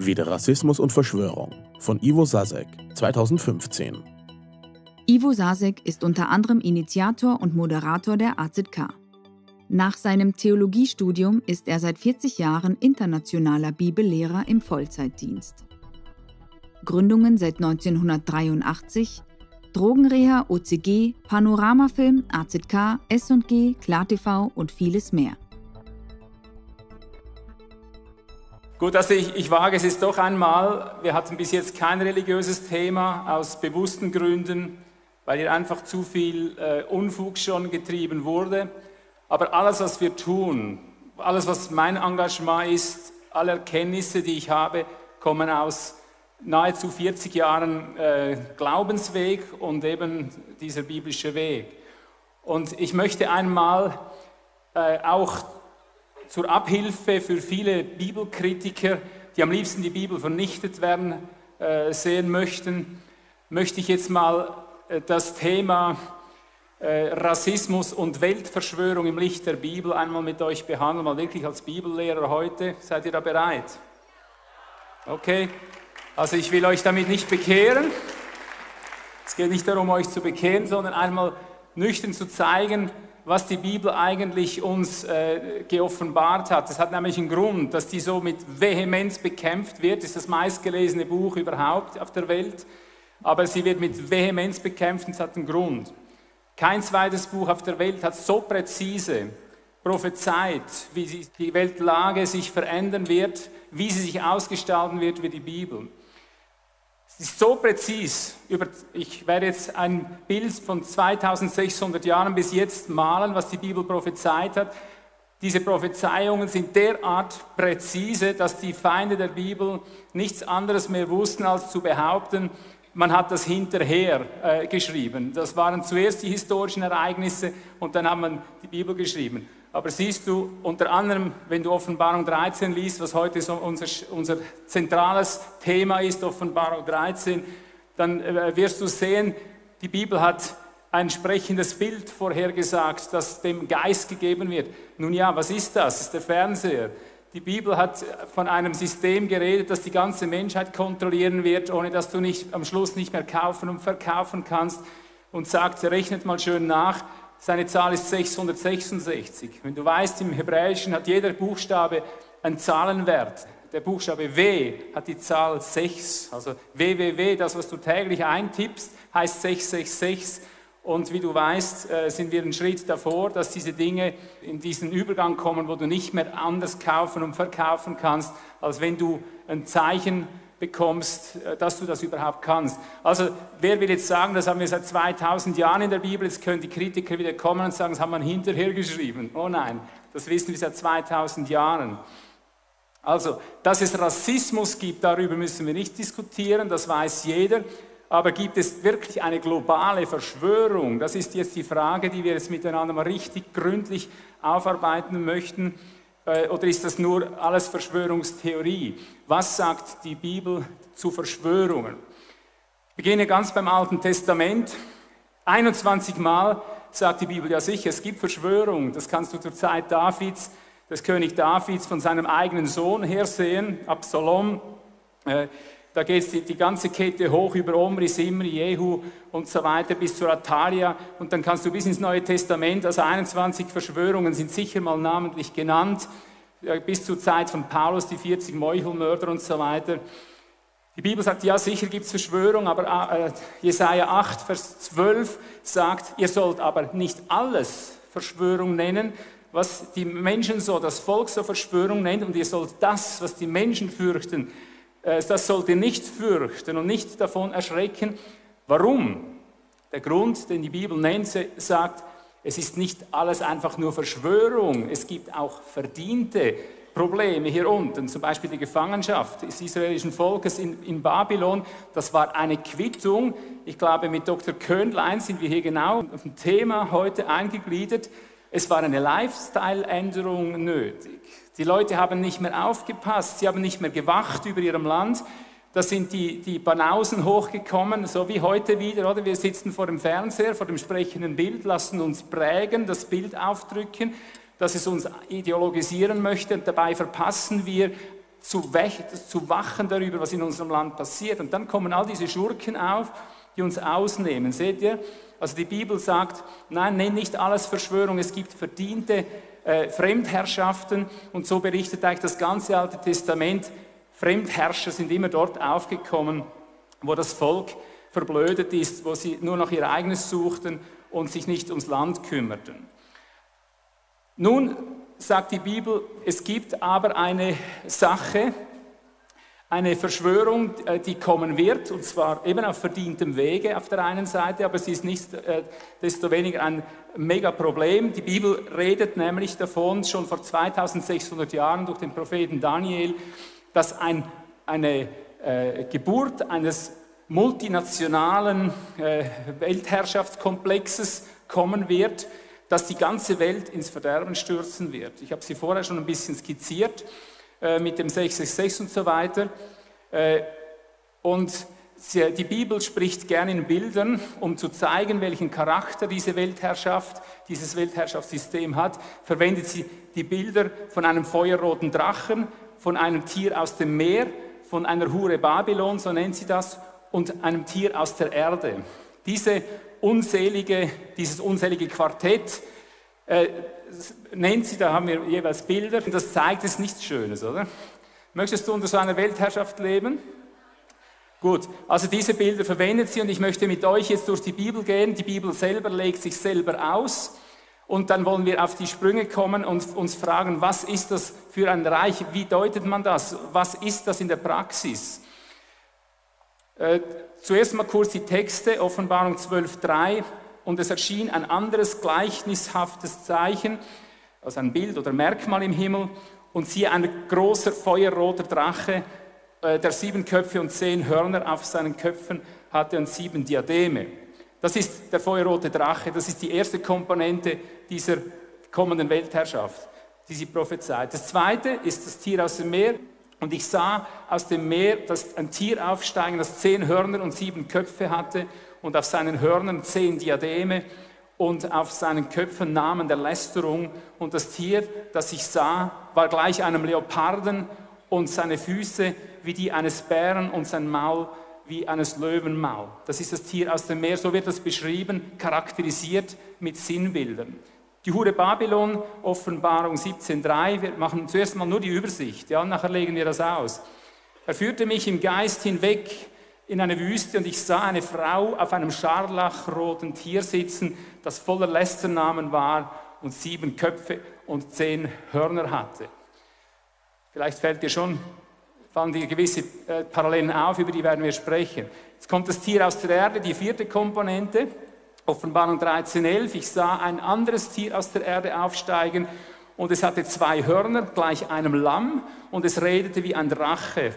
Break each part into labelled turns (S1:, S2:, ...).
S1: Wieder Rassismus und Verschwörung von Ivo Sasek, 2015.
S2: Ivo Sasek ist unter anderem Initiator und Moderator der AZK. Nach seinem Theologiestudium ist er seit 40 Jahren internationaler Bibellehrer im Vollzeitdienst. Gründungen seit 1983, Drogenreha, OCG, Panoramafilm, AZK, S&G, KlarTV und vieles mehr.
S3: Gut, also ich wage es jetzt doch einmal. Wir hatten bis jetzt kein religiöses Thema, aus bewussten Gründen, weil hier einfach zu viel Unfug schon getrieben wurde. Aber alles, was wir tun, alles, was mein Engagement ist, alle Erkenntnisse, die ich habe, kommen aus nahezu 40 Jahren Glaubensweg und eben dieser biblische Weg. Und ich möchte einmal auch zur Abhilfe für viele Bibelkritiker, die am liebsten die Bibel vernichtet werden sehen möchten, möchte ich jetzt mal das Thema Rassismus und Weltverschwörung im Licht der Bibel einmal mit euch behandeln, mal wirklich als Bibellehrer heute. Seid ihr da bereit? Okay, also ich will euch damit nicht bekehren. Es geht nicht darum, euch zu bekehren, sondern einmal nüchtern zu zeigen, was die Bibel eigentlich uns geoffenbart hat. Das hat nämlich einen Grund, dass die so mit Vehemenz bekämpft wird. Das ist das meistgelesene Buch überhaupt auf der Welt. Aber sie wird mit Vehemenz bekämpft und es hat einen Grund. Kein zweites Buch auf der Welt hat so präzise prophezeit, wie die Weltlage sich verändern wird, wie sie sich ausgestalten wird wie die Bibel. Es ist so präzis, ich werde jetzt ein Bild von 2600 Jahren bis jetzt malen, was die Bibel prophezeit hat. Diese Prophezeiungen sind derart präzise, dass die Feinde der Bibel nichts anderes mehr wussten, als zu behaupten, man hat das hinterher geschrieben. Das waren zuerst die historischen Ereignisse und dann hat man die Bibel geschrieben. Aber siehst du, unter anderem, wenn du Offenbarung 13 liest, was heute so unser zentrales Thema ist, Offenbarung 13, dann wirst du sehen, die Bibel hat ein sprechendes Bild vorhergesagt, das dem Geist gegeben wird. Nun ja, was ist das? Das ist der Fernseher. Die Bibel hat von einem System geredet, das die ganze Menschheit kontrollieren wird, ohne dass du am Schluss nicht mehr kaufen und verkaufen kannst, und sagt, rechnet mal schön nach, seine Zahl ist 666. Wenn du weißt, im Hebräischen hat jeder Buchstabe einen Zahlenwert. Der Buchstabe W hat die Zahl 6. Also WWW, das, was du täglich eintippst, heißt 666. Und wie du weißt, sind wir einen Schritt davor, dass diese Dinge in diesen Übergang kommen, wo du nicht mehr anders kaufen und verkaufen kannst, als wenn du ein Zeichen bekommst, dass du das überhaupt kannst. Also wer will jetzt sagen, das haben wir seit 2000 Jahren in der Bibel, jetzt können die Kritiker wieder kommen und sagen, das haben wir hinterher geschrieben. Oh nein, das wissen wir seit 2000 Jahren. Also, dass es Rassismus gibt, darüber müssen wir nicht diskutieren, das weiß jeder. Aber gibt es wirklich eine globale Verschwörung? Das ist jetzt die Frage, die wir jetzt miteinander mal richtig gründlich aufarbeiten möchten. Oder ist das nur alles Verschwörungstheorie? Was sagt die Bibel zu Verschwörungen? Ich beginne ganz beim Alten Testament. 21 Mal sagt die Bibel, ja sicher, es gibt Verschwörungen. Das kannst du zur Zeit Davids, des König Davids, von seinem eigenen Sohn her sehen, Absalom. Da geht die ganze Kette hoch über Omri, Simri, Jehu und so weiter bis zur Atalia. Und dann kannst du bis ins Neue Testament, also 21 Verschwörungen sind sicher mal namentlich genannt, bis zur Zeit von Paulus, die 40 Meuchelmörder und so weiter. Die Bibel sagt, ja sicher gibt es Verschwörung, aber Jesaja 8, Vers 12 sagt, ihr sollt aber nicht alles Verschwörung nennen, was die Menschen so, das Volk so Verschwörung nennt, und ihr sollt das, was die Menschen fürchten, das sollt ihr nicht fürchten und nicht davon erschrecken. Warum? Der Grund, den die Bibel nennt, sagt, es ist nicht alles einfach nur Verschwörung. Es gibt auch verdiente Probleme hier unten, zum Beispiel die Gefangenschaft des israelischen Volkes in Babylon. Das war eine Quittung. Ich glaube, mit Dr. Köhnlein sind wir hier genau auf ein Thema heute eingegliedert. Es war eine Lifestyle-Änderung nötig. Die Leute haben nicht mehr aufgepasst, sie haben nicht mehr gewacht über ihrem Land. Da sind die Banausen hochgekommen, so wie heute wieder, oder? Wir sitzen vor dem Fernseher, vor dem sprechenden Bild, lassen uns prägen, das Bild aufdrücken, dass es uns ideologisieren möchte, und dabei verpassen wir zu wachen darüber, was in unserem Land passiert. Und dann kommen all diese Schurken auf, die uns ausnehmen. Seht ihr? Also die Bibel sagt, nein, nenn nicht alles Verschwörung, es gibt verdiente Fremdherrschaften. Und so berichtet eigentlich das ganze Alte Testament, Fremdherrscher sind immer dort aufgekommen, wo das Volk verblödet ist, wo sie nur noch ihr eigenes suchten und sich nicht ums Land kümmerten. Nun sagt die Bibel, es gibt aber eine Sache, eine Verschwörung, die kommen wird, und zwar eben auf verdientem Wege auf der einen Seite, aber sie ist nicht desto weniger ein Megaproblem. Die Bibel redet nämlich davon, schon vor 2600 Jahren durch den Propheten Daniel, dass eine Geburt eines multinationalen Weltherrschaftskomplexes kommen wird, das die ganze Welt ins Verderben stürzen wird. Ich habe sie vorher schon ein bisschen skizziert, mit dem 666 und so weiter. Und die Bibel spricht gerne in Bildern, um zu zeigen, welchen Charakter diese Weltherrschaft, dieses Weltherrschaftssystem hat, verwendet sie die Bilder von einem feuerroten Drachen, von einem Tier aus dem Meer, von einer Hure Babylon, so nennt sie das, und einem Tier aus der Erde. Dieses unselige Quartett nennt sie, da haben wir jeweils Bilder, und das zeigt, es nichts Schönes, oder? Möchtest du unter so einer Weltherrschaft leben? Gut, also diese Bilder verwendet sie und ich möchte mit euch jetzt durch die Bibel gehen. Die Bibel selber legt sich selber aus und dann wollen wir auf die Sprünge kommen und uns fragen, was ist das für ein Reich? Wie deutet man das? Was ist das in der Praxis? Zuerst mal kurz die Texte, Offenbarung 12,3. Und es erschien ein anderes gleichnishaftes Zeichen, also ein Bild oder Merkmal im Himmel. Und siehe, ein großer feuerroter Drache, der 7 Köpfe und 10 Hörner auf seinen Köpfen hatte und 7 Diademe. Das ist der feuerrote Drache, das ist die erste Komponente dieser kommenden Weltherrschaft, die sie prophezeit. Das zweite ist das Tier aus dem Meer. Und ich sah aus dem Meer ein Tier aufsteigen, das 10 Hörner und 7 Köpfe hatte und auf seinen Hörnern 10 Diademe und auf seinen Köpfen Namen der Lästerung. Und das Tier, das ich sah, war gleich einem Leoparden und seine Füße wie die eines Bären und sein Maul wie eines Löwenmaul. Das ist das Tier aus dem Meer, so wird das beschrieben, charakterisiert mit Sinnbildern. Die Hure Babylon, Offenbarung 17,3, wir machen zuerst mal nur die Übersicht, ja, und nachher legen wir das aus. Er führte mich im Geist hinweg in eine Wüste und ich sah eine Frau auf einem scharlachroten Tier sitzen, das voller Lästernamen war und 7 Köpfe und 10 Hörner hatte. Vielleicht fallen dir gewisse Parallelen auf, über die werden wir sprechen. Jetzt kommt das Tier aus der Erde, die 4. Komponente. Offenbarung 13,11, ich sah ein anderes Tier aus der Erde aufsteigen und es hatte 2 Hörner, gleich einem Lamm, und es redete wie ein Drache.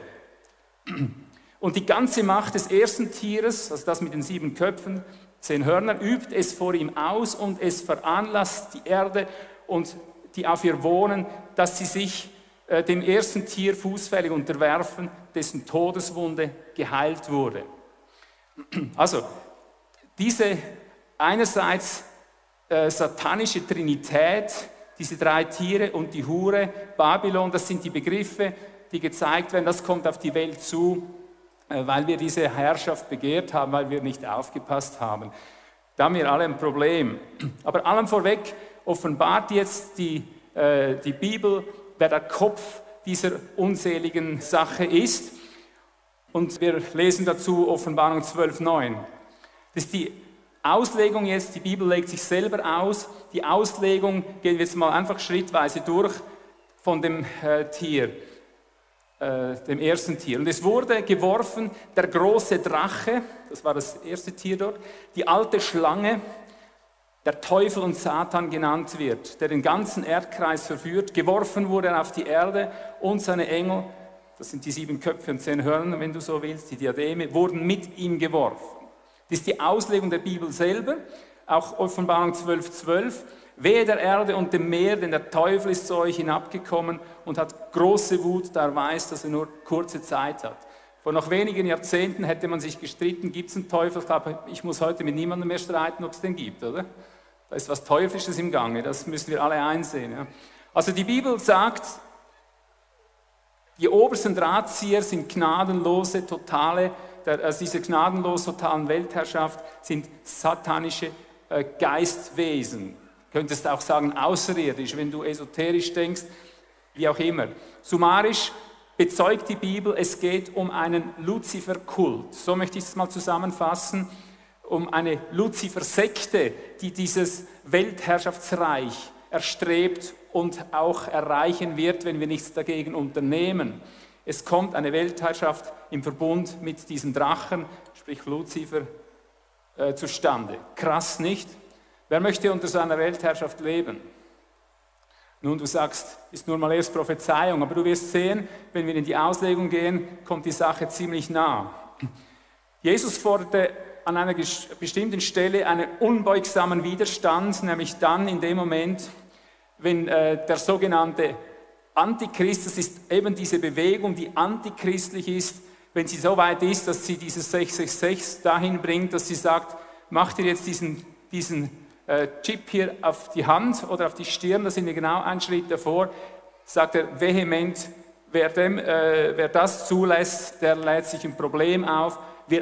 S3: Und die ganze Macht des ersten Tieres, also das mit den 7 Köpfen, 10 Hörnern, übt es vor ihm aus und es veranlasst die Erde und die auf ihr wohnen, dass sie sich dem ersten Tier fußfällig unterwerfen, dessen Todeswunde geheilt wurde. Also, diese einerseits satanische Trinität, diese 3 Tiere und die Hure, Babylon, das sind die Begriffe, die gezeigt werden, das kommt auf die Welt zu, weil wir diese Herrschaft begehrt haben, weil wir nicht aufgepasst haben. Da haben wir alle ein Problem. Aber allem vorweg offenbart jetzt die Bibel, wer der Kopf dieser unseligen Sache ist. Und wir lesen dazu Offenbarung 12,9. Das ist die Auslegung jetzt, die Bibel legt sich selber aus. Die Auslegung gehen wir jetzt mal einfach schrittweise durch von dem Tier, dem ersten Tier. Und es wurde geworfen der große Drache, das war das erste Tier dort, die alte Schlange, der Teufel und Satan genannt wird, der den ganzen Erdkreis verführt. Geworfen wurde er auf die Erde und seine Engel, das sind die 7 Köpfe und 10 Hörner, wenn du so willst, die Diademe, wurden mit ihm geworfen. Das ist die Auslegung der Bibel selber, auch Offenbarung 12,12. Wehe der Erde und dem Meer, denn der Teufel ist zu euch hinabgekommen und hat große Wut, da er weiß, dass er nur kurze Zeit hat. Vor noch wenigen Jahrzehnten hätte man sich gestritten, gibt es einen Teufel? Ich muss heute mit niemandem mehr streiten, ob es den gibt, oder? Da ist was Teuflisches im Gange, das müssen wir alle einsehen. Ja? Also die Bibel sagt, Die obersten Drahtzieher sind gnadenlose, diese gnadenlos totalen Weltherrschaft sind satanische Geistwesen. Du könntest auch sagen außerirdisch, wenn du esoterisch denkst, wie auch immer. Summarisch bezeugt die Bibel, es geht um einen Luzifer-Kult. So möchte ich es mal zusammenfassen, um eine Luzifer-Sekte, die dieses Weltherrschaftsreich erstrebt und auch erreichen wird, wenn wir nichts dagegen unternehmen. Es kommt eine Weltherrschaft im Verbund mit diesem Drachen, sprich Luzifer, zustande. Krass, nicht? Wer möchte unter so einer Weltherrschaft leben? Nun, du sagst, ist nur mal erst Prophezeiung, aber du wirst sehen, wenn wir in die Auslegung gehen, kommt die Sache ziemlich nah. Jesus forderte an einer bestimmten Stelle einen unbeugsamen Widerstand, nämlich dann in dem Moment, wenn der sogenannte Antichrist, das ist eben diese Bewegung, die antichristlich ist, wenn sie so weit ist, dass sie dieses 666 dahin bringt, dass sie sagt, mach dir jetzt diesen Chip hier auf die Hand oder auf die Stirn, da sind wir genau einen Schritt davor, sagt er vehement, wer das zulässt, der lädt sich ein Problem auf,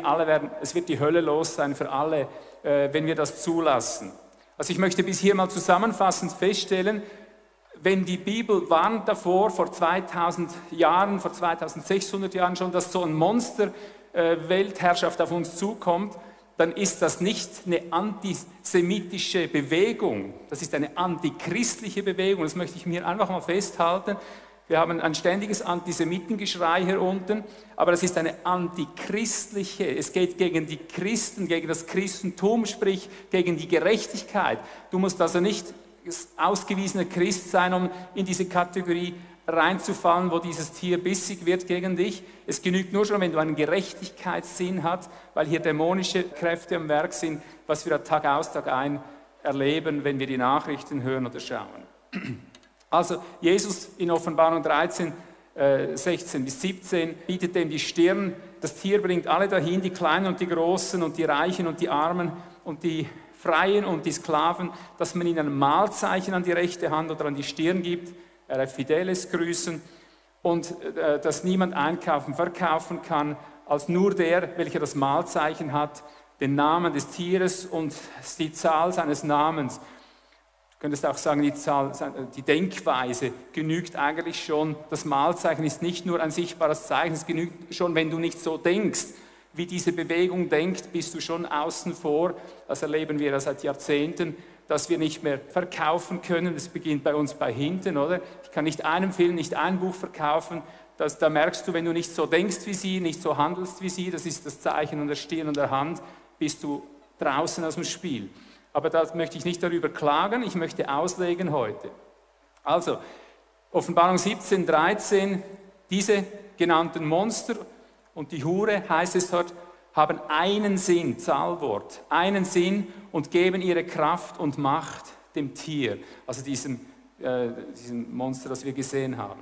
S3: es wird die Hölle los sein für alle, wenn wir das zulassen. Also ich möchte bis hier mal zusammenfassend feststellen, wenn die Bibel warnt davor, vor 2000 Jahren, vor 2600 Jahren schon, dass so ein Monster-Weltherrschaft auf uns zukommt, dann ist das nicht eine antisemitische Bewegung, das ist eine antichristliche Bewegung, das möchte ich mir einfach mal festhalten. Wir haben ein ständiges Antisemitengeschrei hier unten, aber das ist eine antichristliche, es geht gegen die Christen, gegen das Christentum, sprich gegen die Gerechtigkeit. Du musst also nicht ausgewiesener Christ sein, um in diese Kategorie reinzufallen, wo dieses Tier bissig wird gegen dich. Es genügt nur schon, wenn du einen Gerechtigkeitssinn hast, weil hier dämonische Kräfte am Werk sind, was wir Tag aus, Tag ein erleben, wenn wir die Nachrichten hören oder schauen. Also Jesus in Offenbarung 13, 16 bis 17 bietet dem die Stirn. Das Tier bringt alle dahin, die Kleinen und die Großen und die Reichen und die Armen und die Freien und die Sklaven, dass man ihnen ein Mahlzeichen an die rechte Hand oder an die Stirn gibt, Fideles grüßen, und dass niemand einkaufen, verkaufen kann, als nur der, welcher das Mahlzeichen hat, den Namen des Tieres und die Zahl seines Namens. Du könntest auch sagen, die Denkweise genügt eigentlich schon. Das Mahlzeichen ist nicht nur ein sichtbares Zeichen, es genügt schon, wenn du nicht so denkst, wie diese Bewegung denkt, bist du schon außen vor. Das erleben wir ja seit Jahrzehnten, dass wir nicht mehr verkaufen können. Das beginnt bei uns bei hinten, oder? Ich kann nicht einem Film, nicht ein Buch verkaufen. Da merkst du, wenn du nicht so denkst wie sie, nicht so handelst wie sie, das ist das Zeichen an der Stirn und der Hand, bist du draußen aus dem Spiel. Aber da möchte ich nicht darüber klagen, ich möchte auslegen heute. Also, Offenbarung 17, 13, diese genannten Monster und die Hure, heißt es dort, haben einen Sinn, Zahlwort, einen Sinn und geben ihre Kraft und Macht dem Tier, also diesem Monster, das wir gesehen haben.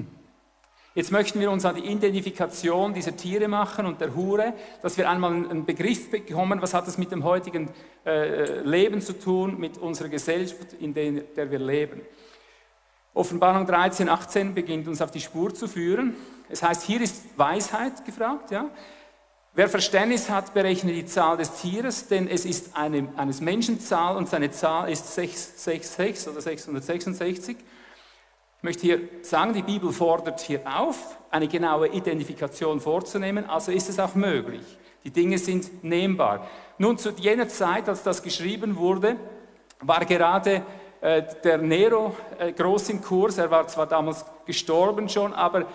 S3: Jetzt möchten wir uns an die Identifikation dieser Tiere machen und der Hure, dass wir einmal einen Begriff bekommen, was hat das mit dem heutigen Leben zu tun, mit unserer Gesellschaft, in der wir leben. Offenbarung 13, 18 beginnt uns auf die Spur zu führen. Es heißt, hier ist Weisheit gefragt. Ja? Wer Verständnis hat, berechne die Zahl des Tieres, denn es ist eines Menschen Zahl und seine Zahl ist 666 oder 666. Ich möchte hier sagen, die Bibel fordert hier auf, eine genaue Identifikation vorzunehmen, also ist es auch möglich. Die Dinge sind nehmbar. Nun, zu jener Zeit, als das geschrieben wurde, war gerade der Nero groß im Kurs. Er war zwar damals gestorben schon, aber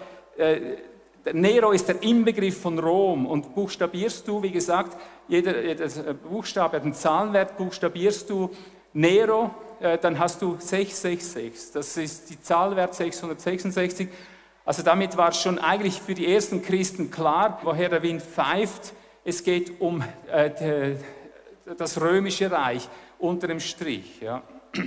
S3: Nero ist der Inbegriff von Rom. Und buchstabierst du, wie gesagt, jeder Buchstabe hat einen Zahlenwert, buchstabierst du Nero, dann hast du 666. Das ist die Zahlwert 666. Also damit war es schon eigentlich für die ersten Christen klar, woher der Wind pfeift. Es geht um das römische Reich unter dem Strich. Ja.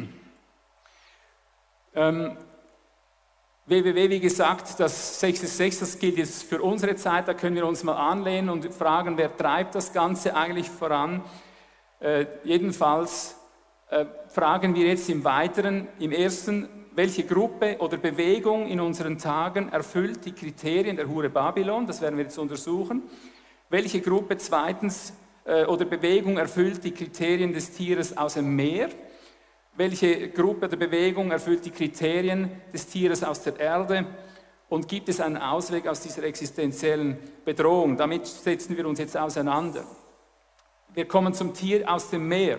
S3: Wie gesagt, das 666, das gilt jetzt für unsere Zeit, da können wir uns mal anlehnen und fragen, wer treibt das Ganze eigentlich voran. Jedenfalls fragen wir jetzt im Weiteren, im ersten welche Gruppe oder Bewegung in unseren Tagen erfüllt die Kriterien der Hure Babylon, das werden wir jetzt untersuchen. Welche Gruppe zweitens oder Bewegung erfüllt die Kriterien des Tieres aus dem Meer? Welche Gruppe oder Bewegung erfüllt die Kriterien des Tieres aus der Erde? Und gibt es einen Ausweg aus dieser existenziellen Bedrohung? Damit setzen wir uns jetzt auseinander. Wir kommen zum Tier aus dem Meer.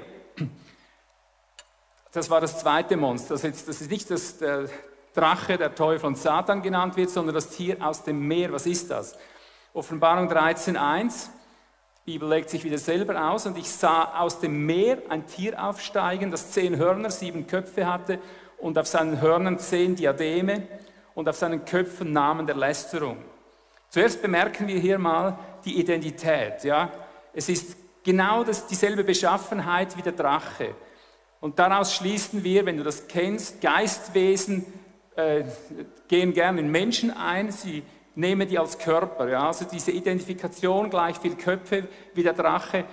S3: Das war das zweite Monster. Das ist nicht der Drache, der Teufel und Satan genannt wird, sondern das Tier aus dem Meer. Was ist das? Offenbarung 13,1. Die Bibel legt sich wieder selber aus. Und ich sah aus dem Meer ein Tier aufsteigen, das 10 Hörner, 7 Köpfe hatte und auf seinen Hörnern 10 Diademe und auf seinen Köpfen Namen der Lästerung. Zuerst bemerken wir hier mal die Identität. Ja? Es ist genau dieselbe Beschaffenheit wie der Drache. Und daraus schließen wir, wenn du das kennst, Geistwesen gehen gerne in Menschen ein, sie nehmen die als Körper. Ja? Also diese Identifikation, gleich viel Köpfe wie der Drache,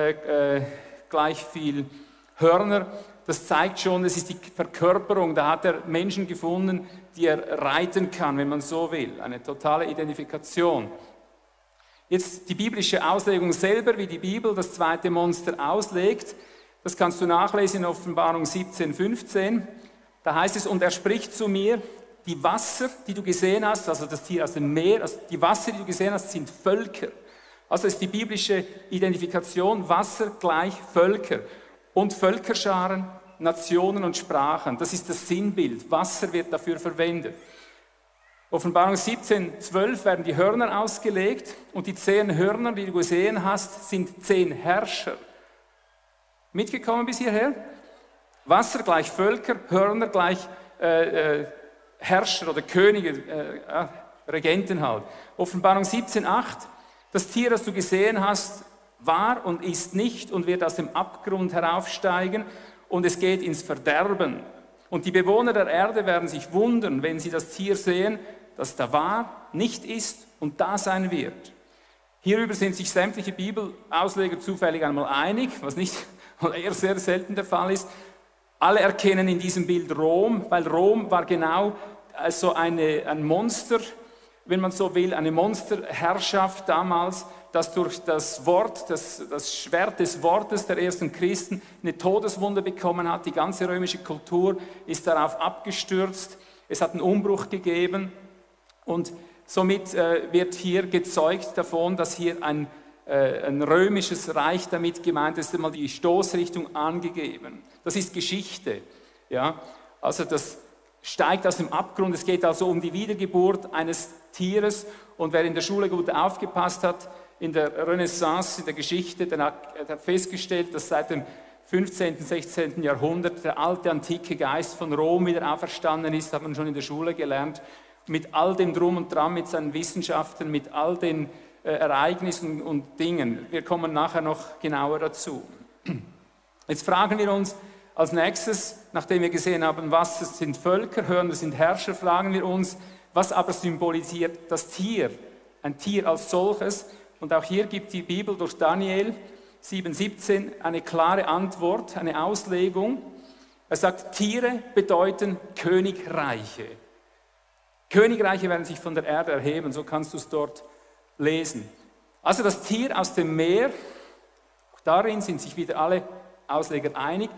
S3: gleich viel Hörner, das zeigt schon, es ist die Verkörperung, da hat er Menschen gefunden, die er reiten kann, wenn man so will. Eine totale Identifikation. Jetzt die biblische Auslegung selber, wie die Bibel das zweite Monster auslegt, das kannst du nachlesen in Offenbarung 17,15. Da heißt es, und er spricht zu mir, die Wasser, die du gesehen hast, also das Tier aus dem Meer, also die Wasser, die du gesehen hast, sind Völker. Also ist die biblische Identifikation Wasser gleich Völker. Und Völkerscharen, Nationen und Sprachen. Das ist das Sinnbild. Wasser wird dafür verwendet. Offenbarung 17,12 werden die Hörner ausgelegt und die 10 Hörner, die du gesehen hast, sind 10 Herrscher. Mitgekommen bis hierher? Wasser gleich Völker, Hörner gleich Herrscher oder Könige, Regenten halt. Offenbarung 17,8, das Tier, das du gesehen hast, war und ist nicht und wird aus dem Abgrund heraufsteigen und es geht ins Verderben. Und die Bewohner der Erde werden sich wundern, wenn sie das Tier sehen, das da war, nicht ist und da sein wird. Hierüber sind sich sämtliche Bibelausleger zufällig einmal einig, was nicht eher sehr selten der Fall ist. Alle erkennen in diesem Bild Rom, weil Rom war genau so ein Monster, wenn man so will, eine Monsterherrschaft damals, das durch das Wort, das Schwert des Wortes der ersten Christen eine Todeswunde bekommen hat. Die ganze römische Kultur ist darauf abgestürzt. Es hat einen Umbruch gegeben und somit wird hier gezeugt davon, dass hier ein römisches Reich damit gemeint ist, einmal die Stoßrichtung angegeben. Das ist Geschichte. Ja? Also das steigt aus dem Abgrund. Es geht also um die Wiedergeburt eines Tieres und wer in der Schule gut aufgepasst hat, in der Renaissance, in der Geschichte, der hat festgestellt, dass seit dem 15., 16. Jahrhundert der alte, antike Geist von Rom wieder auferstanden ist, hat man schon in der Schule gelernt, mit all dem Drum und Dran, mit seinen Wissenschaften, mit all den Ereignissen und Dingen. Wir kommen nachher noch genauer dazu. Jetzt fragen wir uns als nächstes, nachdem wir gesehen haben, was sind Völker, Hörner sind Herrscher, fragen wir uns, was aber symbolisiert das Tier, ein Tier als solches. Und auch hier gibt die Bibel durch Daniel 7,17 eine klare Antwort, eine Auslegung. Er sagt, Tiere bedeuten Königreiche. Königreiche werden sich von der Erde erheben, so kannst du es dort lesen. Also das Tier aus dem Meer, auch darin sind sich wieder alle Ausleger einig,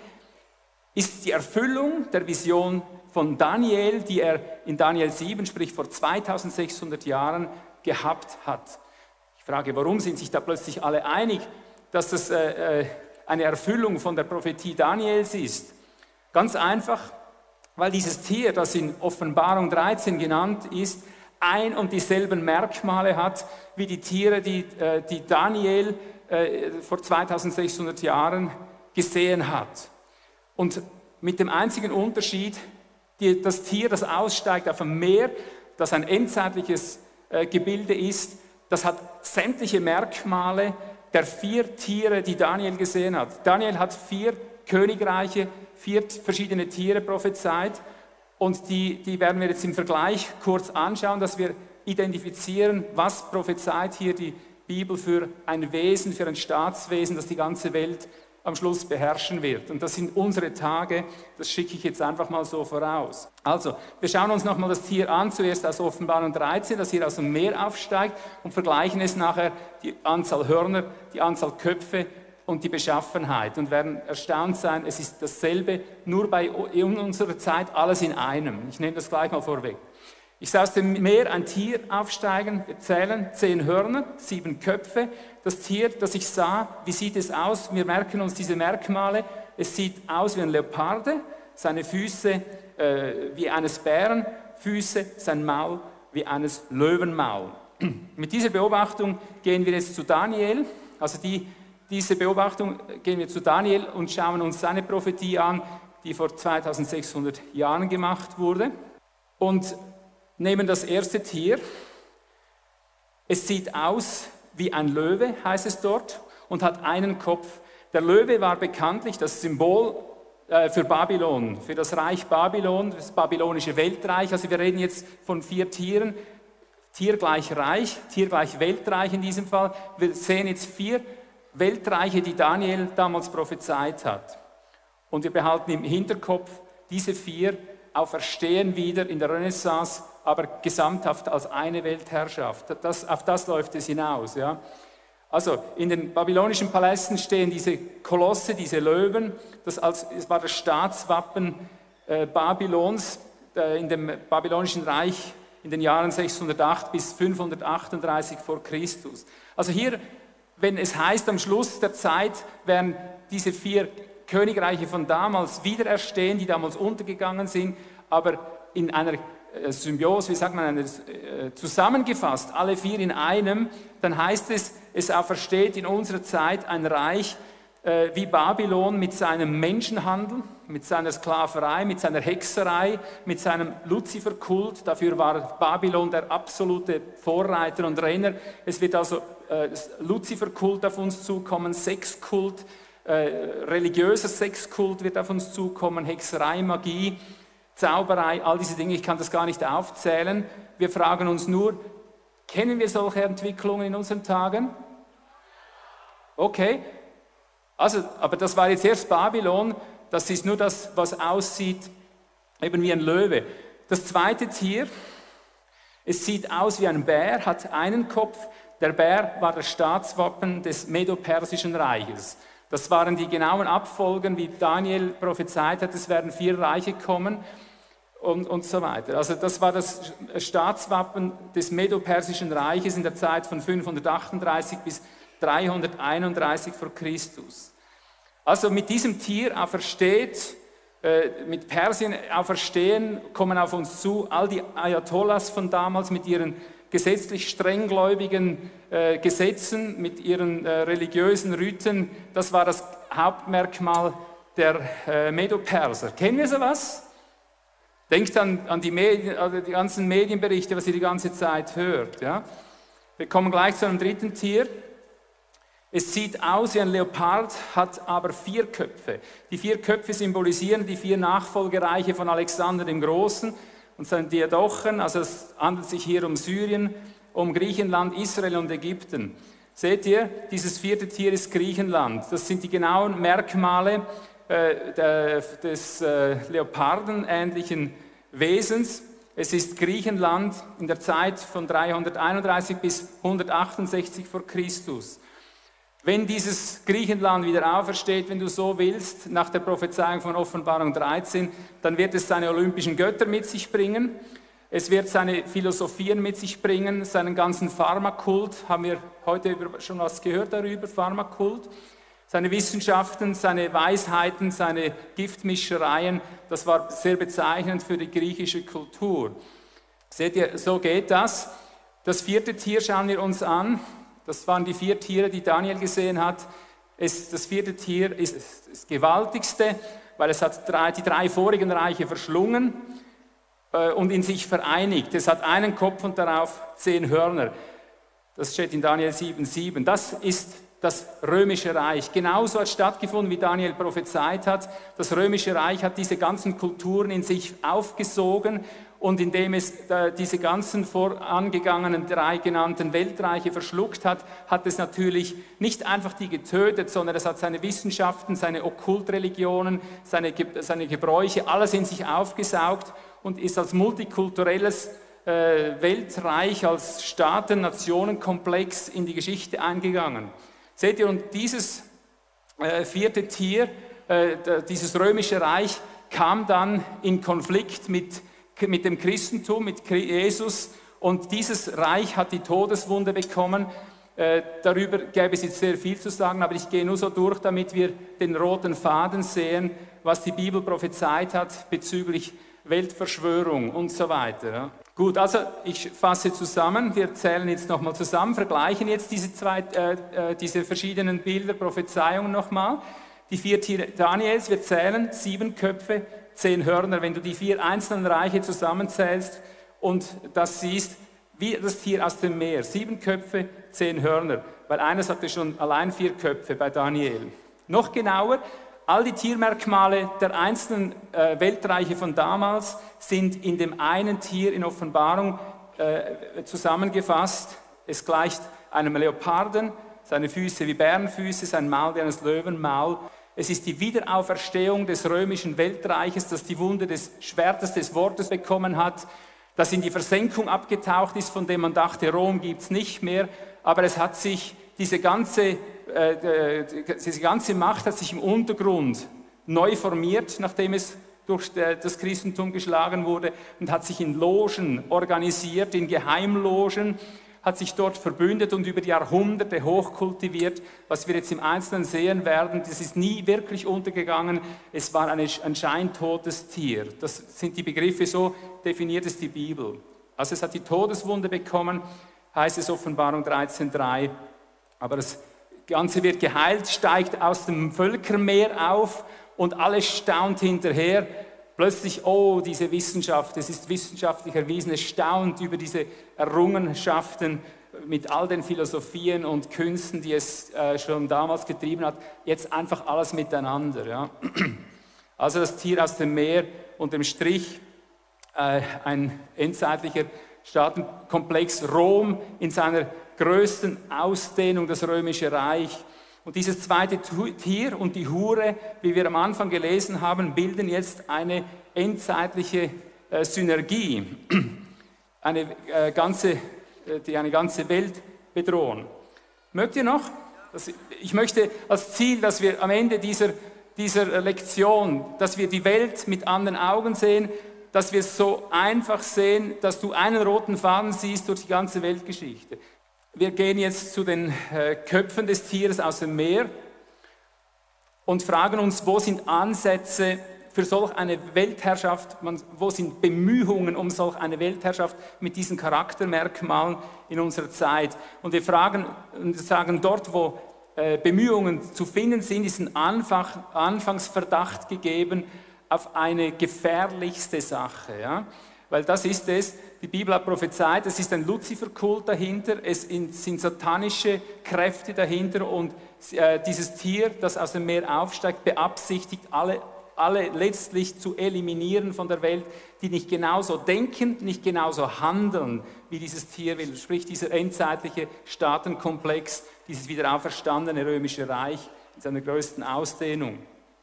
S3: ist die Erfüllung der Vision von Daniel, die er in Daniel 7, sprich vor 2600 Jahren, gehabt hat. Ich frage, warum sind sich da plötzlich alle einig, dass das eine Erfüllung von der Prophetie Daniels ist? Ganz einfach, weil dieses Tier, das in Offenbarung 13 genannt ist, ein und dieselben Merkmale hat wie die Tiere, die Daniel vor 2600 Jahren gesehen hat. Und mit dem einzigen Unterschied, das Tier, das aussteigt auf dem Meer, das ein endzeitliches Gebilde ist, das hat sämtliche Merkmale der 4 Tiere, die Daniel gesehen hat. Daniel hat 4 Königreiche, 4 verschiedene Tiere prophezeit und die werden wir jetzt im Vergleich kurz anschauen, dass wir identifizieren, was prophezeit hier die Bibel für ein Wesen, für ein Staatswesen, das die ganze Welt am Schluss beherrschen wird. Und das sind unsere Tage, das schicke ich jetzt einfach mal so voraus. Also, wir schauen uns nochmal das Tier an, zuerst aus Offenbarung 13, das hier aus dem Meer aufsteigt und vergleichen es nachher die Anzahl Hörner, die Anzahl Köpfe und die Beschaffenheit und werden erstaunt sein, es ist dasselbe, nur in unserer Zeit alles in einem. Ich nehme das gleich mal vorweg. Ich sah aus dem Meer ein Tier aufsteigen, wir zählen 10 Hörner, 7 Köpfe. Das Tier, das ich sah, wie sieht es aus? Wir merken uns diese Merkmale. Es sieht aus wie ein Leoparde, seine Füße wie eines Bären, Füße, sein Maul wie eines Löwenmaul. Mit dieser Beobachtung gehen wir jetzt zu Daniel. Also diese Beobachtung gehen wir zu Daniel und schauen uns seine Prophetie an, die vor 2600 Jahren gemacht wurde. Und nehmen das erste Tier. Es sieht aus wie ein Löwe, heißt es dort, und hat einen Kopf. Der Löwe war bekanntlich das Symbol für Babylon, für das Reich Babylon, das babylonische Weltreich. Also wir reden jetzt von 4 Tieren. Tier gleich Reich, Tier gleich Weltreich in diesem Fall. Wir sehen jetzt 4 Weltreiche, die Daniel damals prophezeit hat. Und wir behalten im Hinterkopf, diese 4 auferstehen wieder in der Renaissance, aber gesamthaft als eine Weltherrschaft. Auf das läuft es hinaus. Ja. Also in den babylonischen Palästen stehen diese Kolosse, diese Löwen, es war das Staatswappen Babylons in dem babylonischen Reich in den Jahren 608 bis 538 vor Christus. Also hier, wenn es heißt, am Schluss der Zeit werden diese 4 Königreiche von damals wiedererstehen, die damals untergegangen sind, aber in einer Symbiose, wie sagt man, zusammengefasst, alle 4 in einem, dann heißt es aufersteht in unserer Zeit ein Reich wie Babylon mit seinem Menschenhandel, mit seiner Sklaverei, mit seiner Hexerei, mit seinem Luziferkult. Dafür war Babylon der absolute Vorreiter und Renner. Es wird also Luziferkult auf uns zukommen, Sexkult, religiöser Sexkult wird auf uns zukommen, Hexerei, Magie, Zauberei, all diese Dinge, ich kann das gar nicht aufzählen. Wir fragen uns nur, kennen wir solche Entwicklungen in unseren Tagen? Okay, also, aber das war jetzt erst Babylon, das ist nur das, was aussieht eben wie ein Löwe. Das zweite Tier, es sieht aus wie ein Bär, hat einen Kopf. Der Bär war das Staatswappen des Medo-Persischen Reiches. Das waren die genauen Abfolgen, wie Daniel prophezeit hat, es werden 4 Reiche kommen und so weiter. Also das war das Staatswappen des Medo-Persischen Reiches in der Zeit von 538 bis 331 vor Christus. Also mit diesem Tier aufersteht, mit Persien auferstehen, kommen auf uns zu, all die Ayatollahs von damals mit ihren gesetzlich strenggläubigen Gesetzen, mit ihren religiösen Riten, das war das Hauptmerkmal der Medo-Perser. Kennen wir sowas? Denkt an die ganzen Medienberichte, was ihr die ganze Zeit hört. Ja? Wir kommen gleich zu einem dritten Tier. Es sieht aus wie ein Leopard, hat aber 4 Köpfe. Die 4 Köpfe symbolisieren die 4 Nachfolgereiche von Alexander dem Großen und seinen Diadochen. Also es handelt sich hier um Syrien, um Griechenland, Israel und Ägypten. Seht ihr, dieses 4. Tier ist Griechenland. Das sind die genauen Merkmale des leopardenähnlichen Wesens. Es ist Griechenland in der Zeit von 331 bis 168 vor Christus. Wenn dieses Griechenland wieder aufersteht, wenn du so willst, nach der Prophezeiung von Offenbarung 13, dann wird es seine olympischen Götter mit sich bringen. Es wird seine Philosophien mit sich bringen, seinen ganzen Pharmakult. Haben wir heute schon was gehört darüber, Pharmakult? Seine Wissenschaften, seine Weisheiten, seine Giftmischereien, das war sehr bezeichnend für die griechische Kultur. Seht ihr, so geht das. Das 4. Tier schauen wir uns an. Das waren die 4 Tiere, die Daniel gesehen hat. Das 4. Tier ist das gewaltigste, weil es hat die 3 vorigen Reiche verschlungen und in sich vereinigt. Es hat einen Kopf und darauf 10 Hörner. Das steht in Daniel 7,7. Das ist das Römische Reich. Genauso hat stattgefunden, wie Daniel prophezeit hat. Das Römische Reich hat diese ganzen Kulturen in sich aufgesogen und indem es diese ganzen vorangegangenen 3 genannten Weltreiche verschluckt hat, hat es natürlich nicht einfach die getötet, sondern es hat seine Wissenschaften, seine Okkultreligionen, seine Gebräuche, alles in sich aufgesaugt und ist als multikulturelles Weltreich, als Staaten-Nationen-Komplex in die Geschichte eingegangen. Seht ihr, und dieses 4. Tier, dieses Römische Reich, kam dann in Konflikt mit dem Christentum, mit Jesus, und dieses Reich hat die Todeswunde bekommen. Darüber gäbe es jetzt sehr viel zu sagen, aber ich gehe nur so durch, damit wir den roten Faden sehen, was die Bibel prophezeit hat bezüglich Weltverschwörung und so weiter. Gut, also ich fasse zusammen, wir zählen jetzt nochmal zusammen, vergleichen jetzt diese verschiedenen Bilder, Prophezeiungen nochmal. Die 4 Tiere Daniels, wir zählen 7 Köpfe, 10 Hörner. Wenn du die 4 einzelnen Reiche zusammenzählst und das siehst, wie das Tier aus dem Meer, 7 Köpfe, 10 Hörner, weil eines hatte schon allein 4 Köpfe bei Daniel. Noch genauer, all die Tiermerkmale der einzelnen Weltreiche von damals sind in dem einen Tier in Offenbarung zusammengefasst. Es gleicht einem Leoparden, seine Füße wie Bärenfüße, sein Maul wie eines Löwenmaul. Es ist die Wiederauferstehung des römischen Weltreiches, das die Wunde des Schwertes des Wortes bekommen hat, das in die Versenkung abgetaucht ist, von dem man dachte, Rom gibt es nicht mehr, aber es hat sich diese ganze Macht hat sich im Untergrund neu formiert, nachdem es durch das Christentum geschlagen wurde, und hat sich in Logen organisiert, in Geheimlogen, hat sich dort verbündet und über die Jahrhunderte hochkultiviert. Was wir jetzt im Einzelnen sehen werden, das ist nie wirklich untergegangen. Es war ein scheintotes Tier. Das sind die Begriffe, so definiert es die Bibel. Also es hat die Todeswunde bekommen, heißt es Offenbarung 13,3. Aber das Ganze wird geheilt, steigt aus dem Völkermeer auf und alles staunt hinterher. Plötzlich, oh, diese Wissenschaft, es ist wissenschaftlich erwiesen, es staunt über diese Errungenschaften mit all den Philosophien und Künsten, die es schon damals getrieben hat, jetzt einfach alles miteinander. Ja. Also das Tier aus dem Meer und dem Strich, ein endzeitlicher Staatenkomplex, Rom in seiner größten Ausdehnung, das Römische Reich. Und dieses zweite Tier und die Hure, wie wir am Anfang gelesen haben, bilden jetzt eine endzeitliche Synergie, die eine ganze Welt bedrohen. Mögt ihr noch? Ich möchte als Ziel, dass wir am Ende dieser Lektion, dass wir die Welt mit anderen Augen sehen, dass wir es so einfach sehen, dass du einen roten Faden siehst durch die ganze Weltgeschichte. Wir gehen jetzt zu den Köpfen des Tieres aus dem Meer und fragen uns, wo sind Ansätze für solch eine Weltherrschaft, wo sind Bemühungen um solch eine Weltherrschaft mit diesen Charaktermerkmalen in unserer Zeit. Und wir fragen und sagen, dort wo Bemühungen zu finden sind, ist ein Anfangsverdacht gegeben auf eine gefährlichste Sache. Ja? Weil das ist es, die Bibel hat prophezeit, es ist ein Luziferkult dahinter, es sind satanische Kräfte dahinter und dieses Tier, das aus dem Meer aufsteigt, beabsichtigt, alle letztlich zu eliminieren von der Welt, die nicht genauso denken, nicht genauso handeln, wie dieses Tier will. Sprich, dieser endzeitliche Staatenkomplex, dieses wiederauferstandene Römische Reich in seiner größten Ausdehnung.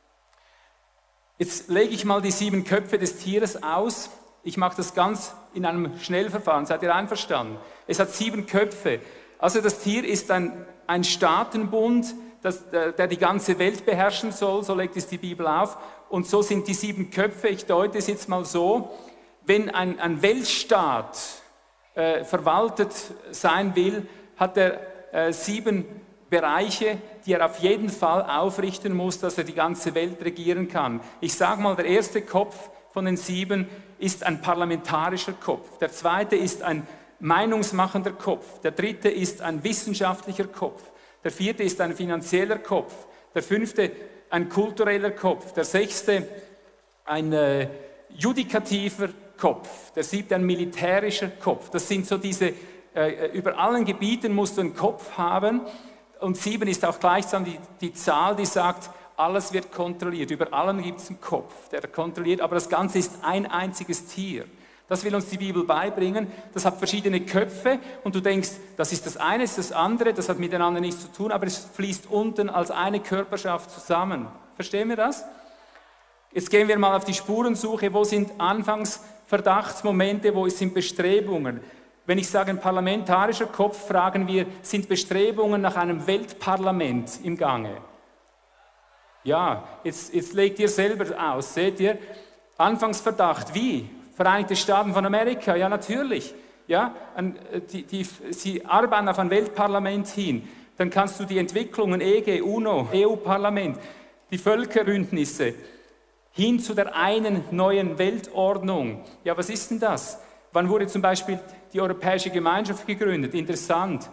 S3: Jetzt lege ich mal die 7 Köpfe des Tieres aus. Ich mache das ganz in einem Schnellverfahren. Seid ihr einverstanden? Es hat 7 Köpfe. Also das Tier ist ein Staatenbund, der die ganze Welt beherrschen soll. So legt es die Bibel auf. Und so sind die 7 Köpfe, ich deute es jetzt mal so, wenn ein Weltstaat verwaltet sein will, hat er 7 Bereiche, die er auf jeden Fall aufrichten muss, dass er die ganze Welt regieren kann. Ich sage mal, der erste Kopf von den 7 ist ein parlamentarischer Kopf. Der zweite ist ein meinungsmachender Kopf. Der dritte ist ein wissenschaftlicher Kopf. Der vierte ist ein finanzieller Kopf. Der 5. ein kultureller Kopf. Der 6. ein judikativer Kopf. Der 7. ein militärischer Kopf. Das sind so diese, über allen Gebieten musst du einen Kopf haben. Und 7 ist auch gleichsam die Zahl, die sagt, alles wird kontrolliert. Über allem gibt es einen Kopf, der kontrolliert, aber das Ganze ist ein einziges Tier. Das will uns die Bibel beibringen. Das hat verschiedene Köpfe und du denkst, das ist das eine, das ist das andere, das hat miteinander nichts zu tun, aber es fließt unten als eine Körperschaft zusammen. Verstehen wir das? Jetzt gehen wir mal auf die Spurensuche. Wo sind Anfangsverdachtsmomente, wo sind Bestrebungen? Wenn ich sage ein parlamentarischer Kopf, fragen wir, sind Bestrebungen nach einem Weltparlament im Gange? Ja, jetzt legt ihr selber aus, seht ihr? Anfangsverdacht, wie? Vereinigte Staaten von Amerika, ja natürlich. Ja, sie arbeiten auf ein Weltparlament hin. Dann kannst du die Entwicklungen, EG, UNO, EU-Parlament, die Völkerbündnisse, hin zu der einen neuen Weltordnung. Ja, was ist denn das? Wann wurde zum Beispiel die Europäische Gemeinschaft gegründet? Interessant,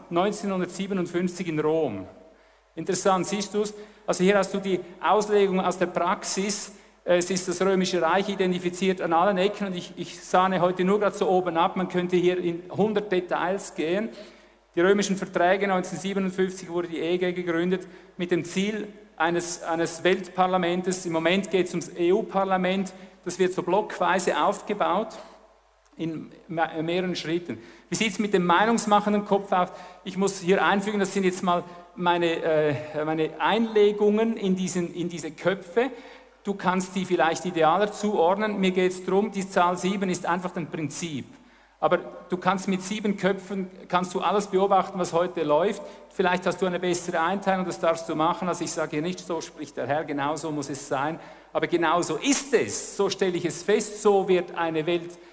S3: 1957 in Rom. Interessant, siehst du es? Also hier hast du die Auslegung aus der Praxis. Es ist das Römische Reich identifiziert an allen Ecken und ich sahne heute nur gerade so oben ab, man könnte hier in 100 Details gehen. Die römischen Verträge 1957 wurde die EG gegründet mit dem Ziel eines Weltparlamentes. Im Moment geht es ums EU-Parlament, das wird so blockweise aufgebaut in mehreren Schritten. Wie sieht es mit dem meinungsmachenden Kopf aus? Ich muss hier einfügen, das sind jetzt mal meine Einlegungen in diese Köpfe. Du kannst die vielleicht idealer zuordnen. Mir geht es darum, die Zahl 7 ist einfach ein Prinzip. Aber du kannst mit 7 Köpfen, kannst du alles beobachten, was heute läuft. Vielleicht hast du eine bessere Einteilung, das darfst du machen. Also ich sage hier nicht, so spricht der Herr, genau so muss es sein. Aber genau so ist es, so stelle ich es fest, so wird eine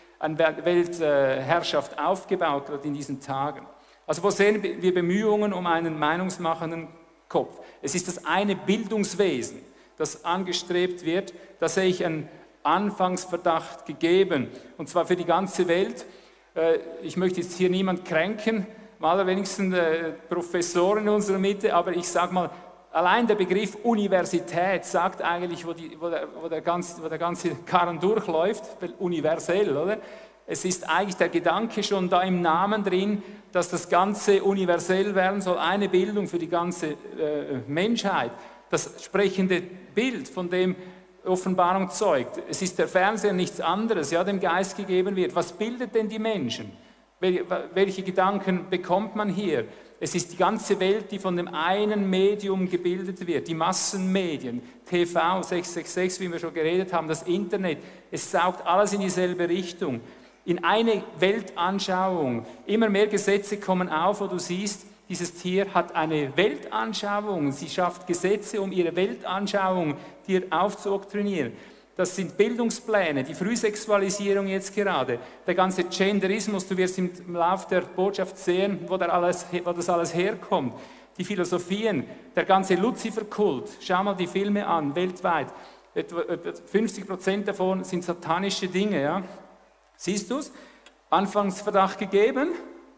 S3: Weltherrschaft aufgebaut, gerade in diesen Tagen. Also wo sehen wir Bemühungen um einen meinungsmachenden Kopf? Es ist das eine Bildungswesen, das angestrebt wird. Da sehe ich einen Anfangsverdacht gegeben, und zwar für die ganze Welt. Ich möchte jetzt hier niemand kränken, mal wenigstens Professoren in unserer Mitte, aber ich sage mal, allein der Begriff Universität sagt eigentlich, wo der ganze Karren durchläuft, universell, oder? Es ist eigentlich der Gedanke schon da im Namen drin, dass das Ganze universell werden soll, eine Bildung für die ganze Menschheit. Das sprechende Bild, von dem Offenbarung zeugt. Es ist der Fernseher nichts anderes, ja, dem Geist gegeben wird. Was bildet denn die Menschen? Welche Gedanken bekommt man hier? Es ist die ganze Welt, die von dem einen Medium gebildet wird, die Massenmedien, TV, 666, wie wir schon geredet haben, das Internet. Es saugt alles in dieselbe Richtung. In eine Weltanschauung. Immer mehr Gesetze kommen auf, wo du siehst, dieses Tier hat eine Weltanschauung. Sie schafft Gesetze, um ihre Weltanschauung dir aufzuoktroyieren. Das sind Bildungspläne, die Frühsexualisierung jetzt gerade, der ganze Genderismus, du wirst im Laufe der Botschaft sehen, wo das alles herkommt. Die Philosophien, der ganze Luziferkult, schau mal die Filme an, weltweit. Etwa 50% davon sind satanische Dinge. Ja? Siehst du es? Anfangsverdacht gegeben?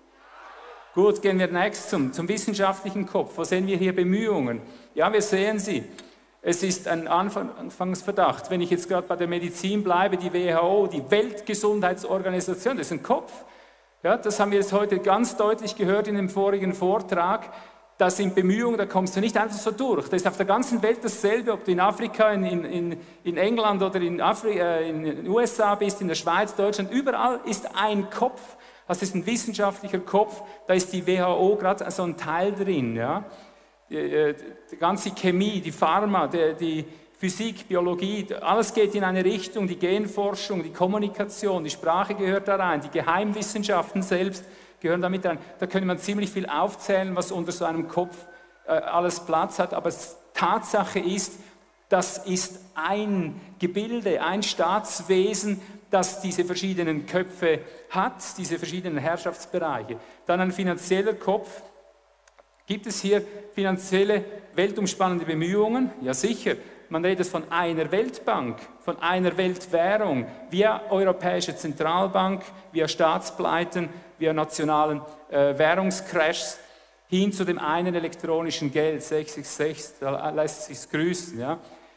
S3: Gut, gehen wir nächst zum wissenschaftlichen Kopf. Wo sehen wir hier Bemühungen? Ja, wir sehen sie. Es ist ein Anfangsverdacht. Wenn ich jetzt gerade bei der Medizin bleibe, die WHO, die Weltgesundheitsorganisation, das ist ein Kopf. Ja, das haben wir jetzt heute ganz deutlich gehört in dem vorigen Vortrag. Das sind Bemühungen, da kommst du nicht einfach so durch. Das ist auf der ganzen Welt dasselbe, ob du in Afrika, in England oder in den USA bist, in der Schweiz, Deutschland, überall ist ein Kopf. Das ist ein wissenschaftlicher Kopf, da ist die WHO gerade so ein Teil drin. Ja? Die ganze Chemie, die Pharma, die Physik, Biologie, alles geht in eine Richtung, die Genforschung, die Kommunikation, die Sprache gehört da rein, die Geheimwissenschaften selbst gehören damit rein. Da könnte man ziemlich viel aufzählen, was unter so einem Kopf alles Platz hat, aber Tatsache ist, das ist ein Gebilde, ein Staatswesen, das diese verschiedenen Köpfe hat, diese verschiedenen Herrschaftsbereiche. Dann ein finanzieller Kopf. Gibt es hier finanzielle, weltumspannende Bemühungen? Ja, sicher. Man redet von einer Weltbank, von einer Weltwährung, via Europäische Zentralbank, via Staatspleiten, via nationalen Währungscrashs, hin zu dem einen elektronischen Geld, 666, da lässt es sich grüßen. Ja.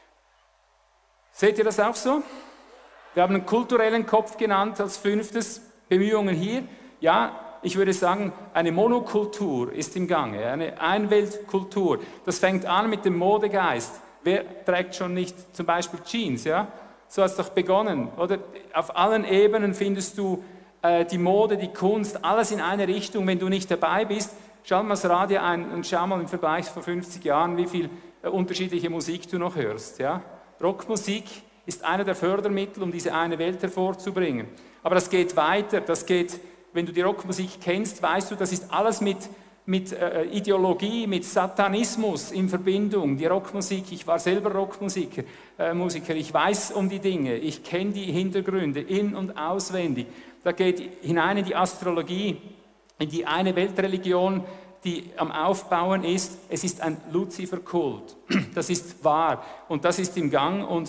S3: Seht ihr das auch so? Wir haben einen kulturellen Kopf genannt als 5. Bemühungen hier. Ja, Ich würde sagen, eine Monokultur ist im Gange, eine Einweltkultur. Das fängt an mit dem Modegeist. Wer trägt schon nicht zum Beispiel Jeans? Ja? So hat es doch begonnen. Oder? Auf allen Ebenen findest du die Mode, die Kunst, alles in eine Richtung. Wenn du nicht dabei bist, schau mal das Radio ein und schau mal im Vergleich vor 50 Jahren, wie viel unterschiedliche Musik du noch hörst. Ja? Rockmusik ist einer der Fördermittel, um diese eine Welt hervorzubringen. Aber das geht weiter, wenn du die Rockmusik kennst, weißt du, das ist alles mit Ideologie, mit Satanismus in Verbindung. Die Rockmusik, ich war selber Rockmusiker, ich weiß um die Dinge, ich kenne die Hintergründe in- und auswendig. Da geht hinein in die Astrologie, in die eine Weltreligion, die am Aufbauen ist. Es ist ein Luziferkult, das ist wahr und das ist im Gang und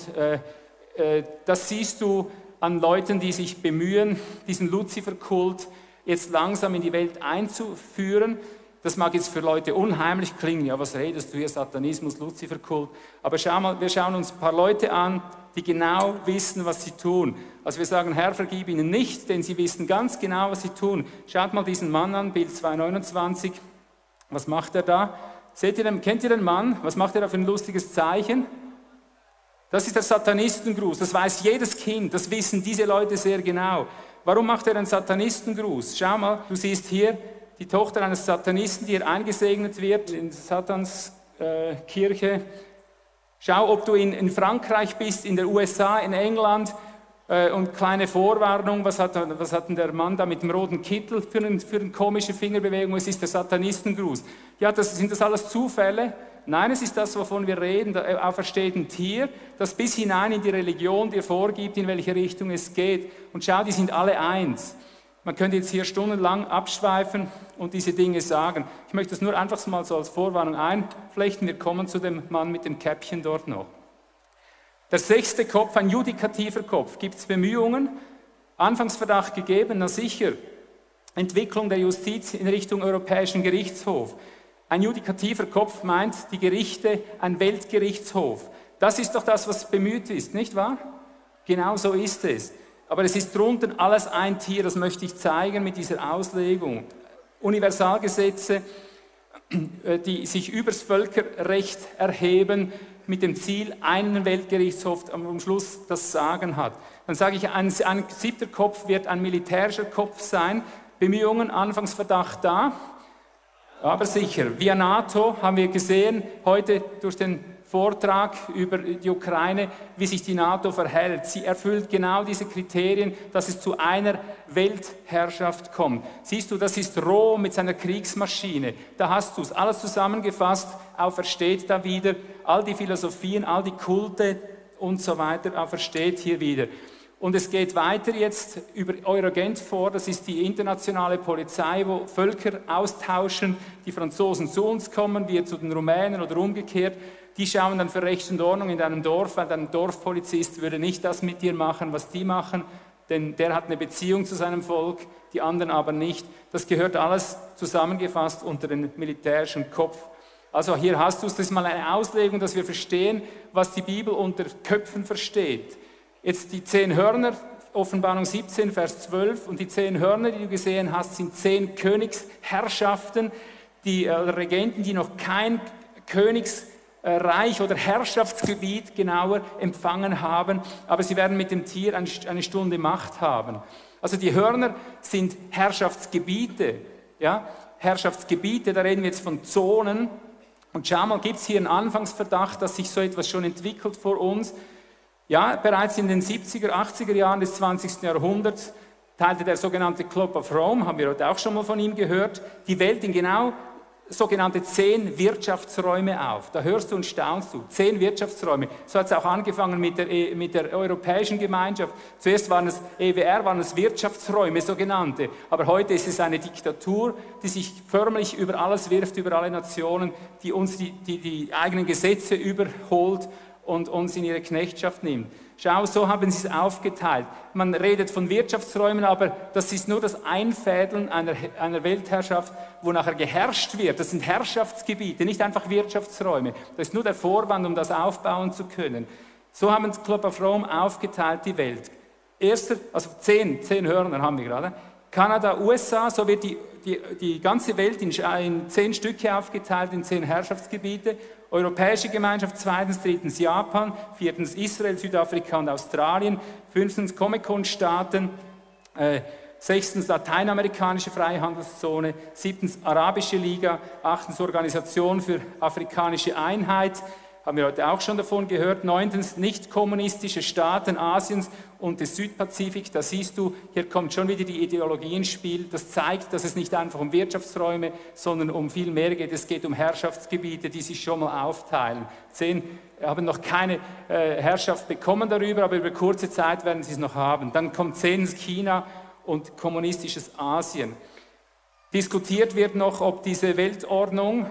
S3: das siehst du an Leuten, die sich bemühen, diesen Luziferkult jetzt langsam in die Welt einzuführen. Das mag jetzt für Leute unheimlich klingen, ja, was redest du hier, Satanismus, Luziferkult. Aber schau mal, wir schauen uns ein paar Leute an, die genau wissen, was sie tun. Also wir sagen, Herr, vergib ihnen nicht, denn sie wissen ganz genau, was sie tun. Schaut mal diesen Mann an, Bild 229. Was macht er da? Kennt ihr den Mann? Was macht er da für ein lustiges Zeichen? Das ist der Satanistengruß, das weiß jedes Kind, das wissen diese Leute sehr genau. Warum macht er einen Satanistengruß? Schau mal, du siehst hier die Tochter eines Satanisten, die hier eingesegnet wird in Satans Kirche. Schau, ob du in Frankreich bist, in den USA, in England. Und kleine Vorwarnung, was hat denn der Mann da mit dem roten Kittel für eine komische Fingerbewegung? Es ist der Satanistengruß. Ja, sind das alles Zufälle? Nein, es ist das, wovon wir reden, der auferstehten Tier, das bis hinein in die Religion dir vorgibt, in welche Richtung es geht. Und schau, die sind alle eins. Man könnte jetzt hier stundenlang abschweifen und diese Dinge sagen. Ich möchte das nur einfach mal so als Vorwarnung einflechten. Wir kommen zu dem Mann mit dem Käppchen dort noch. Der 6. Kopf, ein judikativer Kopf. Gibt es Bemühungen? Anfangsverdacht gegeben? Na sicher. Entwicklung der Justiz in Richtung Europäischen Gerichtshof. Ein judikativer Kopf meint die Gerichte, ein Weltgerichtshof. Das ist doch das, was bemüht ist, nicht wahr? Genau so ist es. Aber es ist drunten alles ein Tier, das möchte ich zeigen mit dieser Auslegung. Universalgesetze, die sich übers Völkerrecht erheben, mit dem Ziel, einen Weltgerichtshof am Schluss das Sagen hat. Dann sage ich, ein 7. Kopf wird ein militärischer Kopf sein. Bemühungen, Anfangsverdacht da. Aber sicher, via NATO haben wir gesehen, heute durch den Vortrag über die Ukraine, wie sich die NATO verhält. Sie erfüllt genau diese Kriterien, dass es zu einer Weltherrschaft kommt. Siehst du, das ist Rom mit seiner Kriegsmaschine. Da hast du es, alles zusammengefasst, aufersteht da wieder, all die Philosophien, all die Kulte und so weiter, aufersteht hier wieder. Und es geht weiter jetzt über Eurogent vor, das ist die internationale Polizei, wo Völker austauschen, die Franzosen zu uns kommen, wir zu den Rumänen oder umgekehrt. Die schauen dann für Recht und Ordnung in deinem Dorf, weil dein Dorfpolizist würde nicht das mit dir machen, was die machen, denn der hat eine Beziehung zu seinem Volk, die anderen aber nicht. Das gehört alles zusammengefasst unter den militärischen Kopf. Also hier hast du es, das ist mal eine Auslegung, dass wir verstehen, was die Bibel unter Köpfen versteht. Jetzt die 10 Hörner, Offenbarung 17, Vers 12, und die 10 Hörner, die du gesehen hast, sind 10 Königsherrschaften, die Regenten, die noch kein Königsreich oder Herrschaftsgebiet genauer empfangen haben, aber sie werden mit dem Tier eine Stunde Macht haben. Also die Hörner sind Herrschaftsgebiete, ja? Herrschaftsgebiete, da reden wir jetzt von Zonen. Und schau mal, gibt es hier einen Anfangsverdacht, dass sich so etwas schon entwickelt vor uns? Ja, bereits in den 70er, 80er Jahren des 20. Jahrhunderts teilte der sogenannte Club of Rome, haben wir heute auch schon mal von ihm gehört, die Welt in genau sogenannte 10 Wirtschaftsräume auf. Da hörst du und staunst du. 10 Wirtschaftsräume. So hat es auch angefangen mit der Europäischen Gemeinschaft. Zuerst waren es waren es Wirtschaftsräume, sogenannte. Aber heute ist es eine Diktatur, die sich förmlich über alles wirft, über alle Nationen, die uns die eigenen Gesetze überholt und uns in ihre Knechtschaft nimmt. Schau, so haben sie es aufgeteilt. Man redet von Wirtschaftsräumen, aber das ist nur das Einfädeln einer Weltherrschaft, wo nachher geherrscht wird. Das sind Herrschaftsgebiete, nicht einfach Wirtschaftsräume. Das ist nur der Vorwand, um das aufbauen zu können. So haben das Club of Rome aufgeteilt, die Welt. Also 10 Hörner haben wir gerade. Kanada, USA, so wird die ganze Welt in 10 Stücke aufgeteilt, in 10 Herrschaftsgebiete. Europäische Gemeinschaft, 2., 3. Japan, 4. Israel, Südafrika und Australien, 5. Comic-Con-Staaten, 6. Lateinamerikanische Freihandelszone, 7. Arabische Liga, 8. Organisation für afrikanische Einheit, haben wir heute auch schon davon gehört, 9. nicht-kommunistische Staaten Asiens und des Südpazifik. Da siehst du, hier kommt schon wieder die Ideologie ins Spiel. Das zeigt, dass es nicht einfach um Wirtschaftsräume, sondern um viel mehr geht. Es geht um Herrschaftsgebiete, die sich schon mal aufteilen. 10 haben noch keine Herrschaft bekommen darüber, aber über kurze Zeit werden sie es noch haben. Dann kommt 10. China und kommunistisches Asien. Diskutiert wird noch, ob diese Weltordnung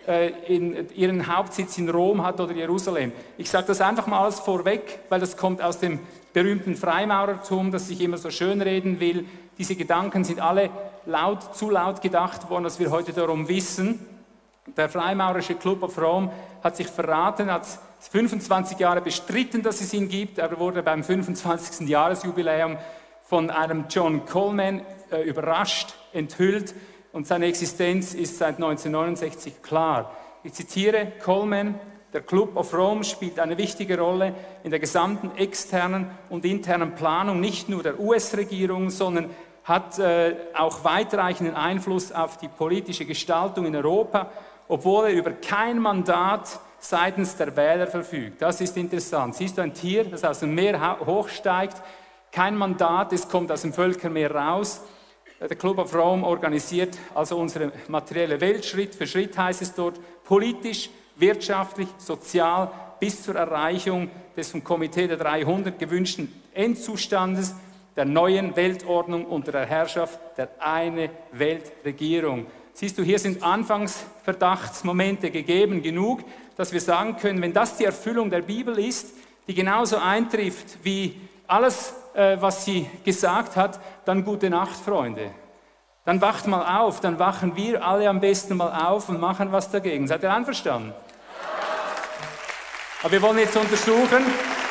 S3: ihren Hauptsitz in Rom hat oder Jerusalem. Ich sage das einfach mal alles vorweg, weil das kommt aus dem berühmten Freimaurertum, das sich immer so schönreden will. Diese Gedanken sind alle zu laut gedacht worden, dass wir heute darum wissen. Der Freimaurerische Club of Rome hat sich verraten, hat 25 Jahre bestritten, dass es ihn gibt. Er wurde beim 25. Jahresjubiläum von einem John Coleman überrascht, enthüllt. Und seine Existenz ist seit 1969 klar. Ich zitiere Coleman: Der Club of Rome spielt eine wichtige Rolle in der gesamten externen und internen Planung, nicht nur der US-Regierung, sondern hat auch weitreichenden Einfluss auf die politische Gestaltung in Europa, obwohl er über kein Mandat seitens der Wähler verfügt. Das ist interessant. Siehst du ein Tier, das aus dem Meer hochsteigt, kein Mandat, es kommt aus dem Völkermeer raus. Der Club of Rome organisiert also unsere materielle Welt Schritt für Schritt, heißt es dort, politisch, wirtschaftlich, sozial, bis zur Erreichung des vom Komitee der 300 gewünschten Endzustandes der neuen Weltordnung unter der Herrschaft der eine Weltregierung. Siehst du, hier sind Anfangsverdachtsmomente gegeben genug, dass wir sagen können, wenn das die Erfüllung der Bibel ist, die genauso eintrifft wie alles, was sie gesagt hat, dann gute Nacht, Freunde. Dann wacht mal auf, dann wachen wir alle am besten mal auf und machen was dagegen. Seid ihr einverstanden? Aber wir wollen jetzt untersuchen,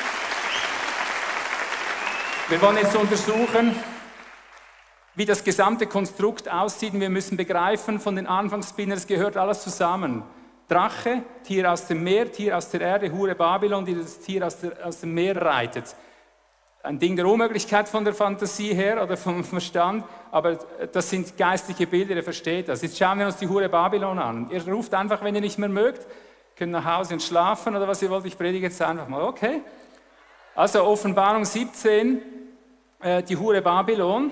S3: wie das gesamte Konstrukt aussieht. Und wir müssen begreifen von den Anfangsbildern, es gehört alles zusammen. Drache, Tier aus dem Meer, Tier aus der Erde, Hure Babylon, die das Tier aus dem Meer reitet. Ein Ding der Unmöglichkeit von der Fantasie her oder vom Verstand, aber das sind geistliche Bilder, ihr versteht das. Jetzt schauen wir uns die Hure Babylon an. Ihr ruft einfach, wenn ihr nicht mehr mögt, könnt nach Hause und schlafen oder was ihr wollt, ich predige jetzt einfach mal, okay? Also Offenbarung 17, die Hure Babylon.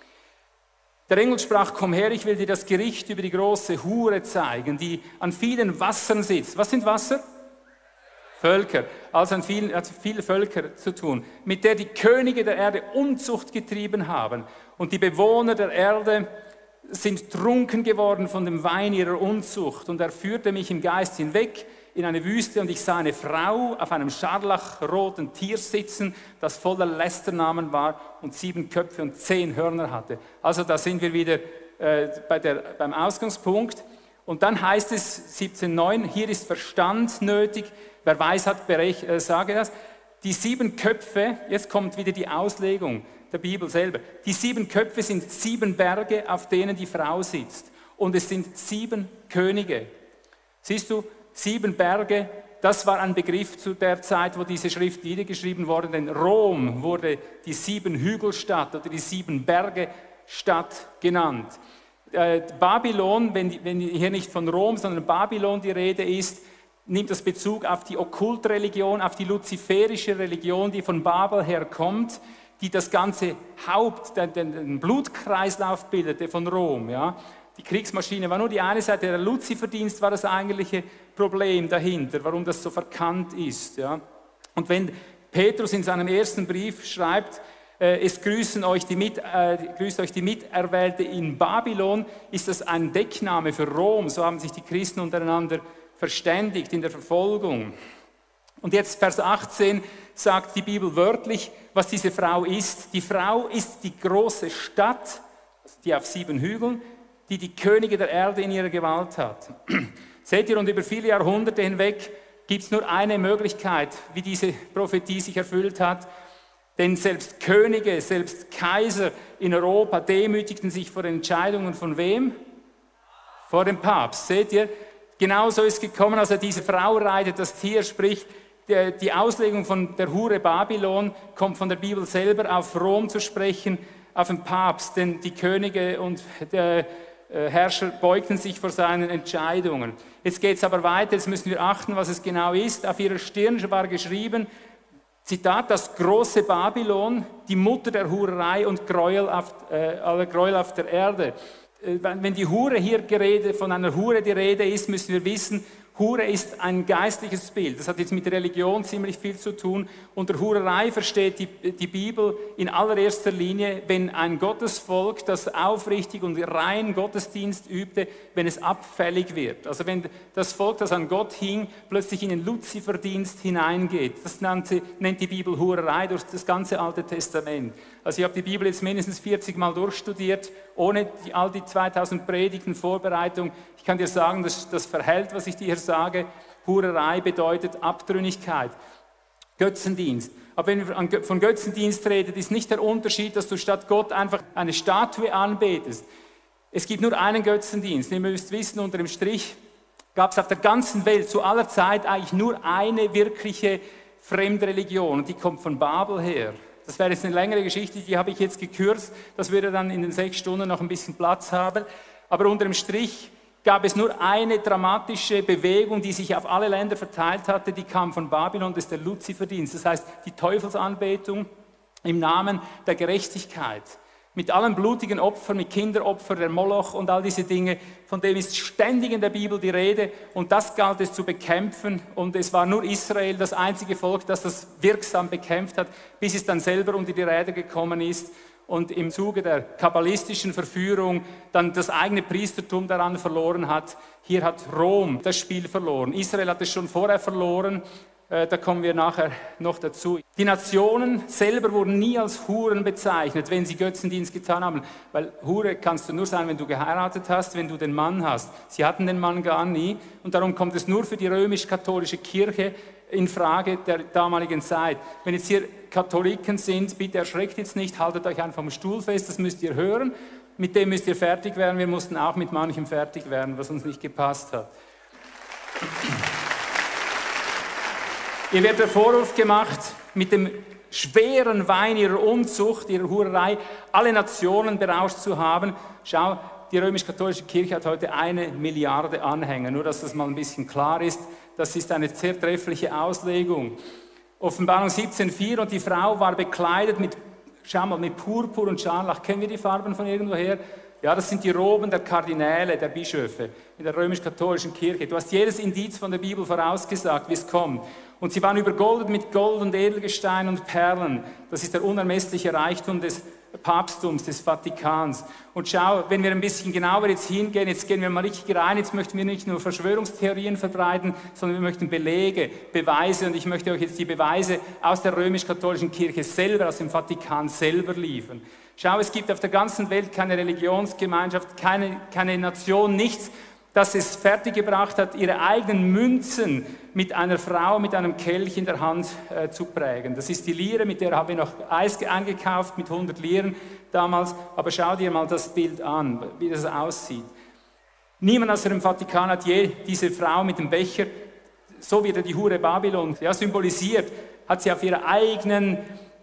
S3: Der Engel sprach, komm her, ich will dir das Gericht über die große Hure zeigen, die an vielen Wassern sitzt. Was sind Wasser? Völker, also hat viele Völker zu tun, mit der die Könige der Erde Unzucht getrieben haben. Und die Bewohner der Erde sind trunken geworden von dem Wein ihrer Unzucht. Und er führte mich im Geist hinweg in eine Wüste und ich sah eine Frau auf einem scharlachroten Tier sitzen, das voller Lästernamen war und 7 Köpfe und 10 Hörner hatte. Also da sind wir wieder beim Ausgangspunkt. Und dann heißt es 17,9, hier ist Verstand nötig. Wer weiß hat, sage das. Die 7 Köpfe, jetzt kommt wieder die Auslegung der Bibel selber. Die 7 Köpfe sind 7 Berge, auf denen die Frau sitzt. Und es sind 7 Könige. Siehst du, 7 Berge, das war ein Begriff zu der Zeit, wo diese Schrift niedergeschrieben wurde. Denn Rom wurde die 7 Hügelstadt oder die 7 Berge Stadt genannt. Babylon, wenn hier nicht von Rom, sondern Babylon die Rede ist, nimmt das Bezug auf die Okkultreligion, auf die luziferische Religion, die von Babel herkommt, die das ganze den Blutkreislauf bildete von Rom. Ja. Die Kriegsmaschine war nur die eine Seite, der Luziferdienst war das eigentliche Problem dahinter, warum das so verkannt ist. Ja. Und wenn Petrus in seinem ersten Brief schreibt, es grüßt euch die Miterwählte in Babylon, ist das ein Deckname für Rom, so haben sich die Christen untereinander verständigt in der Verfolgung. Und jetzt Vers 18 sagt die Bibel wörtlich, was diese Frau ist. Die Frau ist die große Stadt, die auf 7 Hügeln, die die Könige der Erde in ihrer Gewalt hat. Seht ihr, und über viele Jahrhunderte hinweg gibt es nur eine Möglichkeit, wie diese Prophetie sich erfüllt hat. Denn selbst Könige, selbst Kaiser in Europa demütigten sich vor den Entscheidungen von wem? Vor dem Papst. Seht ihr? Genauso ist gekommen, also diese Frau reitet das Tier, sprich die Auslegung von der Hure Babylon kommt von der Bibel selber auf Rom zu sprechen, auf den Papst, denn die Könige und der Herrscher beugten sich vor seinen Entscheidungen. Jetzt geht es aber weiter, jetzt müssen wir achten, was es genau ist. Auf ihrer Stirn war geschrieben, Zitat, das große Babylon, die Mutter der Hurerei und aller Gräuel auf der Erde. Wenn die Hure hier von einer Hure die Rede ist, müssen wir wissen, Hure ist ein geistliches Bild. Das hat jetzt mit Religion ziemlich viel zu tun. Unter Hurerei versteht die Bibel in allererster Linie, wenn ein Gottesvolk, das aufrichtig und rein Gottesdienst übte, wenn es abfällig wird. Also wenn das Volk, das an Gott hing, plötzlich in den Luziferdienst hineingeht. Das nennt die Bibel Hurerei durch das ganze Alte Testament. Also ich habe die Bibel jetzt mindestens 40 Mal durchstudiert, ohne all die 2000 Predigten Vorbereitung. Ich kann dir sagen, das verhält, was ich dir sage. Hurerei bedeutet Abtrünnigkeit, Götzendienst. Aber wenn wir von Götzendienst reden, ist nicht der Unterschied, dass du statt Gott einfach eine Statue anbetest. Es gibt nur einen Götzendienst. Ihr müsst wissen, unter dem Strich gab es auf der ganzen Welt zu aller Zeit eigentlich nur eine wirkliche Fremdreligion. Und die kommt von Babel her. Das wäre jetzt eine längere Geschichte, die habe ich jetzt gekürzt. Das würde dann in den 6 Stunden noch ein bisschen Platz haben. Aber unter dem Strich gab es nur eine dramatische Bewegung, die sich auf alle Länder verteilt hatte, die kam von Babylon, das ist der Luziferdienst. Das heißt, die Teufelsanbetung im Namen der Gerechtigkeit. Mit allen blutigen Opfern, mit Kinderopfern, der Moloch und all diese Dinge, von dem ist ständig in der Bibel die Rede und das galt es zu bekämpfen und es war nur Israel das einzige Volk, das das wirksam bekämpft hat, bis es dann selber unter die Räder gekommen ist und im Zuge der kabbalistischen Verführung dann das eigene Priestertum daran verloren hat. Hier hat Rom das Spiel verloren. Israel hat es schon vorher verloren. Da kommen wir nachher noch dazu. Die Nationen selber wurden nie als Huren bezeichnet, wenn sie Götzendienst getan haben. Weil Hure kannst du nur sein, wenn du geheiratet hast, wenn du den Mann hast. Sie hatten den Mann gar nie. Und darum kommt es nur für die römisch-katholische Kirche in Frage der damaligen Zeit. Wenn jetzt hier Katholiken sind, bitte erschreckt jetzt nicht, haltet euch einfach am Stuhl fest, das müsst ihr hören. Mit dem müsst ihr fertig werden. Wir mussten auch mit manchem fertig werden, was uns nicht gepasst hat. Ihr werdet der Vorwurf gemacht, mit dem schweren Wein ihrer Unzucht, ihrer Hurerei, alle Nationen berauscht zu haben. Schau, die römisch-katholische Kirche hat heute 1 Milliarde Anhänger, nur dass das mal ein bisschen klar ist. Das ist eine sehr treffliche Auslegung. Offenbarung 17,4 und die Frau war bekleidet mit, schau mal, mit Purpur und Scharlach. Kennen wir die Farben von irgendwoher? Ja, das sind die Roben der Kardinäle, der Bischöfe in der römisch-katholischen Kirche. Du hast jedes Indiz von der Bibel vorausgesagt, wie es kommt. Und sie waren übergoldet mit Gold und Edelgestein und Perlen. Das ist der unermessliche Reichtum des Papsttums, des Vatikans. Und schau, wenn wir ein bisschen genauer jetzt hingehen, jetzt gehen wir mal richtig rein, jetzt möchten wir nicht nur Verschwörungstheorien verbreiten, sondern wir möchten Belege, Beweise. Und ich möchte euch jetzt die Beweise aus der römisch-katholischen Kirche selber, aus dem Vatikan selber liefern. Schau, es gibt auf der ganzen Welt keine Religionsgemeinschaft, keine Nation, nichts, das es fertiggebracht hat, ihre eigenen Münzen mit einer Frau, mit einem Kelch in der Hand zu prägen. Das ist die Lire, mit der haben wir noch Eis eingekauft, mit 100 Liren damals. Aber schau dir mal das Bild an, wie das aussieht. Niemand aus dem Vatikan hat je diese Frau mit dem Becher, so wie die Hure Babylon symbolisiert, hat sie auf ihre eigenen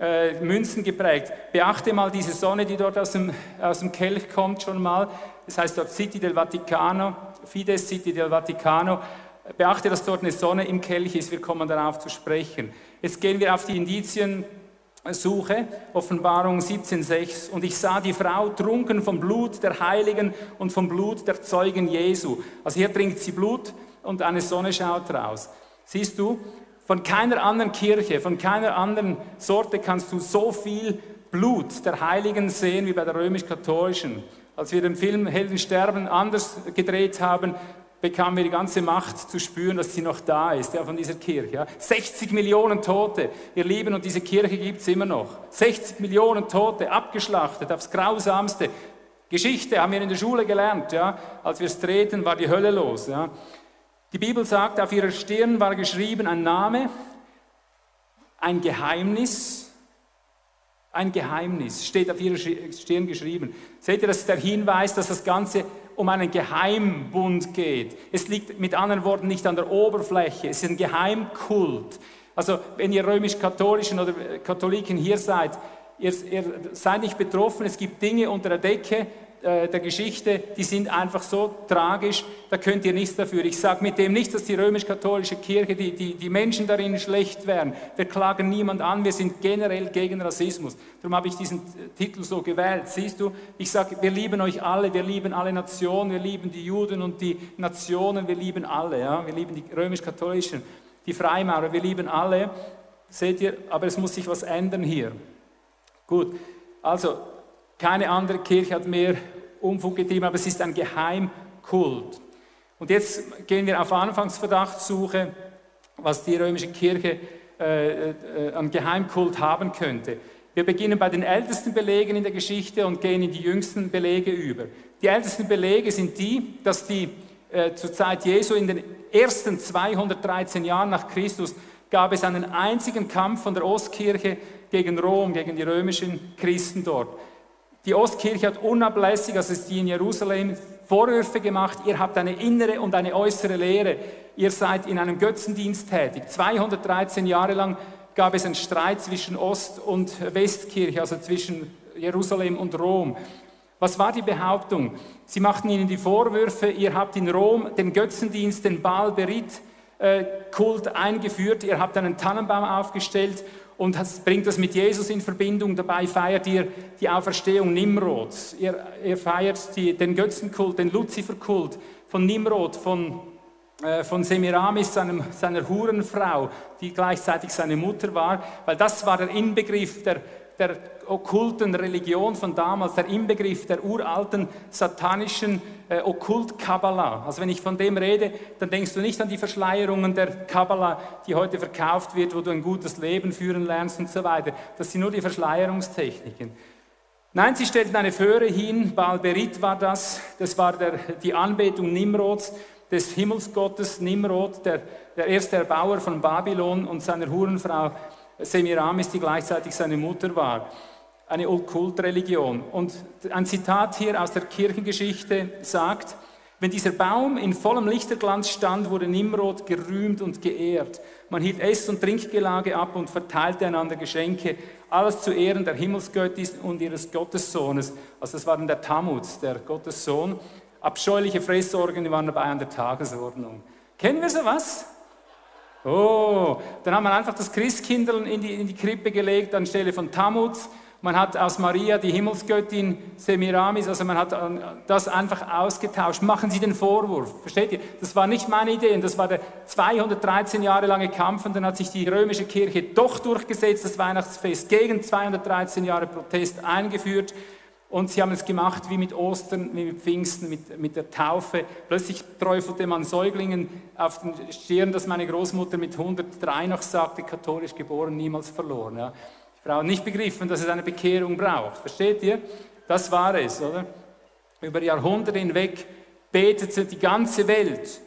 S3: Münzen geprägt. Beachte mal diese Sonne, die dort aus dem Kelch kommt schon mal. Das heißt dort City del Vaticano, Fides City del Vaticano. Beachte, dass dort eine Sonne im Kelch ist. Wir kommen darauf zu sprechen. Jetzt gehen wir auf die Indiziensuche. Offenbarung 17,6. Und ich sah die Frau trunken vom Blut der Heiligen und vom Blut der Zeugen Jesu. Also hier trinkt sie Blut und eine Sonne schaut raus. Siehst du? Von keiner anderen Kirche, von keiner anderen Sorte kannst du so viel Blut der Heiligen sehen wie bei der römisch-katholischen. Als wir den Film Helden sterben anders gedreht haben, bekamen wir die ganze Macht zu spüren, dass sie noch da ist, ja, von dieser Kirche. Ja. 60 Millionen Tote, ihr Lieben, und diese Kirche gibt es immer noch. 60 Millionen Tote, abgeschlachtet, aufs Grausamste. Geschichte haben wir in der Schule gelernt. Ja. Als wir es drehten, war die Hölle los. Ja. Die Bibel sagt, auf ihrer Stirn war geschrieben ein Name, ein Geheimnis Ein Geheimnis, steht auf ihrer Stirn geschrieben. Seht ihr, das ist der Hinweis, dass das Ganze um einen Geheimbund geht. Es liegt mit anderen Worten nicht an der Oberfläche, es ist ein Geheimkult. Also wenn ihr römisch-katholischen oder Katholiken hier seid, ihr seid nicht betroffen, es gibt Dinge unter der Decke der Geschichte, die sind einfach so tragisch, da könnt ihr nichts dafür. Ich sage mit dem nicht, dass die römisch-katholische Kirche, die Menschen darin schlecht wären. Wir klagen niemand an, wir sind generell gegen Rassismus. Darum habe ich diesen Titel so gewählt. Siehst du, ich sage, wir lieben euch alle, wir lieben alle Nationen, wir lieben die Juden und die Nationen, wir lieben alle. Ja? Wir lieben die römisch-katholischen, die Freimaurer, wir lieben alle. Seht ihr, aber es muss sich was ändern hier. Gut, also keine andere Kirche hat mehr Unfug getrieben, aber es ist ein Geheimkult. Und jetzt gehen wir auf Anfangsverdachtssuche, was die römische Kirche an Geheimkult haben könnte. Wir beginnen bei den ältesten Belegen in der Geschichte und gehen in die jüngsten Belege über. Die ältesten Belege sind die, dass die zur Zeit Jesu in den ersten 213 Jahren nach Christus gab es einen einzigen Kampf von der Ostkirche gegen Rom, gegen die römischen Christen dort. Die Ostkirche hat unablässig, also ist die in Jerusalem, Vorwürfe gemacht, ihr habt eine innere und eine äußere Lehre, ihr seid in einem Götzendienst tätig. 213 Jahre lang gab es einen Streit zwischen Ost- und Westkirche, also zwischen Jerusalem und Rom. Was war die Behauptung? Sie machten ihnen die Vorwürfe, ihr habt in Rom den Götzendienst, den Baal-Berit-Kult eingeführt, ihr habt einen Tannenbaum aufgestellt und bringt das mit Jesus in Verbindung. Dabei feiert ihr die Auferstehung Nimrods. Ihr feiert den Götzenkult, den Luziferkult von Nimrod, von Semiramis, seiner Hurenfrau, die gleichzeitig seine Mutter war, weil das war der Inbegriff der okkulten Religion von damals, der Inbegriff der uralten satanischen Okkult-Kabbalah. Also wenn ich von dem rede, dann denkst du nicht an die Verschleierungen der Kabbalah, die heute verkauft wird, wo du ein gutes Leben führen lernst und so weiter. Das sind nur die Verschleierungstechniken. Nein, sie stellten eine Föhre hin, Baal-Berit war das war die Anbetung Nimrods, des Himmelsgottes Nimrod, der erste Erbauer von Babylon und seiner Hurenfrau Semiramis, die gleichzeitig seine Mutter war. Eine Okkultreligion. Und ein Zitat hier aus der Kirchengeschichte sagt, wenn dieser Baum in vollem Lichterglanz stand, wurde Nimrod gerühmt und geehrt. Man hielt Ess- und Trinkgelage ab und verteilte einander Geschenke, alles zu Ehren der Himmelsgöttin und ihres Gottessohnes. Also das war dann der Tammuz, der Gottessohn. Abscheuliche Fressorgen waren dabei an der Tagesordnung. Kennen wir sowas? Oh, dann hat man einfach das Christkindl in die Krippe gelegt anstelle von Tammuz. Man hat aus Maria die Himmelsgöttin Semiramis, also man hat das einfach ausgetauscht. Machen Sie den Vorwurf, versteht ihr? Das war nicht meine Idee, das war der 213 Jahre lange Kampf und dann hat sich die römische Kirche doch durchgesetzt, das Weihnachtsfest gegen 213 Jahre Protest eingeführt. Und sie haben es gemacht wie mit Ostern, wie mit Pfingsten, mit der Taufe. Plötzlich träufelte man Säuglingen auf den Stirn, dass meine Großmutter mit 103 noch sagte, katholisch geboren, niemals verloren. Ja. Die Frau hat nicht begriffen, dass es eine Bekehrung braucht. Versteht ihr? Das war es, oder? Über Jahrhunderte hinweg betete die ganze Welt,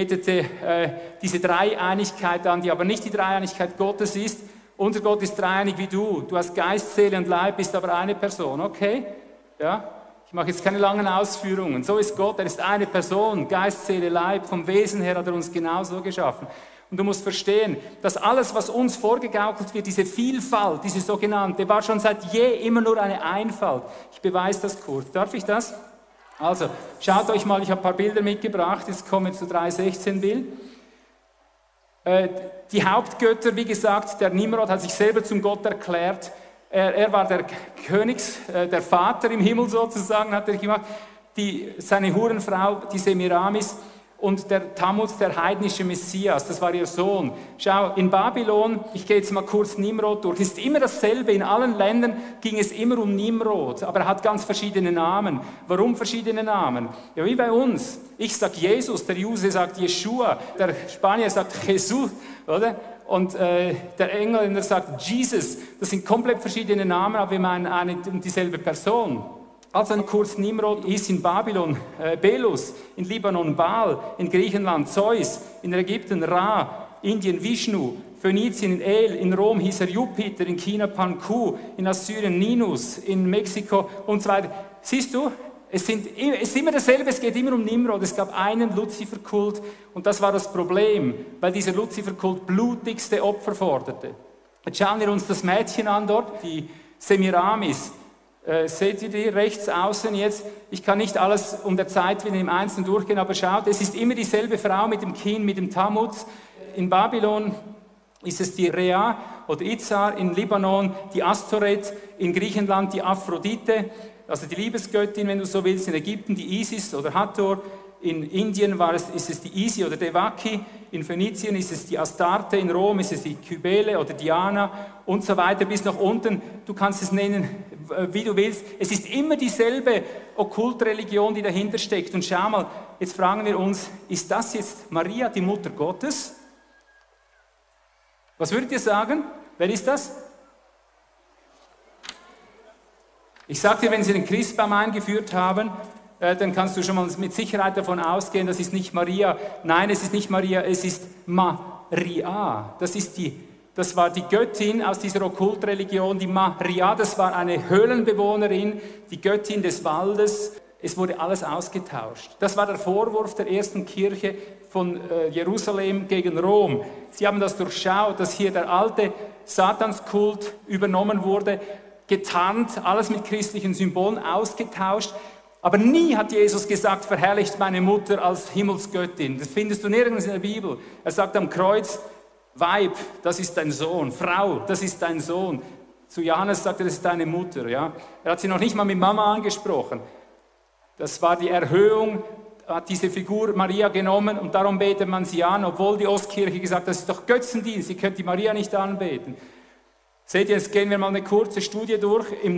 S3: diese Dreieinigkeit an, die aber nicht die Dreieinigkeit Gottes ist. Unser Gott ist dreieinig wie du. Du hast Geist, Seele und Leib, bist aber eine Person, okay? Ja, ich mache jetzt keine langen Ausführungen. So ist Gott, er ist eine Person, Geist, Seele, Leib, vom Wesen her hat er uns genauso geschaffen. Und du musst verstehen, dass alles, was uns vorgegaukelt wird, diese Vielfalt, diese sogenannte, war schon seit je immer nur eine Einfalt. Ich beweise das kurz. Darf ich das? Also, schaut euch mal, ich habe ein paar Bilder mitgebracht, jetzt kommen wir zu 3,16 Bild. Die Hauptgötter, wie gesagt, der Nimrod hat sich selber zum Gott erklärt. Er war der der Vater im Himmel sozusagen, hat er gemacht. Seine Hurenfrau, die Semiramis, und der Tammuz, der heidnische Messias, das war ihr Sohn. Schau, in Babylon, ich gehe jetzt mal kurz Nimrod durch, ist immer dasselbe, in allen Ländern ging es immer um Nimrod, aber er hat ganz verschiedene Namen. Warum verschiedene Namen? Ja, wie bei uns. Ich sage Jesus, der Juse sagt Yeshua, der Spanier sagt Jesus, oder? Und der Engländer sagt Jesus. Das sind komplett verschiedene Namen, aber wir meinen eine und dieselbe Person. Also ein kurz Nimrod hieß in Babylon Belus, in Libanon Baal, in Griechenland Zeus, in Ägypten Ra, Indien Vishnu, Phönizien El, in Rom hieß er Jupiter, in China Panku, in Assyrien Ninus, in Mexiko und so weiter. Siehst du, es ist immer dasselbe, es geht immer um Nimrod. Es gab einen Luziferkult und das war das Problem, weil dieser Luziferkult blutigste Opfer forderte. Jetzt schauen wir uns das Mädchen an dort, die Semiramis. Seht ihr die rechts außen jetzt? Ich kann nicht alles um der Zeit willen im Einzelnen durchgehen, aber schaut, es ist immer dieselbe Frau mit dem Kinn, mit dem Tammuz. In Babylon ist es die Rea oder Izar, in Libanon die Astoret, in Griechenland die Aphrodite, also die Liebesgöttin, wenn du so willst, in Ägypten die Isis oder Hathor, in Indien ist es die Isi oder Devaki, in Phönizien ist es die Astarte, in Rom ist es die Kybele oder Diana und so weiter bis nach unten. Du kannst es nennen, wie du willst. Es ist immer dieselbe Okkultreligion, die dahinter steckt. Und schau mal, jetzt fragen wir uns, ist das jetzt Maria, die Mutter Gottes? Was würdet ihr sagen? Wer ist das? Ich sage dir, wenn sie den Christbaum eingeführt haben, dann kannst du schon mal mit Sicherheit davon ausgehen, das ist nicht Maria. Nein, es ist nicht Maria, es ist Maria. Das war die Göttin aus dieser Okkultreligion, die Maria, das war eine Höhlenbewohnerin, die Göttin des Waldes. Es wurde alles ausgetauscht. Das war der Vorwurf der ersten Kirche von Jerusalem gegen Rom. Sie haben das durchschaut, dass hier der alte Satanskult übernommen wurde, getarnt, alles mit christlichen Symbolen ausgetauscht. Aber nie hat Jesus gesagt, verherrlicht meine Mutter als Himmelsgöttin. Das findest du nirgends in der Bibel. Er sagt am Kreuz, Weib, das ist dein Sohn. Frau, das ist dein Sohn. Zu Johannes sagt er, das ist deine Mutter. Ja? Er hat sie noch nicht mal mit Mama angesprochen. Das war die Erhöhung, hat diese Figur Maria genommen und darum betet man sie an, obwohl die Ostkirche gesagt hat, das ist doch Götzendienst, ihr könnt die Maria nicht anbeten. Seht ihr, jetzt gehen wir mal eine kurze Studie durch. Im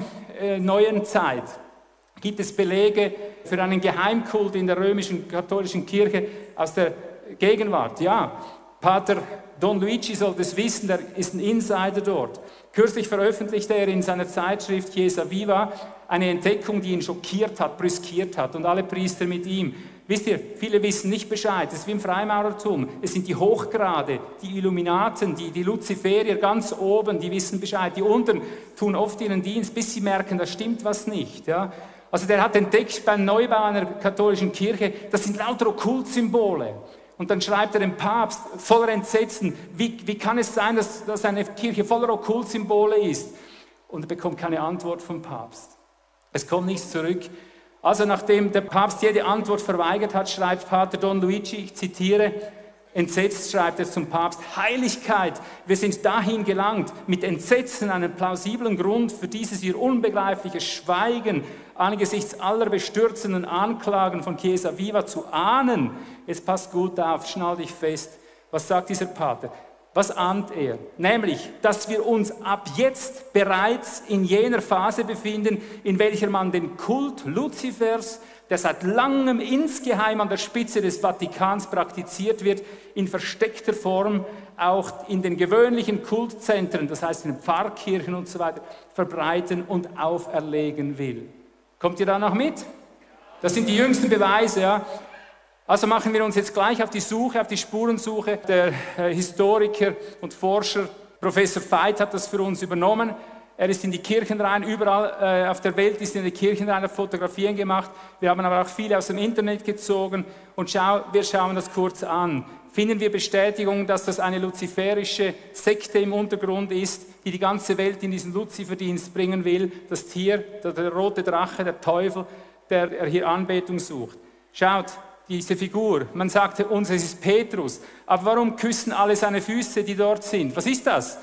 S3: neuen Zeit gibt es Belege für einen Geheimkult in der römischen katholischen Kirche aus der Gegenwart. Ja, Pater Don Luigi sollte es wissen, der ist ein Insider dort. Kürzlich veröffentlichte er in seiner Zeitschrift Chiesa Viva eine Entdeckung, die ihn schockiert hat, brüskiert hat und alle Priester mit ihm. Wisst ihr, viele wissen nicht Bescheid, das ist wie im Freimaurertum. Es sind die Hochgrade, die Illuminaten, die Luziferier ganz oben, die wissen Bescheid. Die unten tun oft ihren Dienst, bis sie merken, da stimmt was nicht. Ja? Also der hat entdeckt beim Neubau einer katholischen Kirche, das sind lauter Okkultsymbole. Und dann schreibt er dem Papst voller Entsetzen, wie kann es sein, dass eine Kirche voller Okkultsymbole ist? Und er bekommt keine Antwort vom Papst. Es kommt nichts zurück. Also nachdem der Papst jede Antwort verweigert hat, schreibt Pater Don Luigi, ich zitiere, entsetzt schreibt er zum Papst, Heiligkeit, wir sind dahin gelangt, mit Entsetzen einen plausiblen Grund für dieses ihr unbegreifliches Schweigen angesichts aller bestürzenden Anklagen von Chiesa Viva zu ahnen. Jetzt passt gut auf, schnall dich fest. Was sagt dieser Pater? Was ahnt er? Nämlich, dass wir uns ab jetzt bereits in jener Phase befinden, in welcher man den Kult Luzifers, der seit langem insgeheim an der Spitze des Vatikans praktiziert wird, in versteckter Form auch in den gewöhnlichen Kultzentren, das heißt in den Pfarrkirchen und so weiter, verbreiten und auferlegen will. Kommt ihr da noch mit? Das sind die jüngsten Beweise, ja. Also machen wir uns jetzt gleich auf die Suche, auf die Spurensuche. Der Historiker und Forscher Professor Veit hat das für uns übernommen. Er ist in die Kirchen rein, überall auf der Welt ist in die Kirchen rein, hat Fotografien gemacht. Wir haben aber auch viele aus dem Internet gezogen und wir schauen das kurz an. Finden wir Bestätigung, dass das eine luziferische Sekte im Untergrund ist, die die ganze Welt in diesen Luziferdienst bringen will, das Tier, der rote Drache, der Teufel, der hier Anbetung sucht. Schaut, diese Figur, man sagte uns, es ist Petrus, aber warum küssen alle seine Füße, die dort sind? Was ist das?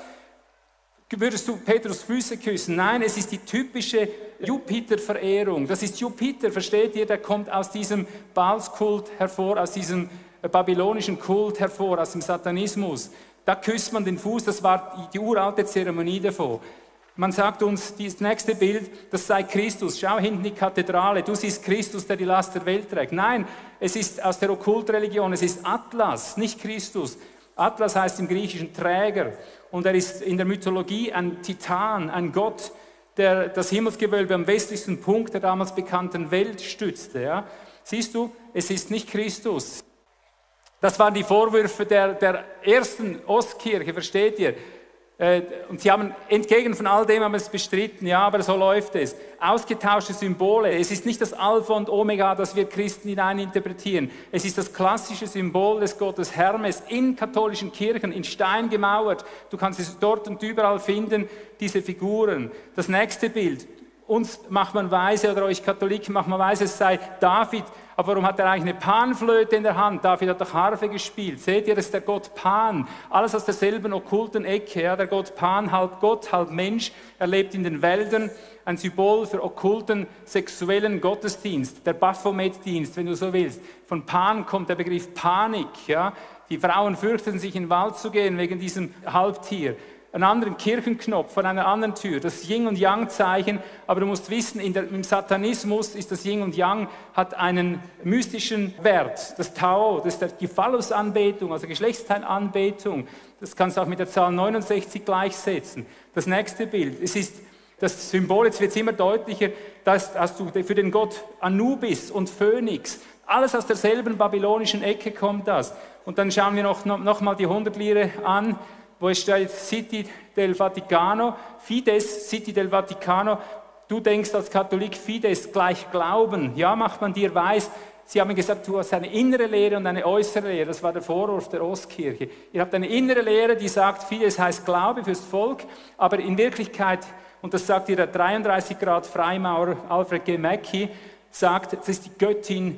S3: Würdest du Petrus Füße küssen? Nein, es ist die typische Jupiter-Verehrung. Das ist Jupiter, versteht ihr? Der kommt aus diesem Baalskult hervor, aus diesem babylonischen Kult hervor, aus dem Satanismus. Da küsst man den Fuß, das war die uralte Zeremonie davor. Man sagt uns, das nächste Bild, das sei Christus. Schau hinten die Kathedrale, du siehst Christus, der die Last der Welt trägt. Nein, es ist aus der Okkultreligion, es ist Atlas, nicht Christus. Atlas heißt im Griechischen Träger und er ist in der Mythologie ein Titan, ein Gott, der das Himmelsgewölbe am westlichsten Punkt der damals bekannten Welt stützte. Ja? Siehst du, es ist nicht Christus. Das waren die Vorwürfe der ersten Ostkirche, versteht ihr? Und sie haben entgegen von all dem haben es bestritten, ja, aber so läuft es. Ausgetauschte Symbole. Es ist nicht das Alpha und Omega, das wir Christen hineininterpretieren. Es ist das klassische Symbol des Gottes Hermes in katholischen Kirchen, in Stein gemauert. Du kannst es dort und überall finden, diese Figuren. Das nächste Bild. Uns macht man weise, oder euch Katholiken macht man weise, es sei David. Aber warum hat er eigentlich eine Panflöte in der Hand? David hat doch Harfe gespielt. Seht ihr, das ist der Gott Pan. Alles aus derselben okkulten Ecke. Ja? Der Gott Pan, halb Gott, halb Mensch. Er lebt in den Wäldern. Ein Symbol für okkulten, sexuellen Gottesdienst. Der Baphomet-Dienst, wenn du so willst. Von Pan kommt der Begriff Panik. Ja? Die Frauen fürchten sich, in den Wald zu gehen wegen diesem Halbtier. Einen anderen Kirchenknopf von einer anderen Tür, das Yin- und Yang-Zeichen. Aber du musst wissen, im Satanismus ist das Yin und Yang, hat einen mystischen Wert. Das Tao, das ist die Phallus-Anbetung, also Geschlechtsteilanbetung. Das kannst du auch mit der Zahl 69 gleichsetzen. Das nächste Bild, es ist das Symbol, jetzt wird es immer deutlicher, dass du für den Gott Anubis und Phönix, alles aus derselben babylonischen Ecke kommt das. Und dann schauen wir noch mal die 100 Lire an, wo es steht City del Vaticano, Fides, City del Vaticano. Du denkst als Katholik, Fides gleich Glauben. Ja, macht man dir weiß. Sie haben gesagt, du hast eine innere Lehre und eine äußere Lehre. Das war der Vorwurf der Ostkirche. Ihr habt eine innere Lehre, die sagt, Fides heißt Glaube fürs Volk, aber in Wirklichkeit, und das sagt ihr der 33 Grad Freimaurer Alfred G. Mackey, sagt, das ist die Göttin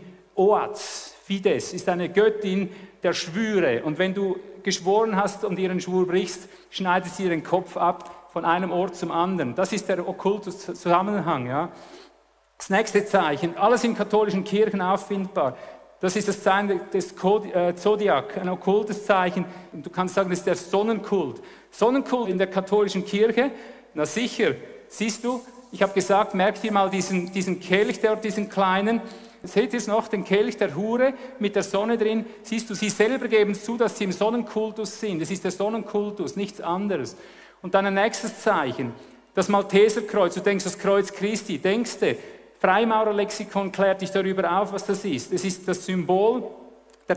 S3: Oaz. Fides ist eine Göttin der Schwüre. Und wenn du geschworen hast und ihren Schwur brichst, schneidet sie den Kopf ab von einem Ort zum anderen. Das ist der okkulte Zusammenhang. Ja. Das nächste Zeichen, alles in katholischen Kirchen auffindbar. Das ist das Zeichen des Zodiac, ein okkultes Zeichen. Du kannst sagen, das ist der Sonnenkult. Sonnenkult in der katholischen Kirche, na sicher, siehst du, ich habe gesagt, merkt ihr mal diesen Kelch dort, diesen kleinen. Seht ihr es noch, den Kelch der Hure mit der Sonne drin? Siehst du, sie selber geben zu, dass sie im Sonnenkultus sind. Es ist der Sonnenkultus, nichts anderes. Und dann ein nächstes Zeichen, das Malteserkreuz. Du denkst, das Kreuz Christi, denkst du, Freimaurerlexikon klärt dich darüber auf, was das ist. Es ist das Symbol der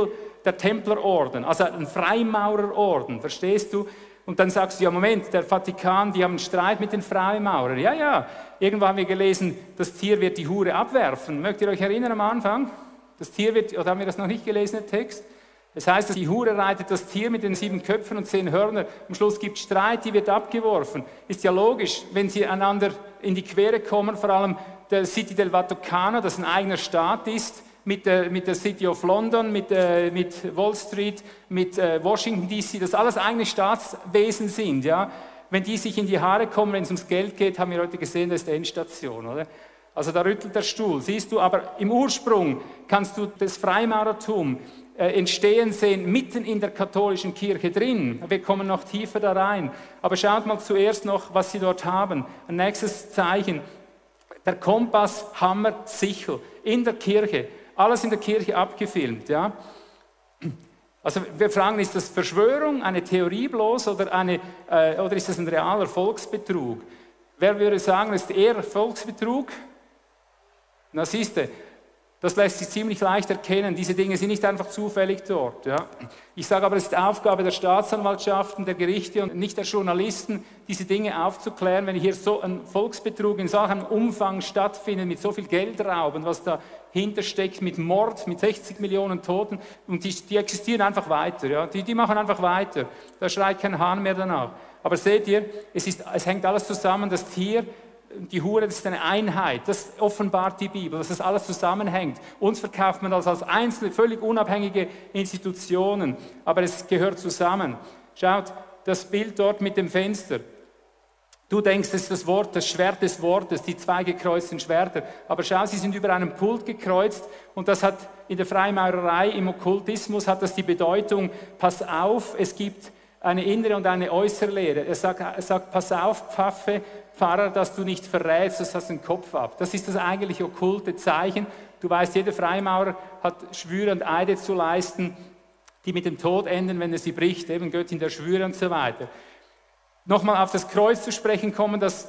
S3: Templerorden, also ein Freimaurerorden, verstehst du? Und dann sagst du, ja Moment, der Vatikan, die haben einen Streit mit den Freimaurern. Ja, irgendwo haben wir gelesen, das Tier wird die Hure abwerfen. Mögt ihr euch erinnern am Anfang? Das Tier wird, oder haben wir das noch nicht gelesen, der Text? Das heißt, die Hure reitet das Tier mit den 7 Köpfen und 10 Hörnern. Am Schluss gibt es Streit, die wird abgeworfen. Ist ja logisch, wenn sie einander in die Quere kommen, vor allem der City del Vaticano, das ein eigener Staat ist, mit der City of London, mit Wall Street, mit Washington DC, das alles eigene Staatswesen sind. Ja? Wenn die sich in die Haare kommen, wenn es ums Geld geht, haben wir heute gesehen, das ist die Endstation. Oder? Also da rüttelt der Stuhl, siehst du, aber im Ursprung kannst du das Freimaurertum entstehen sehen, mitten in der katholischen Kirche drin. Wir kommen noch tiefer da rein. Aber schaut mal zuerst noch, was sie dort haben. Ein nächstes Zeichen, der Kompass, Hammer, Sichel in der Kirche. Alles in der Kirche abgefilmt, ja. Also wir fragen, ist das Verschwörung, eine Theorie bloß oder ist das ein realer Volksbetrug? Wer würde sagen, es ist eher Volksbetrug? Na siehste, das lässt sich ziemlich leicht erkennen. Diese Dinge sind nicht einfach zufällig dort. Ja. Ich sage aber, es ist Aufgabe der Staatsanwaltschaften, der Gerichte und nicht der Journalisten, diese Dinge aufzuklären. Wenn hier so ein Volksbetrug in solchem Umfang stattfindet, mit so viel Geldraub und was dahinter steckt, mit Mord, mit 60 Millionen Toten, und die existieren einfach weiter. Ja. Die machen einfach weiter. Da schreit kein Hahn mehr danach. Aber seht ihr, es hängt alles zusammen, das Tier, die Hure, das ist eine Einheit, das offenbart die Bibel, dass das alles zusammenhängt. Uns verkauft man das als einzelne, völlig unabhängige Institutionen, aber es gehört zusammen. Schaut, das Bild dort mit dem Fenster. Du denkst, das ist das Wort, das Schwert des Wortes, die 2 gekreuzten Schwerter. Aber schau, sie sind über einem Pult gekreuzt und das hat in der Freimaurerei, im Okkultismus hat das die Bedeutung, pass auf, es gibt eine innere und eine äußere Lehre. Er sagt, pass auf, Pfarrer, dass du nicht verrätst, das hast den Kopf ab. Das ist das eigentliche okkulte Zeichen. Du weißt, jeder Freimaurer hat Schwüre und Eide zu leisten, die mit dem Tod enden, wenn er sie bricht, eben Göttin der Schwüre und so weiter. Nochmal auf das Kreuz zu sprechen kommen, das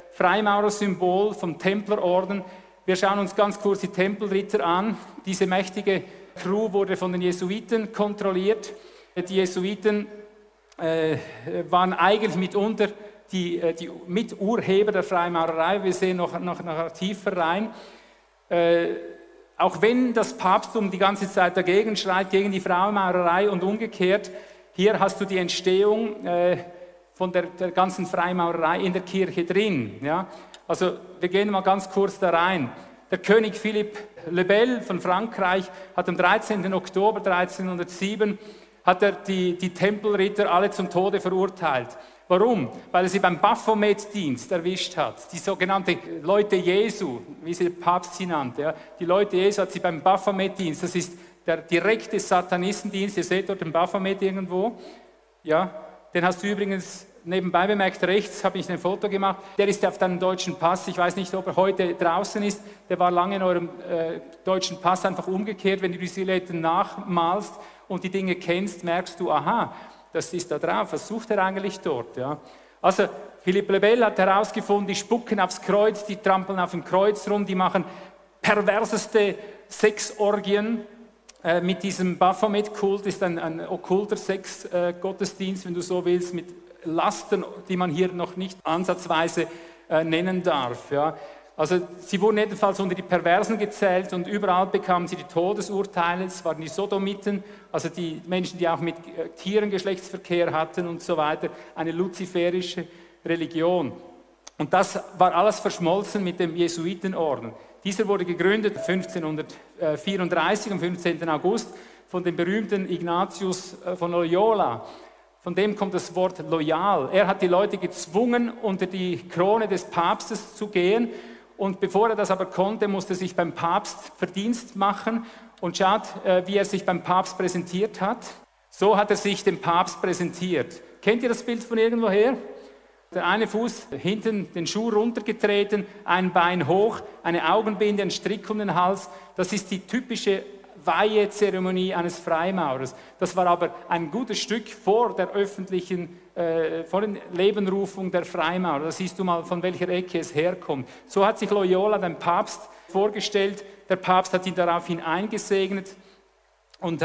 S3: Freimaurersymbol vom Templerorden. Wir schauen uns ganz kurz die Tempelritter an, diese mächtige Crew wurde von den Jesuiten kontrolliert. Die Jesuiten waren eigentlich mitunter die Miturheber der Freimaurerei. Wir sehen noch tiefer rein. Auch wenn das Papsttum die ganze Zeit dagegen schreit, gegen die Freimaurerei und umgekehrt, hier hast du die Entstehung von der ganzen Freimaurerei in der Kirche drin. Ja? Also wir gehen mal ganz kurz da rein. Der König Philippe le Bel von Frankreich hat am 13. Oktober 1307 hat er die Tempelritter alle zum Tode verurteilt. Warum? Weil er sie beim Baphomet-Dienst erwischt hat. Die sogenannten Leute Jesu, wie sie der Papst sie nannte. Ja? Die Leute Jesu hat sie beim Baphomet-Dienst, das ist der direkte Satanistendienst, ihr seht dort den Baphomet irgendwo. Ja? Den hast du übrigens nebenbei bemerkt, rechts habe ich ein Foto gemacht. Der ist auf deinem deutschen Pass, ich weiß nicht, ob er heute draußen ist. Der war lange in eurem deutschen Pass einfach umgekehrt. Wenn du die Silhouetten nachmalst und die Dinge kennst, merkst du, aha, das ist da drauf, was sucht er eigentlich dort? Ja? Also Philippe le Bel hat herausgefunden, die spucken aufs Kreuz, die trampeln auf dem Kreuz rum, die machen perverseste Sexorgien mit diesem Baphomet-Kult, ist ein okkulter Sexgottesdienst, wenn du so willst, mit Lasten, die man hier noch nicht ansatzweise nennen darf. Ja? Also sie wurden jedenfalls unter die Perversen gezählt und überall bekamen sie die Todesurteile. Es waren die Sodomiten, also die Menschen, die auch mit Tieren Geschlechtsverkehr hatten und so weiter. Eine luziferische Religion. Und das war alles verschmolzen mit dem Jesuitenorden. Dieser wurde gegründet 1534, am 15. August, von dem berühmten Ignatius von Loyola. Von dem kommt das Wort loyal. Er hat die Leute gezwungen, unter die Krone des Papstes zu gehen. Und bevor er das aber konnte, musste er sich beim Papst Verdienst machen. Und schaut, wie er sich beim Papst präsentiert hat. So hat er sich dem Papst präsentiert. Kennt ihr das Bild von irgendwoher? Der eine Fuß hinten den Schuh runtergetreten, ein Bein hoch, eine Augenbinde, ein Strick um den Hals. Das ist die typische Weihezeremonie eines Freimaurers. Das war aber ein gutes Stück vor der öffentlichen vor der Lebenrufung der Freimaurer. Da siehst du mal, von welcher Ecke es herkommt. So hat sich Loyola dem Papst vorgestellt. Der Papst hat ihn daraufhin eingesegnet und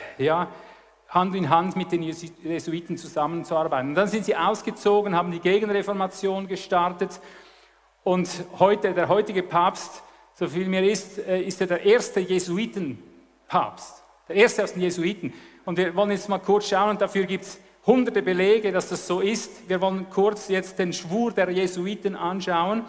S3: Hand in Hand mit den Jesuiten zusammenzuarbeiten. Und dann sind sie ausgezogen, haben die Gegenreformation gestartet und der heutige Papst, so viel mir ist er der erste Jesuitenpapst, der erste aus den Jesuiten. Und wir wollen jetzt mal kurz schauen und dafür gibt es hunderte Belege, dass das so ist. Wir wollen kurz jetzt den Schwur der Jesuiten anschauen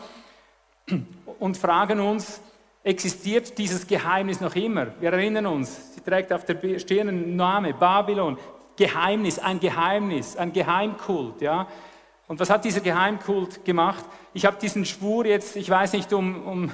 S3: und fragen uns, existiert dieses Geheimnis noch immer? Wir erinnern uns, sie trägt auf der Stirn einen Namen, Babylon, Geheimnis, ein Geheimkult. Ja? Und was hat dieser Geheimkult gemacht? Ich habe diesen Schwur jetzt, ich weiß nicht, um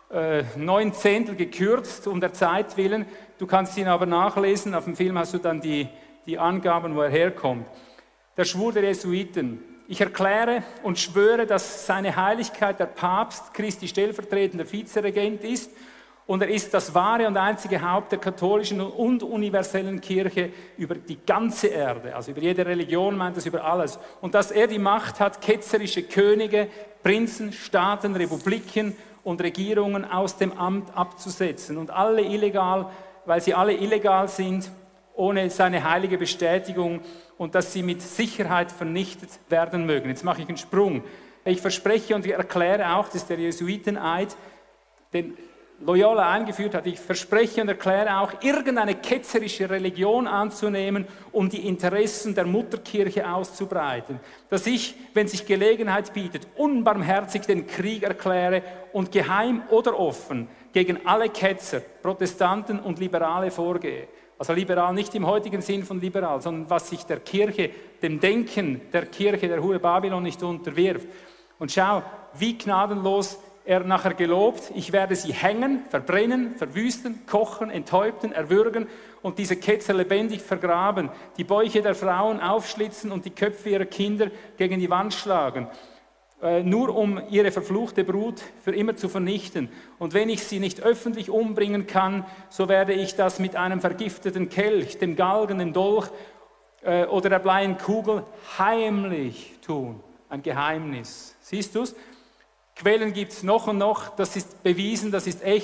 S3: 9 Zehntel gekürzt, um der Zeit willen. Du kannst ihn aber nachlesen, auf dem Film hast du dann die Angaben, wo er herkommt. Der Schwur der Jesuiten. Ich erkläre und schwöre, dass seine Heiligkeit der Papst Christi stellvertretender Vizeregent ist und er ist das wahre und einzige Haupt der katholischen und universellen Kirche über die ganze Erde, also über jede Religion meint das, über alles. Und dass er die Macht hat, ketzerische Könige, Prinzen, Staaten, Republiken und Regierungen aus dem Amt abzusetzen und alle illegal, weil sie alle illegal sind, ohne seine heilige Bestätigung und dass sie mit Sicherheit vernichtet werden mögen. Jetzt mache ich einen Sprung. Ich verspreche und ich erkläre auch, das ist der Jesuiteneid, den Loyola eingeführt hat. Ich verspreche und erkläre auch, irgendeine ketzerische Religion anzunehmen, um die Interessen der Mutterkirche auszubreiten. Dass ich, wenn sich Gelegenheit bietet, unbarmherzig den Krieg erkläre und geheim oder offen gegen alle Ketzer, Protestanten und Liberale vorgehe. Also liberal nicht im heutigen Sinn von liberal, sondern was sich der Kirche, dem Denken der Kirche, der Hure Babylon nicht unterwirft. Und schau, wie gnadenlos er nachher gelobt, ich werde sie hängen, verbrennen, verwüsten, kochen, enthäupten, erwürgen und diese Ketzer lebendig vergraben, die Bäuche der Frauen aufschlitzen und die Köpfe ihrer Kinder gegen die Wand schlagen, nur um ihre verfluchte Brut für immer zu vernichten. Und wenn ich sie nicht öffentlich umbringen kann, so werde ich das mit einem vergifteten Kelch, dem Galgen, dem Dolch oder der Bleilenkugel heimlich tun. Ein Geheimnis. Siehst du es? Quellen gibt es noch und noch, das ist bewiesen, das ist echt.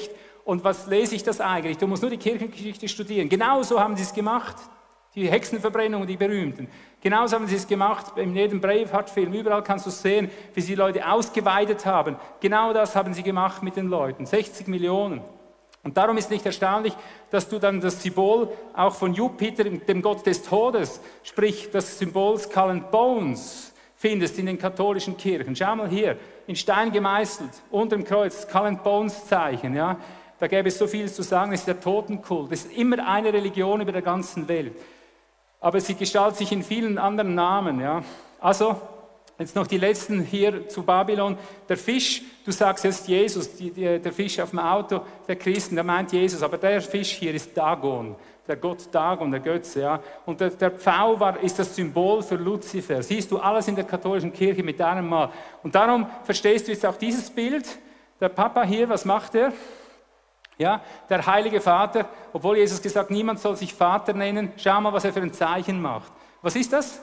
S3: Und was lese ich das eigentlich? Du musst nur die Kirchengeschichte studieren. Genauso haben sie es gemacht. Die Hexenverbrennung, die berühmten. Genauso haben sie es gemacht, in jedem Braveheart-Film, überall kannst du sehen, wie sie die Leute ausgeweidet haben. Genau das haben sie gemacht mit den Leuten, 60 Millionen. Und darum ist nicht erstaunlich, dass du dann das Symbol auch von Jupiter, dem Gott des Todes, sprich das Symbol Skull and Bones, findest in den katholischen Kirchen. Schau mal hier, in Stein gemeißelt, unter dem Kreuz, Skull and Bones Zeichen, ja. Da gäbe es so viel zu sagen, es ist der Totenkult. Es ist immer eine Religion über der ganzen Welt. Aber sie gestaltet sich in vielen anderen Namen. Ja. Also, jetzt noch die letzten hier zu Babylon. Der Fisch, du sagst jetzt Jesus, der Fisch auf dem Auto der Christen, der meint Jesus. Aber der Fisch hier ist Dagon, der Gott Dagon, der Götze. Ja. Und der Pfau ist das Symbol für Luzifer. Siehst du alles in der katholischen Kirche mit einem Mal. Und darum verstehst du jetzt auch dieses Bild. Der Papa hier, was macht er? Ja, der heilige Vater, obwohl Jesus gesagt, niemand soll sich Vater nennen, schau mal, was er für ein Zeichen macht. Was ist das?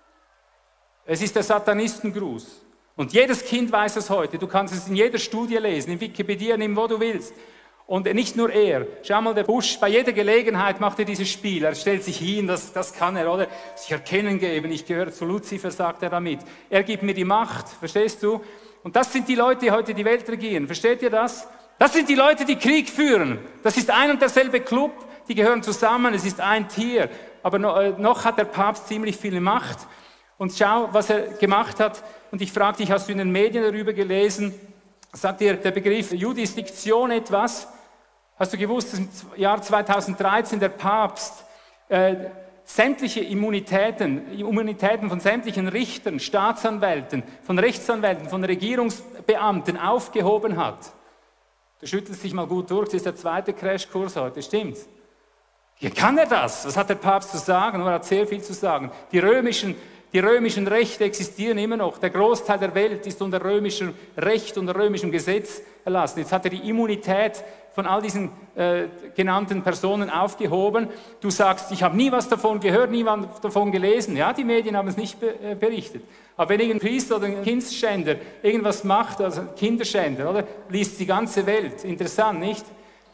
S3: Es ist der Satanistengruß. Und jedes Kind weiß es heute. Du kannst es in jeder Studie lesen, in Wikipedia, nimm wo du willst. Und nicht nur er. Schau mal, der Bush, bei jeder Gelegenheit macht er dieses Spiel. Er stellt sich hin, das kann er, oder? Sich erkennen geben, ich gehöre zu Luzifer, sagt er damit. Er gibt mir die Macht, verstehst du? Und das sind die Leute, die heute die Welt regieren. Versteht ihr das? Das sind die Leute, die Krieg führen. Das ist ein und derselbe Club, die gehören zusammen, es ist ein Tier. Aber noch hat der Papst ziemlich viel Macht. Und schau, was er gemacht hat. Und ich frage dich, hast du in den Medien darüber gelesen? Sagt dir der Begriff Jurisdiktion etwas? Hast du gewusst, dass im Jahr 2013 der Papst sämtliche Immunitäten von sämtlichen Richtern, Staatsanwälten, von Rechtsanwälten, von Regierungsbeamten aufgehoben hat? Du schüttelst dich mal gut durch, das ist der zweite Crashkurs heute, stimmt's? Wie kann er das? Was hat der Papst zu sagen? Er hat sehr viel zu sagen. Die römischen Rechte existieren immer noch. Der Großteil der Welt ist unter römischem Recht, unter römischem Gesetz erlassen. Jetzt hat er die Immunität von all diesen genannten Personen aufgehoben. Du sagst, ich habe nie was davon gehört, nie was davon gelesen. Ja, die Medien haben es nicht berichtet. Aber wenn irgendein Priester oder ein Kindsschänder irgendwas macht, also Kinderschänder, oder, liest die ganze Welt. Interessant, nicht?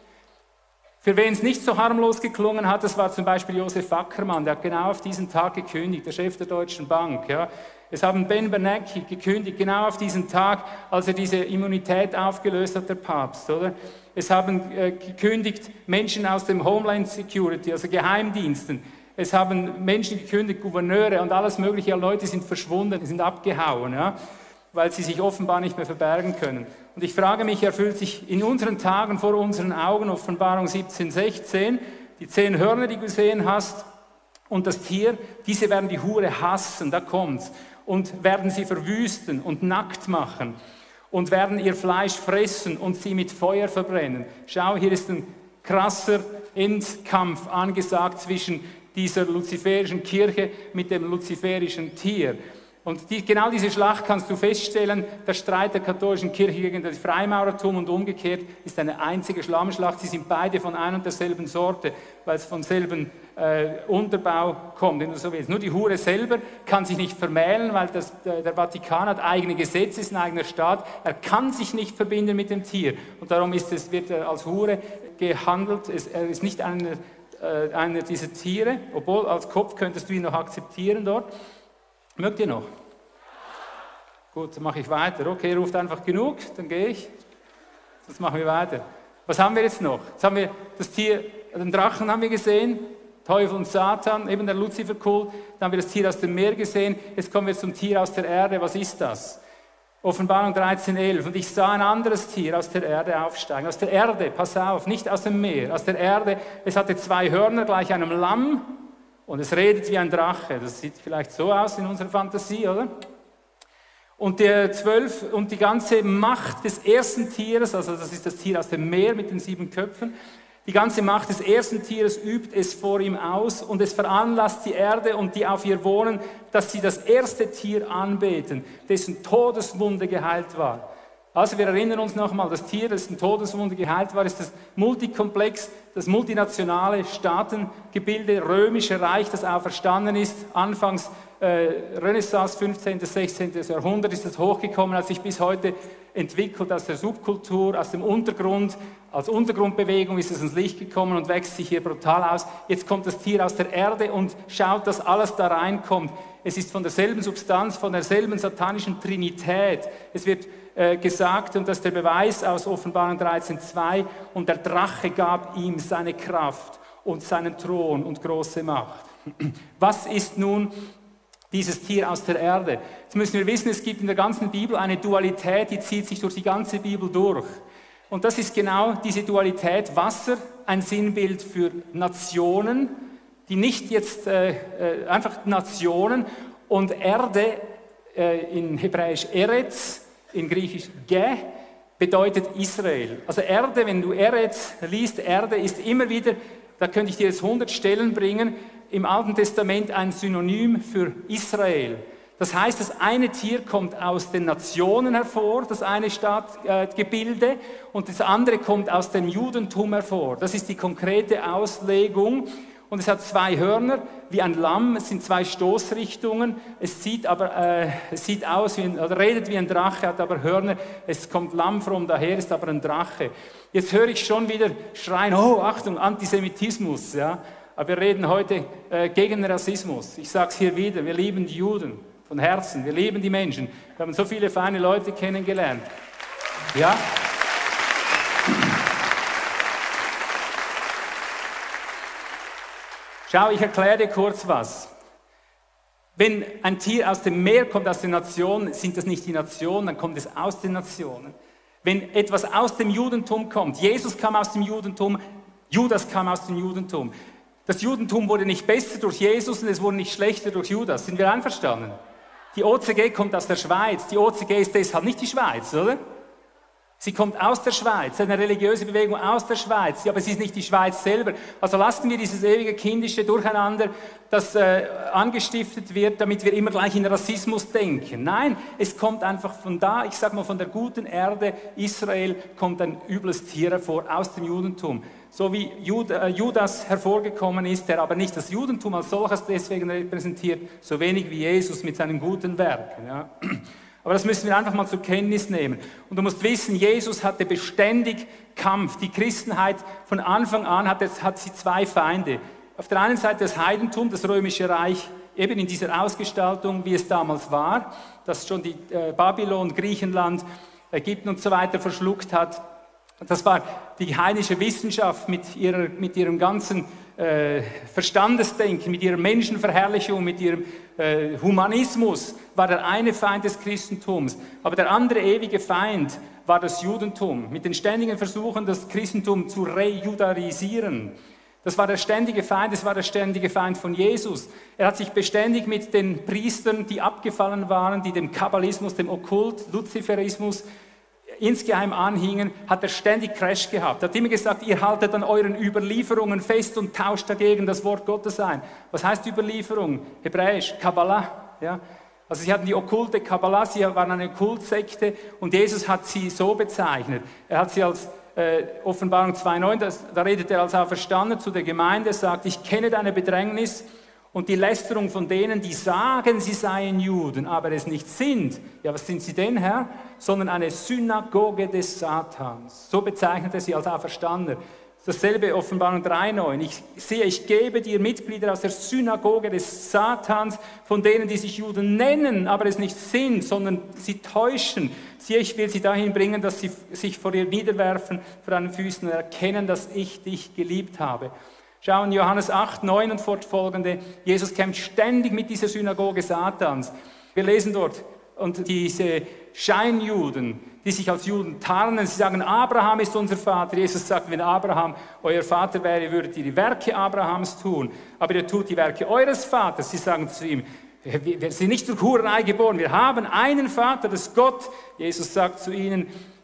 S3: Für wen es nicht so harmlos geklungen hat, das war zum Beispiel Josef Ackermann, der hat genau auf diesen Tag gekündigt, der Chef der Deutschen Bank. Ja. Es haben Ben Bernanke gekündigt, genau auf diesen Tag, als er diese Immunität aufgelöst hat, der Papst. Oder? Es haben gekündigt Menschen aus dem Homeland Security, also Geheimdiensten. Es haben Menschen gekündigt, Gouverneure und alles mögliche. Leute sind verschwunden, sind abgehauen, ja, weil sie sich offenbar nicht mehr verbergen können. Und ich frage mich, erfüllt sich in unseren Tagen vor unseren Augen, Offenbarung 17,16, die 10 Hörner, die du gesehen hast, und das Tier, diese werden die Hure hassen, da kommt's, und werden sie verwüsten und nackt machen und werden ihr Fleisch fressen und sie mit Feuer verbrennen. Schau, hier ist ein krasser Endkampf angesagt zwischen dieser luziferischen Kirche mit dem luziferischen Tier. Und genau diese Schlacht kannst du feststellen, der Streit der katholischen Kirche gegen das Freimaurertum und umgekehrt ist eine einzige Schlammschlacht. Sie sind beide von einer und derselben Sorte, weil es vom selben Unterbau kommt, wenn du so willst. Nur die Hure selber kann sich nicht vermählen, weil der Vatikan hat eigene Gesetze, ist ein eigener Staat. Er kann sich nicht verbinden mit dem Tier. Und darum wird er als Hure gehandelt. Er ist nicht einer dieser Tiere, obwohl als Kopf könntest du ihn noch akzeptieren dort. Mögt ihr noch? Gut, dann mache ich weiter. Okay, ruft einfach genug, dann gehe ich. Sonst machen wir weiter. Was haben wir jetzt noch? Jetzt haben wir das Tier, den Drachen haben wir gesehen, Teufel und Satan, eben der Luziferkult. Dann haben wir das Tier aus dem Meer gesehen. Jetzt kommen wir zum Tier aus der Erde. Was ist das? Offenbarung 13,11. Und ich sah ein anderes Tier aus der Erde aufsteigen. Aus der Erde, pass auf, nicht aus dem Meer, aus der Erde. Es hatte 2 Hörner gleich einem Lamm. Und es redet wie ein Drache. Das sieht vielleicht so aus in unserer Fantasie, oder? Und der 12 und die ganze Macht des ersten Tieres, also das ist das Tier aus dem Meer mit den 7 Köpfen, die ganze Macht des ersten Tieres übt es vor ihm aus und es veranlasst die Erde und die auf ihr wohnen, dass sie das erste Tier anbeten, dessen Todeswunde geheilt war. Also wir erinnern uns nochmal, das Tier, dessen Todeswunde geheilt war, ist das Multikomplex, das multinationale Staatengebilde, römische Reich, das auferstanden ist, anfangs Renaissance, 15., 16. Jahrhundert ist das hochgekommen, hat sich bis heute entwickelt aus der Subkultur, aus dem Untergrund. Als Untergrundbewegung ist es ins Licht gekommen und wächst sich hier brutal aus. Jetzt kommt das Tier aus der Erde und schaut, dass alles da reinkommt. Es ist von derselben Substanz, von derselben satanischen Trinität. Es wird gesagt, und das ist der Beweis aus Offenbarung 13,2, und der Drache gab ihm seine Kraft und seinen Thron und große Macht. Was ist nun dieses Tier aus der Erde? Jetzt müssen wir wissen, es gibt in der ganzen Bibel eine Dualität, die zieht sich durch die ganze Bibel durch. Und das ist genau diese Dualität. Wasser, ein Sinnbild für Nationen, die nicht jetzt einfach Nationen, und Erde, in Hebräisch Eretz, in Griechisch Ge, bedeutet Israel. Also Erde, wenn du Eretz liest, Erde ist immer wieder, da könnte ich dir jetzt 100 Stellen bringen, im Alten Testament ein Synonym für Israel. Das heißt, das eine Tier kommt aus den Nationen hervor, das eine Stadtgebilde, und das andere kommt aus dem Judentum hervor. Das ist die konkrete Auslegung. Und es hat 2 Hörner, wie ein Lamm, es sind 2 Stoßrichtungen, es sieht aus oder redet wie ein Drache, hat aber Hörner, es kommt Lamm from daher, ist aber ein Drache. Jetzt höre ich schon wieder schreien, oh Achtung, Antisemitismus, ja. Aber wir reden heute gegen Rassismus. Ich sage es hier wieder, wir lieben die Juden von Herzen, wir lieben die Menschen. Wir haben so viele feine Leute kennengelernt. Ja? Schau, ich erkläre dir kurz was. Wenn ein Tier aus dem Meer kommt, aus den Nationen, sind das nicht die Nationen, dann kommt es aus den Nationen. Wenn etwas aus dem Judentum kommt, Jesus kam aus dem Judentum, Judas kam aus dem Judentum. Das Judentum wurde nicht besser durch Jesus und es wurde nicht schlechter durch Judas. Sind wir einverstanden? Die OCG kommt aus der Schweiz. Die OCG ist deshalb nicht die Schweiz, oder? Sie kommt aus der Schweiz, eine religiöse Bewegung aus der Schweiz, aber sie ist nicht die Schweiz selber. Also lassen wir dieses ewige kindische Durcheinander, das angestiftet wird, damit wir immer gleich in Rassismus denken. Nein, es kommt einfach von da, ich sage mal von der guten Erde Israel, kommt ein übles Tier hervor aus dem Judentum. So wie Judas hervorgekommen ist, der aber nicht das Judentum als solches deswegen repräsentiert, so wenig wie Jesus mit seinen guten Werken. Ja. Aber das müssen wir einfach mal zur Kenntnis nehmen. Und du musst wissen, Jesus hatte beständig Kampf. Die Christenheit von Anfang an hat sie 2 Feinde. Auf der einen Seite das Heidentum, das Römische Reich, eben in dieser Ausgestaltung, wie es damals war, das schon die Babylon, Griechenland, Ägypten und so weiter verschluckt hat. Das war die heidnische Wissenschaft mit ihrem ganzen Verstandesdenken, mit ihrer Menschenverherrlichung, mit ihrem Humanismus, war der eine Feind des Christentums. Aber der andere ewige Feind war das Judentum, mit den ständigen Versuchen, das Christentum zu rejudarisieren. Das war der ständige Feind, das war der ständige Feind von Jesus. Er hat sich beständig mit den Priestern, die abgefallen waren, die dem Kabbalismus, dem Okkult, Luziferismus insgeheim anhingen, hat er ständig Crash gehabt. Er hat immer gesagt, ihr haltet an euren Überlieferungen fest und tauscht dagegen das Wort Gottes ein. Was heißt Überlieferung? Hebräisch, Kabbalah. Ja? Also sie hatten die okkulte Kabbalah, sie waren eine Kultsekte und Jesus hat sie so bezeichnet. Er hat sie als Offenbarung 2,9, da redet er als Auferstandener zu der Gemeinde, sagt, ich kenne deine Bedrängnis und die Lästerung von denen, die sagen, sie seien Juden, aber es nicht sind. Ja, was sind sie denn, Herr? Sondern eine Synagoge des Satans. So bezeichnet er sie als Auferstandener. Dasselbe Offenbarung 3,9. Ich sehe, ich gebe dir Mitglieder aus der Synagoge des Satans, von denen, die sich Juden nennen, aber es nicht sind, sondern sie täuschen. Siehe, ich will sie dahin bringen, dass sie sich vor dir niederwerfen, vor deinen Füßen und erkennen, dass ich dich geliebt habe. Schau in Johannes 8, 9 und fortfolgende. Jesus kämpft ständig mit dieser Synagoge Satans. Wir lesen dort, und diese Scheinjuden, die sich als Juden tarnen, sie sagen, Abraham ist unser Vater. Jesus sagt, wenn Abraham euer Vater wäre, würdet ihr die Werke Abrahams tun. Aber ihr tut die Werke eures Vaters. Sie sagen zu ihm, wir sind nicht durch Hurerei geboren, wir haben einen Vater, das ist Gott. Jesus sagt zu ihnen,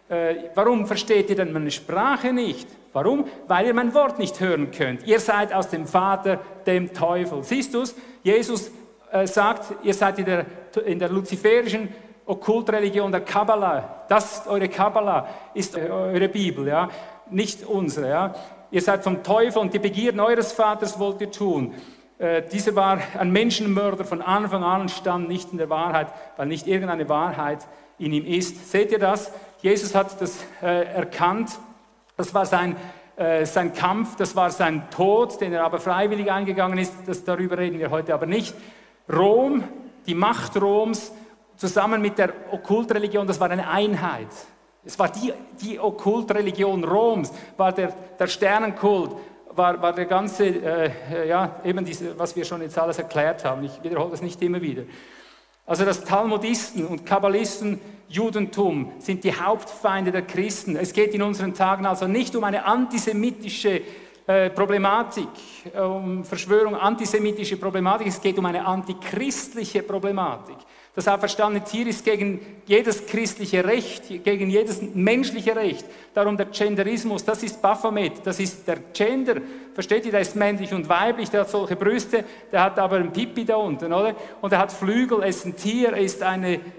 S3: warum versteht ihr denn meine Sprache nicht? Warum? Weil ihr mein Wort nicht hören könnt. Ihr seid aus dem Vater, dem Teufel. Siehst du es? Jesus sagt, ihr seid in der luziferischen Okkultreligion der Kabbalah. Das ist eure Kabbalah, ist eure Bibel, ja? Nicht unsere. Ja? Ihr seid vom Teufel und die Begierden eures Vaters wollt ihr tun. Dieser war ein Menschenmörder von Anfang an und stand nicht in der Wahrheit, weil nicht irgendeine Wahrheit in ihm ist. Seht ihr das? Jesus hat das erkannt. Das war sein Kampf, das war sein Tod, den er aber freiwillig eingegangen ist. Darüber reden wir heute aber nicht. Rom, die Macht Roms, zusammen mit der Okkultreligion, das war eine Einheit. Es war die Okkultreligion Roms, war der Sternenkult, war der ganze, eben diese, was wir schon jetzt alles erklärt haben. Ich wiederhole das nicht immer wieder. Also das Talmudisten und Kabbalisten Judentum sind die Hauptfeinde der Christen. Es geht in unseren Tagen also nicht um eine antisemitische Problematik, um Verschwörung, antisemitische Problematik, es geht um eine antichristliche Problematik. Das auferstandene Tier ist gegen jedes christliche Recht, gegen jedes menschliche Recht. Darum der Genderismus, das ist Baphomet, das ist der Gender. Versteht ihr, der ist männlich und weiblich, der hat solche Brüste, der hat aber ein Pipi da unten, oder? Und er hat Flügel, er ist ein Tier, er ist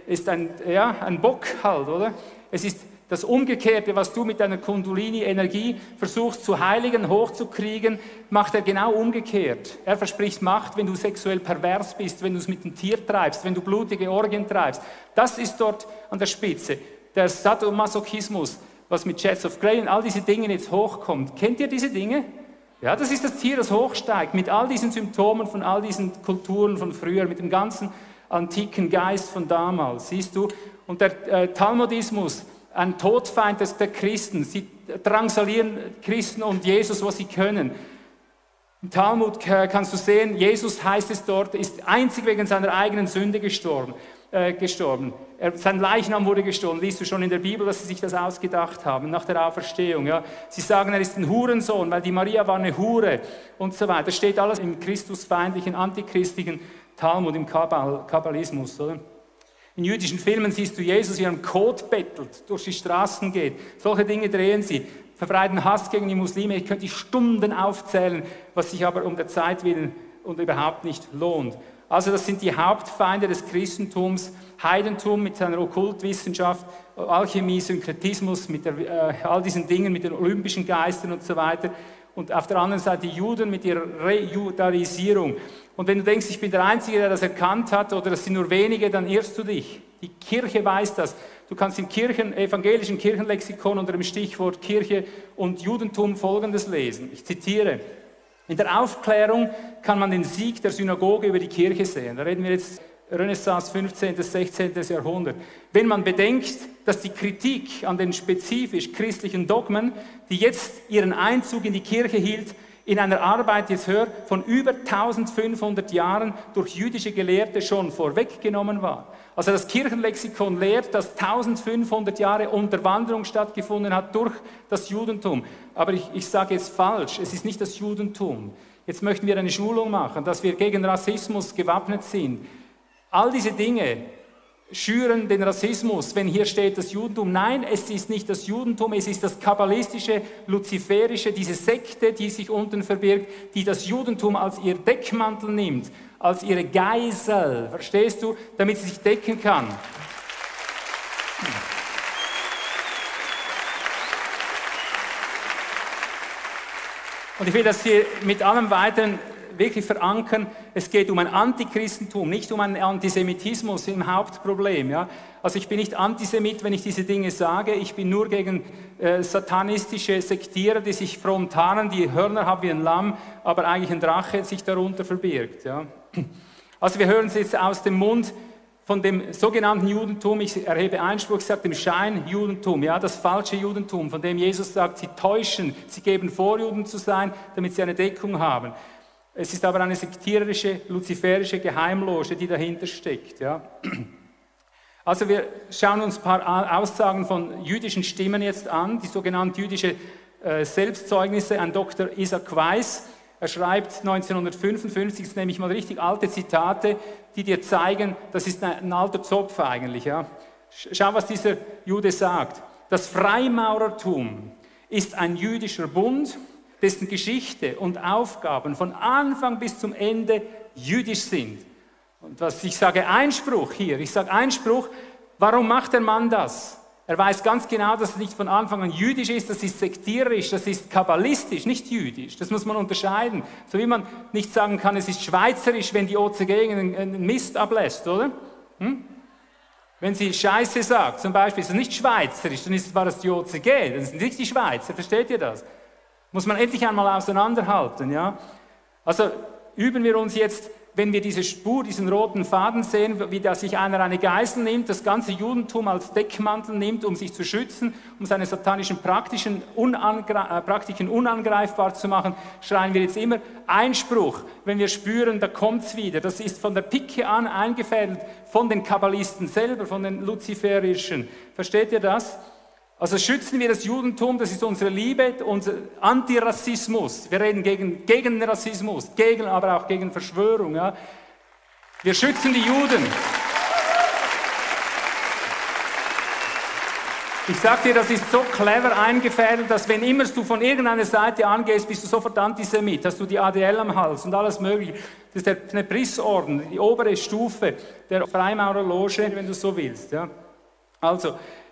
S3: ein Bock halt, oder? Es ist das Umgekehrte, was du mit deiner Kundalini-Energie versuchst zu heiligen, hochzukriegen, macht er genau umgekehrt. Er verspricht Macht, wenn du sexuell pervers bist, wenn du es mit dem Tier treibst, wenn du blutige Orgien treibst. Das ist dort an der Spitze. Der Sadomasochismus, was mit Shades of Grey und all diese Dinge jetzt hochkommt. Kennt ihr diese Dinge? Ja, das ist das Tier, das hochsteigt, mit all diesen Symptomen von all diesen Kulturen von früher, mit dem ganzen antiken Geist von damals, siehst du? Und der Talmudismus, ein Todfeind der Christen. Sie drangsalieren Christen und Jesus, was sie können. Im Talmud kannst du sehen, Jesus, heißt es dort, ist einzig wegen seiner eigenen Sünde gestorben. Sein Leichnam wurde gestohlen. Liest du schon in der Bibel, dass sie sich das ausgedacht haben, nach der Auferstehung. Ja? Sie sagen, er ist ein Hurensohn, weil die Maria war eine Hure und so weiter. Das steht alles im christusfeindlichen, antichristlichen Talmud, im Kabbalismus, oder? In jüdischen Filmen siehst du Jesus, wie er am Kot bettelt, durch die Straßen geht. Solche Dinge drehen sie, verbreiten Hass gegen die Muslime. Ich könnte die Stunden aufzählen, was sich aber um der Zeit willen und überhaupt nicht lohnt. Also das sind die Hauptfeinde des Christentums. Heidentum mit seiner Okkultwissenschaft, Alchemie, Synkretismus, mit all diesen Dingen, mit den olympischen Geistern und so weiter. Und auf der anderen Seite die Juden mit ihrer Rejudaisierung. Und wenn du denkst, ich bin der Einzige, der das erkannt hat, oder das sind nur wenige, dann irrst du dich. Die Kirche weiß das. Du kannst im evangelischen Kirchenlexikon unter dem Stichwort Kirche und Judentum Folgendes lesen. Ich zitiere. In der Aufklärung kann man den Sieg der Synagoge über die Kirche sehen. Da reden wir jetzt Renaissance, 15. bis 16. Jahrhundert. Wenn man bedenkt, dass die Kritik an den spezifisch christlichen Dogmen, die jetzt ihren Einzug in die Kirche hielt, in einer Arbeit, jetzt hör, von über 1500 Jahren durch jüdische Gelehrte schon vorweggenommen war. Also das Kirchenlexikon lehrt, dass 1500 Jahre Unterwanderung stattgefunden hat durch das Judentum. Aber ich sage jetzt falsch, es ist nicht das Judentum. Jetzt möchten wir eine Schulung machen, dass wir gegen Rassismus gewappnet sind. All diese Dinge schüren den Rassismus, wenn hier steht das Judentum. Nein, es ist nicht das Judentum, es ist das kabbalistische, luziferische, diese Sekte, die sich unten verbirgt, die das Judentum als ihr Deckmantel nimmt, als ihre Geisel, verstehst du, damit sie sich decken kann. Und ich will das hier mit allem Weiteren wirklich verankern, es geht um ein Antichristentum, nicht um einen Antisemitismus im Hauptproblem. Ja? Also ich bin nicht Antisemit, wenn ich diese Dinge sage, ich bin nur gegen satanistische Sektierer, die sich fromm tarnen, die Hörner haben wie ein Lamm, aber eigentlich ein Drache sich darunter verbirgt. Ja? Also wir hören es jetzt aus dem Mund von dem sogenannten Judentum, ich erhebe Einspruch, ich sage dem Scheinjudentum, ja, das falsche Judentum, von dem Jesus sagt, sie täuschen, sie geben vor, Juden zu sein, damit sie eine Deckung haben. Es ist aber eine sektierische, luziferische Geheimloge, die dahinter steckt. Ja. Also wir schauen uns ein paar Aussagen von jüdischen Stimmen jetzt an, die sogenannten jüdische Selbstzeugnisse, ein Dr. Isaac Weiss. Er schreibt 1955, jetzt nehme ich mal richtig alte Zitate, die dir zeigen, das ist ein alter Zopf eigentlich. Ja. Schau, was dieser Jude sagt. Das Freimaurertum ist ein jüdischer Bund, dessen Geschichte und Aufgaben von Anfang bis zum Ende jüdisch sind. Und was ich sage, Einspruch hier, ich sage Einspruch, warum macht der Mann das? Er weiß ganz genau, dass es nicht von Anfang an jüdisch ist, das ist sektierisch, das ist kabbalistisch, nicht jüdisch. Das muss man unterscheiden. So wie man nicht sagen kann, es ist schweizerisch, wenn die OCG einen Mist ablässt, oder? Wenn sie Scheiße sagt, zum Beispiel, ist es nicht schweizerisch, dann war das die OCG, das sind nicht die Schweizer, versteht ihr das? Muss man endlich einmal auseinanderhalten, ja? Also üben wir uns jetzt, wenn wir diese Spur, diesen roten Faden sehen, wie da sich einer eine Geißel nimmt, das ganze Judentum als Deckmantel nimmt, um sich zu schützen, um seine satanischen Praktiken unangreifbar zu machen, schreien wir jetzt immer Einspruch, wenn wir spüren, da kommt es wieder. Das ist von der Pike an eingefädelt von den Kabbalisten selber, von den Luziferischen. Versteht ihr das? Also schützen wir das Judentum, das ist unsere Liebe, unser Antirassismus. Wir reden gegen Rassismus, aber auch gegen Verschwörung. Ja. Wir schützen die Juden. Ich sage dir, das ist so clever eingefädelt, dass wenn immer du von irgendeiner Seite angehst, bist du sofort Antisemit, hast du die ADL am Hals und alles Mögliche. Das ist der Knebrisorden, die obere Stufe der Freimaurerloge, wenn du so willst. Ja. Also,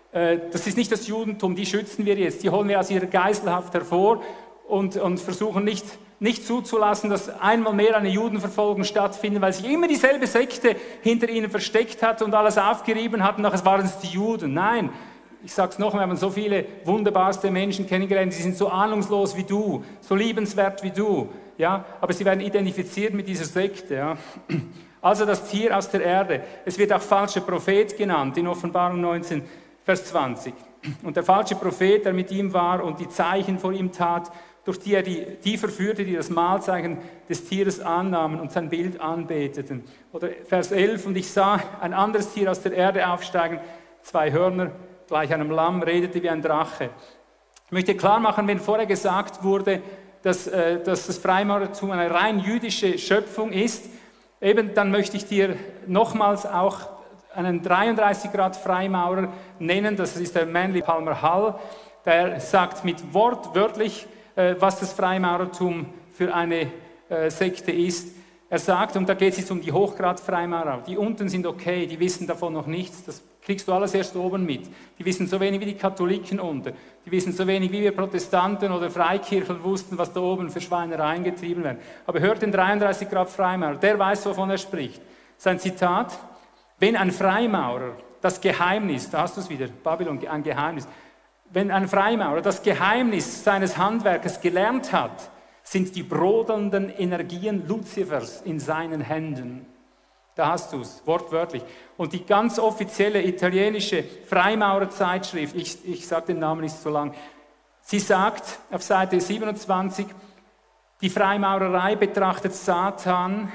S3: das ist nicht das Judentum, die schützen wir jetzt, die holen wir aus ihrer Geiselhaft hervor und versuchen nicht zuzulassen, dass einmal mehr eine Judenverfolgung stattfindet, weil sich immer dieselbe Sekte hinter ihnen versteckt hat und alles aufgerieben hat und nachher waren es die Juden. Nein, ich sage es nochmal, wir haben so viele wunderbarste Menschen kennengelernt, die sind so ahnungslos wie du, so liebenswert wie du, ja, aber sie werden identifiziert mit dieser Sekte, ja. Also das Tier aus der Erde, es wird auch falscher Prophet genannt in Offenbarung 19, Vers 20. Und der falsche Prophet, der mit ihm war und die Zeichen vor ihm tat, durch die er die verführte, die das Mahlzeichen des Tieres annahmen und sein Bild anbeteten. Oder Vers 11, und ich sah ein anderes Tier aus der Erde aufsteigen, 2 Hörner, gleich einem Lamm, redete wie ein Drache. Ich möchte klar machen, wenn vorher gesagt wurde, dass das Freimaurertum eine rein jüdische Schöpfung ist, eben dann möchte ich dir nochmals auch einen 33-Grad-Freimaurer nennen, das ist der Manly Palmer Hall, der sagt mit wortwörtlich, was das Freimaurertum für eine Sekte ist. Er sagt, und da geht es jetzt um die Hochgrad-Freimaurer, die unten sind okay, die wissen davon noch nichts, das kriegst du alles erst oben mit. Die wissen so wenig wie die Katholiken unter, die wissen so wenig wie wir Protestanten oder Freikirchen wussten, was da oben für Schweinereien getrieben werden. Aber hört den 33-Grad-Freimaurer, der weiß, wovon er spricht. Sein Zitat: Wenn ein Freimaurer das Geheimnis, da hast du es wieder, Babylon, ein Geheimnis, wenn ein Freimaurer das Geheimnis seines Handwerkes gelernt hat, sind die brodelnden Energien Luzifers in seinen Händen. Da hast du es, wortwörtlich. Und die ganz offizielle italienische Freimaurerzeitschrift, ich sage den Namen nicht so lang, sie sagt auf Seite 27, die Freimaurerei betrachtet Satan,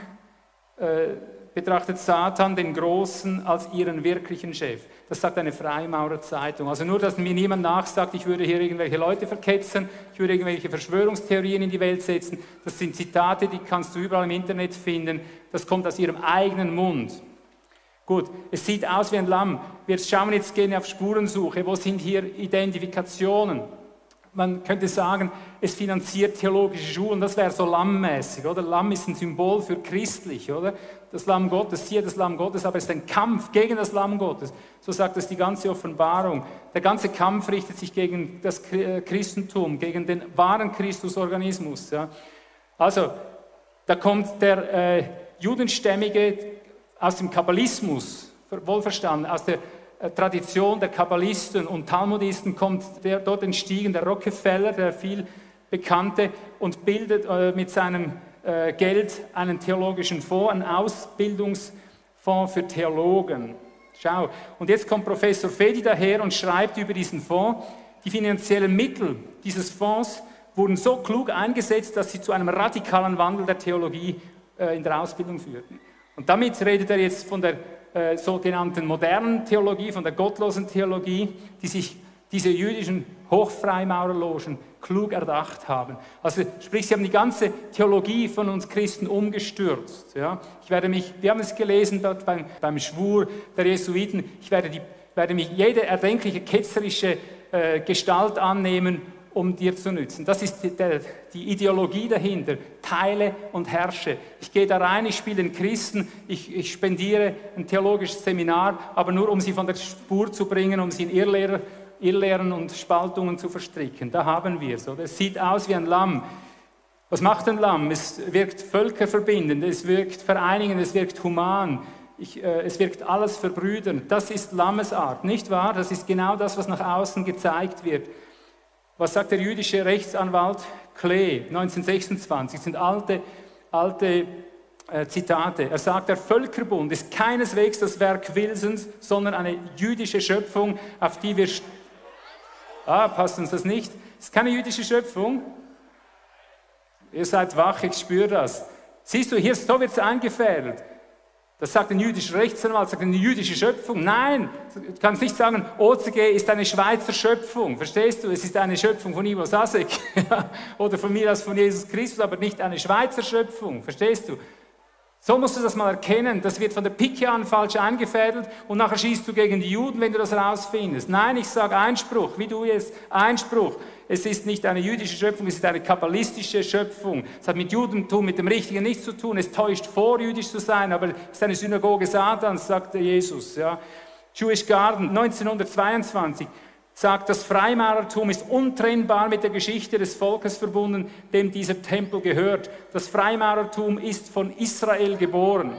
S3: den Großen, als ihren wirklichen Chef. Das sagt eine Freimaurerzeitung. Also nur, dass mir niemand nachsagt, ich würde hier irgendwelche Leute verketzen, ich würde irgendwelche Verschwörungstheorien in die Welt setzen. Das sind Zitate, die kannst du überall im Internet finden. Das kommt aus ihrem eigenen Mund. Gut, es sieht aus wie ein Lamm. Wir schauen jetzt gerne auf Spurensuche. Wo sind hier Identifikationen? Man könnte sagen, es finanziert theologische Schulen, das wäre so lammmäßig, oder? Lamm ist ein Symbol für christlich, oder? Das Lamm Gottes, siehe das Lamm Gottes, aber es ist ein Kampf gegen das Lamm Gottes. So sagt es die ganze Offenbarung. Der ganze Kampf richtet sich gegen das Christentum, gegen den wahren Christusorganismus. Ja? Also, da kommt der Judenstämmige aus dem Kabbalismus, wohlverstanden, aus der Tradition der Kabbalisten und Talmudisten kommt der dort entstiegen, der Rockefeller, der viel Bekannte, und bildet mit seinem Geld einen theologischen Fonds, einen Ausbildungsfonds für Theologen. Schau, und jetzt kommt Professor Fedi daher und schreibt über diesen Fonds, die finanziellen Mittel dieses Fonds wurden so klug eingesetzt, dass sie zu einem radikalen Wandel der Theologie in der Ausbildung führten. Und damit redet er jetzt von der sogenannten modernen Theologie, von der gottlosen Theologie, die sich diese jüdischen Hochfreimaurerlogen klug erdacht haben. Also sprich, sie haben die ganze Theologie von uns Christen umgestürzt. Ja? Wir haben es gelesen dort beim Schwur der Jesuiten, ich werde mich jede erdenkliche ketzerische Gestalt annehmen, um dir zu nützen. Das ist die Ideologie dahinter. Teile und herrsche. Ich gehe da rein, ich spiele den Christen, ich spendiere ein theologisches Seminar, aber nur um sie von der Spur zu bringen, um sie in Irrlehren und Spaltungen zu verstricken. Da haben wir es. Es sieht aus wie ein Lamm. Was macht ein Lamm? Es wirkt völkerverbindend, es wirkt vereinigend, es wirkt human. Es wirkt alles verbrüdernd. Das ist Lammesart, nicht wahr? Das ist genau das, was nach außen gezeigt wird. Was sagt der jüdische Rechtsanwalt Klee 1926? Das sind alte Zitate. Er sagt, der Völkerbund ist keineswegs das Werk Wilsons, sondern eine jüdische Schöpfung, auf die wir... passt uns das nicht? Es ist keine jüdische Schöpfung. Ihr seid wach, ich spüre das. Siehst du, hier so wird es eingefädelt. Das sagt ein jüdischer Rechtsanwalt, sagt eine jüdische Schöpfung. Nein, du kannst nicht sagen, OCG ist eine Schweizer Schöpfung. Verstehst du? Es ist eine Schöpfung von Ivo Sasek oder von mir aus von Jesus Christus, aber nicht eine Schweizer Schöpfung. Verstehst du? So musst du das mal erkennen. Das wird von der Pike an falsch eingefädelt und nachher schießt du gegen die Juden, wenn du das rausfindest. Nein, ich sage Einspruch, wie du jetzt, Einspruch. Es ist nicht eine jüdische Schöpfung, es ist eine kabbalistische Schöpfung. Es hat mit Judentum, mit dem Richtigen nichts zu tun. Es täuscht vor, jüdisch zu sein, aber es ist eine Synagoge Satans, sagt Jesus. Ja. Jewish Garden 1922 sagt, das Freimaurertum ist untrennbar mit der Geschichte des Volkes verbunden, dem dieser Tempel gehört. Das Freimaurertum ist von Israel geboren.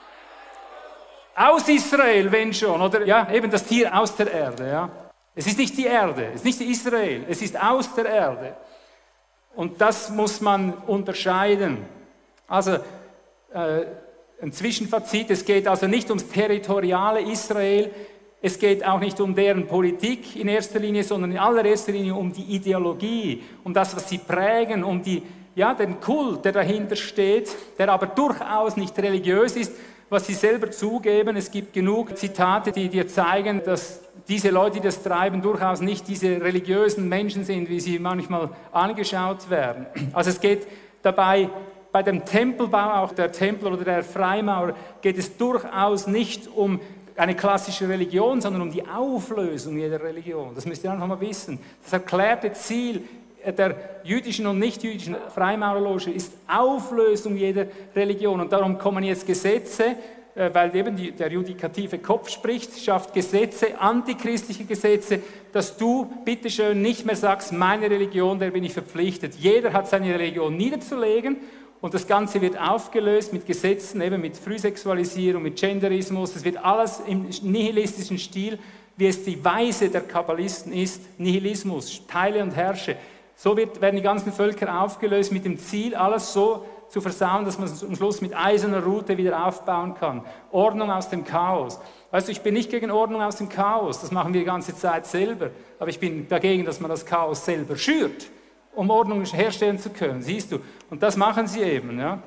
S3: Aus Israel, wenn schon, oder? Ja, eben das Tier aus der Erde, ja. Es ist nicht die Erde, es ist nicht Israel, es ist aus der Erde. Und das muss man unterscheiden. Also ein Zwischenfazit, es geht also nicht ums territoriale Israel, es geht auch nicht um deren Politik in erster Linie, sondern in allererster Linie um die Ideologie, um das, was sie prägen, um den Kult, der dahinter steht, der aber durchaus nicht religiös ist, was sie selber zugeben. Es gibt genug Zitate, die dir zeigen, dass diese Leute, die das treiben, durchaus nicht diese religiösen Menschen sind, wie sie manchmal angeschaut werden. Also es geht dabei, bei dem Tempelbau, auch der Templer oder der Freimaurer, geht es durchaus nicht um eine klassische Religion, sondern um die Auflösung jeder Religion. Das müsst ihr einfach mal wissen. Das erklärte Ziel der jüdischen und nicht-jüdischen Freimaurerloge ist Auflösung jeder Religion. Und darum kommen jetzt Gesetze, weil eben der judikative Kopf spricht, schafft Gesetze, antichristliche Gesetze, dass du bitteschön nicht mehr sagst, meine Religion, der bin ich verpflichtet. Jeder hat seine Religion niederzulegen und das Ganze wird aufgelöst mit Gesetzen, eben mit Frühsexualisierung, mit Genderismus. Es wird alles im nihilistischen Stil, wie es die Weise der Kabbalisten ist, Nihilismus, teile und herrsche. So werden die ganzen Völker aufgelöst mit dem Ziel, alles so zu versauen, dass man es am Schluss mit eiserner Rute wieder aufbauen kann. Ordnung aus dem Chaos. Weißt du, ich bin nicht gegen Ordnung aus dem Chaos, das machen wir die ganze Zeit selber, aber ich bin dagegen, dass man das Chaos selber schürt, um Ordnung herstellen zu können, siehst du. Und das machen sie eben, ja.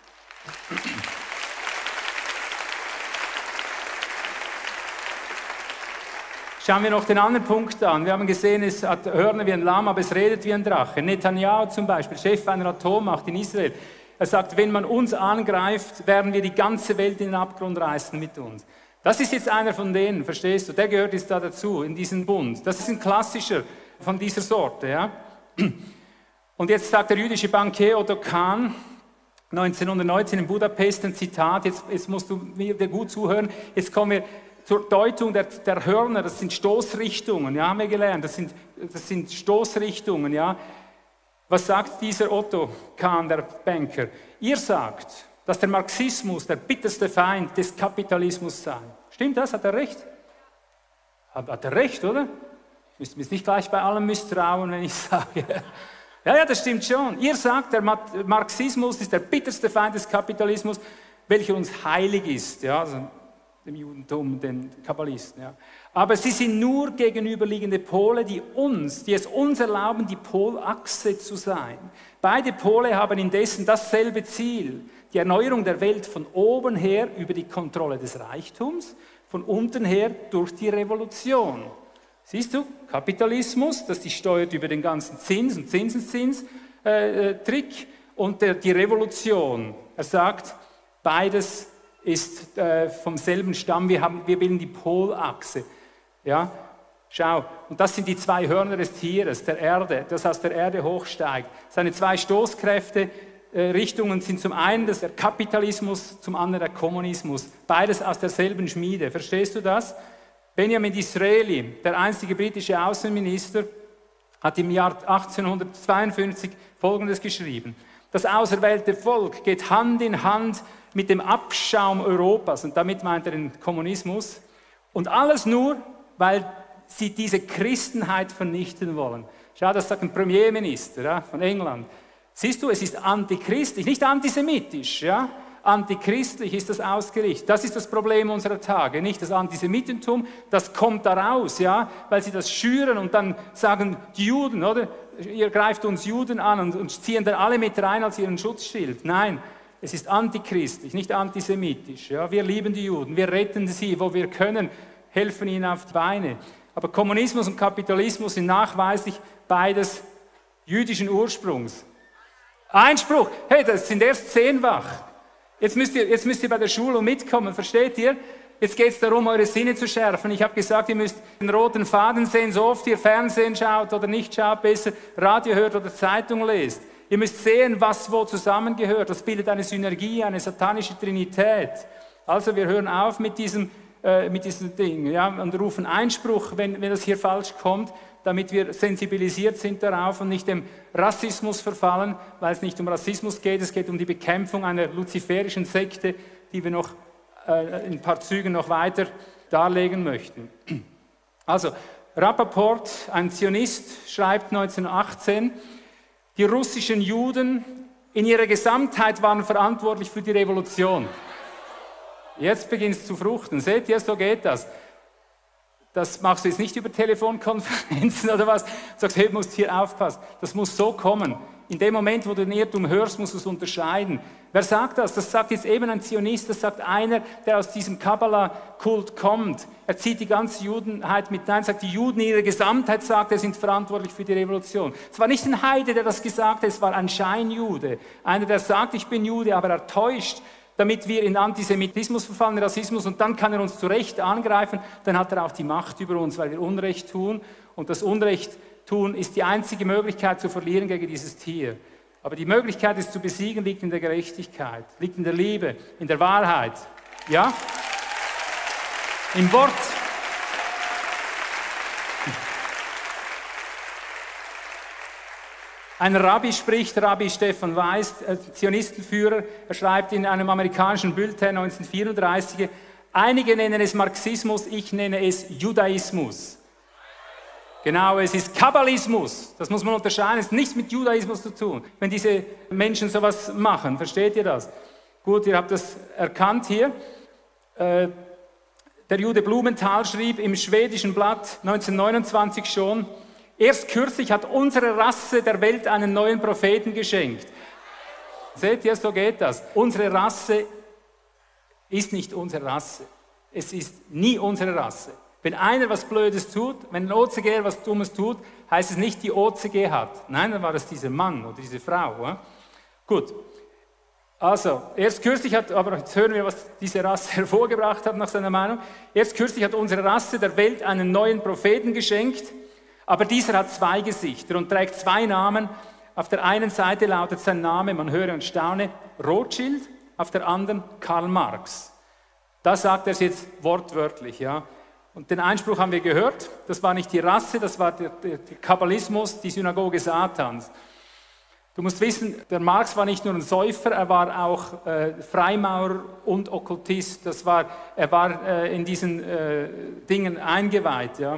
S3: Schauen wir noch den anderen Punkt an. Wir haben gesehen, es hat Hörner wie ein Lamm, aber es redet wie ein Drache. Netanyahu zum Beispiel, Chef einer Atommacht in Israel. Er sagt, wenn man uns angreift, werden wir die ganze Welt in den Abgrund reißen mit uns. Das ist jetzt einer von denen, verstehst du? Der gehört jetzt da dazu, in diesen Bund. Das ist ein klassischer von dieser Sorte. Ja? Und jetzt sagt der jüdische Bankier Otto Kahn, 1919 in Budapest, ein Zitat, jetzt musst du mir gut zuhören, jetzt kommen wir zur Deutung der Hörner, das sind Stoßrichtungen, ja, haben wir gelernt, das sind Stoßrichtungen, ja. Was sagt dieser Otto Kahn, der Banker? Ihr sagt, dass der Marxismus der bitterste Feind des Kapitalismus sei. Stimmt das? Hat er recht? Hat er recht, oder? Müsst mir nicht gleich bei allem misstrauen, wenn ich sage. Ja, das stimmt schon. Ihr sagt, der Marxismus ist der bitterste Feind des Kapitalismus, welcher uns heilig ist, ja, also dem Judentum, den Kabbalisten. Ja. Aber sie sind nur gegenüberliegende Pole, die es uns erlauben, die Polachse zu sein. Beide Pole haben indessen dasselbe Ziel, die Erneuerung der Welt von oben her über die Kontrolle des Reichtums, von unten her durch die Revolution. Siehst du, Kapitalismus, das die steuert über den ganzen Zins- und Zinseszins-Trick und die Revolution. Er sagt, beides ist vom selben Stamm, wir bilden die Polachse. Ja? Schau, und das sind die zwei Hörner des Tieres, der Erde, das aus der Erde hochsteigt. Seine zwei Stoßkräfte, Richtungen sind zum einen der Kapitalismus, zum anderen der Kommunismus. Beides aus derselben Schmiede. Verstehst du das? Benjamin Disraeli, der einzige britische Außenminister, hat im Jahr 1852 Folgendes geschrieben: Das auserwählte Volk geht Hand in Hand mit dem Abschaum Europas, und damit meint er den Kommunismus, und alles nur, weil sie diese Christenheit vernichten wollen. Schau, das sagt ein Premierminister, ja, von England. Siehst du, es ist antichristlich, nicht antisemitisch. Ja? Antichristlich ist das ausgerichtet. Das ist das Problem unserer Tage. Nicht das Antisemitentum, das kommt daraus, ja? Weil sie das schüren und dann sagen die Juden, oder? Ihr greift uns Juden an und ziehen dann alle mit rein als ihren Schutzschild. Nein, es ist antichristlich, nicht antisemitisch. Ja? Wir lieben die Juden, wir retten sie, wo wir können, helfen ihnen auf die Beine. Aber Kommunismus und Kapitalismus sind nachweislich beides jüdischen Ursprungs. Einspruch, hey, das sind erst 10 wach. Jetzt müsst ihr bei der Schulung mitkommen, versteht ihr? Jetzt geht es darum, eure Sinne zu schärfen. Ich habe gesagt, ihr müsst den roten Faden sehen, so oft ihr Fernsehen schaut oder nicht schaut, besser Radio hört oder Zeitung lest. Ihr müsst sehen, was wo zusammengehört. Das bildet eine Synergie, eine satanische Trinität. Also wir hören auf mit diesem Ding, ja, und rufen Einspruch, wenn das hier falsch kommt, damit wir sensibilisiert sind darauf und nicht dem Rassismus verfallen, weil es nicht um Rassismus geht, es geht um die Bekämpfung einer luziferischen Sekte, die wir noch in ein paar Zügen noch weiter darlegen möchten. Also, Rappaport, ein Zionist, schreibt 1918, die russischen Juden in ihrer Gesamtheit waren verantwortlich für die Revolution. Jetzt beginnt es zu fruchten. Seht ihr, so geht das. Das machst du jetzt nicht über Telefonkonferenzen oder was. Du sagst, hey, du musst hier aufpassen. Das muss so kommen. In dem Moment, wo du den Irrtum hörst, musst du es unterscheiden. Wer sagt das? Das sagt jetzt eben ein Zionist, das sagt einer, der aus diesem Kabbala-Kult kommt. Er zieht die ganze Judenheit mit ein, sagt, die Juden in ihrer Gesamtheit, sagt er, sind verantwortlich für die Revolution. Es war nicht ein Heide, der das gesagt hat, es war ein Scheinjude. Einer, der sagt, ich bin Jude, aber er täuscht, damit wir in Antisemitismus verfallen, Rassismus, und dann kann er uns zu Recht angreifen, dann hat er auch die Macht über uns, weil wir Unrecht tun, und das Unrecht tun ist die einzige Möglichkeit zu verlieren gegen dieses Tier. Aber die Möglichkeit, es zu besiegen, liegt in der Gerechtigkeit, liegt in der Liebe, in der Wahrheit, ja? Im Wort. Ein Rabbi spricht, Rabbi Stefan Weiss, Zionistenführer, er schreibt in einem amerikanischen Bulletin 1934, einige nennen es Marxismus, ich nenne es Judaismus. Genau, es ist Kabbalismus, das muss man unterscheiden, es hat nichts mit Judaismus zu tun, wenn diese Menschen sowas machen, versteht ihr das? Gut, ihr habt das erkannt hier. Der Jude Blumenthal schrieb im schwedischen Blatt 1929 schon, erst kürzlich hat unsere Rasse der Welt einen neuen Propheten geschenkt. Seht ihr, so geht das. Unsere Rasse ist nicht unsere Rasse. Es ist nie unsere Rasse. Wenn einer was Blödes tut, wenn ein OCG was Dummes tut, heißt es nicht, die OCG hat. Nein, dann war das dieser Mann oder diese Frau. Ja? Gut. Also, erst kürzlich hat, aber jetzt hören wir, was diese Rasse hervorgebracht hat nach seiner Meinung. Erst kürzlich hat unsere Rasse der Welt einen neuen Propheten geschenkt, aber dieser hat 2 Gesichter und trägt 2 Namen. Auf der einen Seite lautet sein Name, man höre und staune, Rothschild, auf der anderen Karl Marx. Da sagt er es jetzt wortwörtlich, ja. Und den Einspruch haben wir gehört, das war nicht die Rasse, das war der Kabbalismus, die Synagoge Satans. Du musst wissen, der Marx war nicht nur ein Säufer, er war auch Freimaurer und Okkultist. Er war in diesen Dingen eingeweiht. Ja.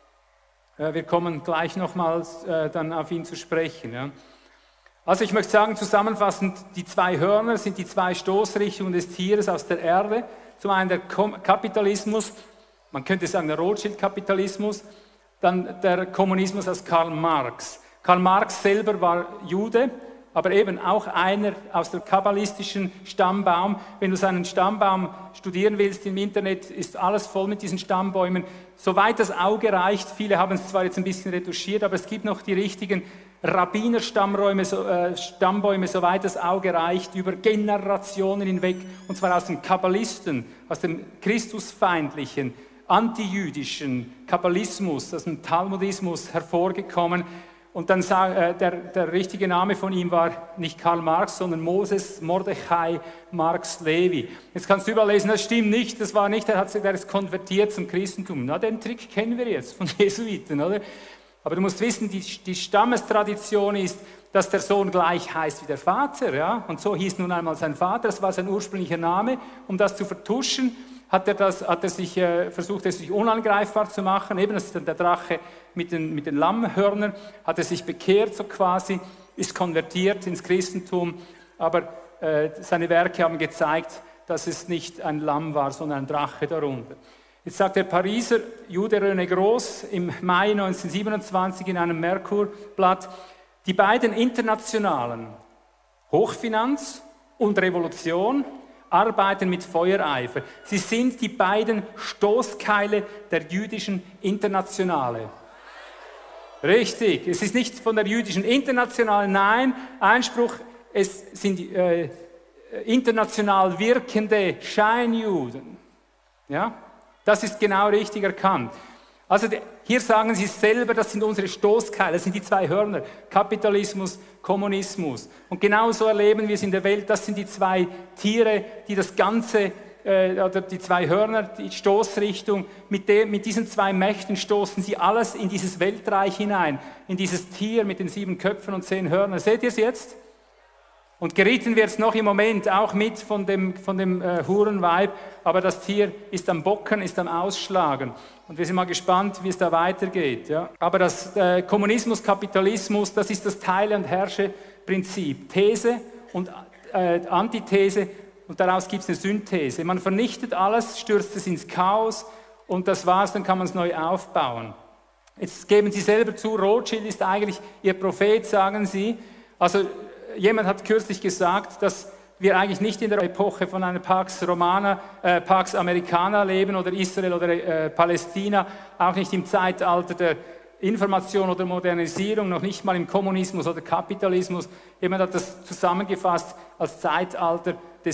S3: Wir kommen gleich nochmals dann auf ihn zu sprechen. Ja. Also ich möchte sagen, zusammenfassend, die 2 Hörner sind die 2 Stoßrichtungen des Tieres aus der Erde. Zum einen der Kapitalismus, man könnte sagen der Rothschild-Kapitalismus, dann der Kommunismus aus Karl Marx. Karl Marx selber war Jude, aber eben auch einer aus dem kabbalistischen Stammbaum. Wenn du seinen Stammbaum studieren willst im Internet, ist alles voll mit diesen Stammbäumen. Soweit das Auge reicht, viele haben es zwar jetzt ein bisschen retuschiert, aber es gibt noch die richtigen Rabbinerstammbäume, soweit das Auge reicht, über Generationen hinweg, und zwar aus den Kabbalisten, aus dem Christusfeindlichen, antijüdischen Kabbalismus, aus dem Talmudismus hervorgekommen. Und dann der richtige Name von ihm war nicht Karl Marx, sondern Moses Mordechai Marx Levi. Jetzt kannst du überall lesen, das stimmt nicht, das war nicht, der ist konvertiert zum Christentum. Na, den Trick kennen wir jetzt von Jesuiten, oder? Aber du musst wissen, die Stammestradition ist, dass der Sohn gleich heißt wie der Vater. Ja? Und so hieß nun einmal sein Vater, das war sein ursprünglicher Name. Um das zu vertuschen, hat er versucht, es sich unangreifbar zu machen. Eben, das ist dann der Drache mit den Lammhörnern, hat er sich bekehrt so quasi, ist konvertiert ins Christentum. Aber seine Werke haben gezeigt, dass es nicht ein Lamm war, sondern ein Drache darunter. Jetzt sagt der Pariser Jude René Gross im Mai 1927 in einem Merkurblatt, die beiden Internationalen, Hochfinanz und Revolution, arbeiten mit Feuereifer. Sie sind die beiden Stoßkeile der jüdischen Internationale. Richtig, es ist nicht von der jüdischen Internationale, nein, Einspruch, es sind international wirkende Scheinjuden. Ja? Das ist genau richtig erkannt. Also hier sagen sie selber, das sind unsere Stoßkeile, das sind die zwei Hörner, Kapitalismus, Kommunismus. Und genauso erleben wir es in der Welt, das sind die zwei Tiere, die das Ganze, oder die zwei Hörner, die Stoßrichtung, mit diesen zwei Mächten stoßen sie alles in dieses Weltreich hinein, in dieses Tier mit den 7 Köpfen und 10 Hörnern. Seht ihr es jetzt? Und geritten wird es noch im Moment auch mit von dem Hurenweib, aber das Tier ist am Bocken, ist am Ausschlagen. Und wir sind mal gespannt, wie es da weitergeht. Ja. Aber das Kommunismus, Kapitalismus, das ist das Teile- und Herrsche-Prinzip. These und Antithese und daraus gibt es eine Synthese. Man vernichtet alles, stürzt es ins Chaos und das war's, dann kann man es neu aufbauen. Jetzt geben Sie selber zu, Rothschild ist eigentlich Ihr Prophet, sagen Sie. Also jemand hat kürzlich gesagt, dass wir eigentlich nicht in der Epoche von einer Pax Americana leben oder Israel oder Palästina, auch nicht im Zeitalter der Information oder Modernisierung, noch nicht mal im Kommunismus oder Kapitalismus. Jemand hat das zusammengefasst als Zeitalter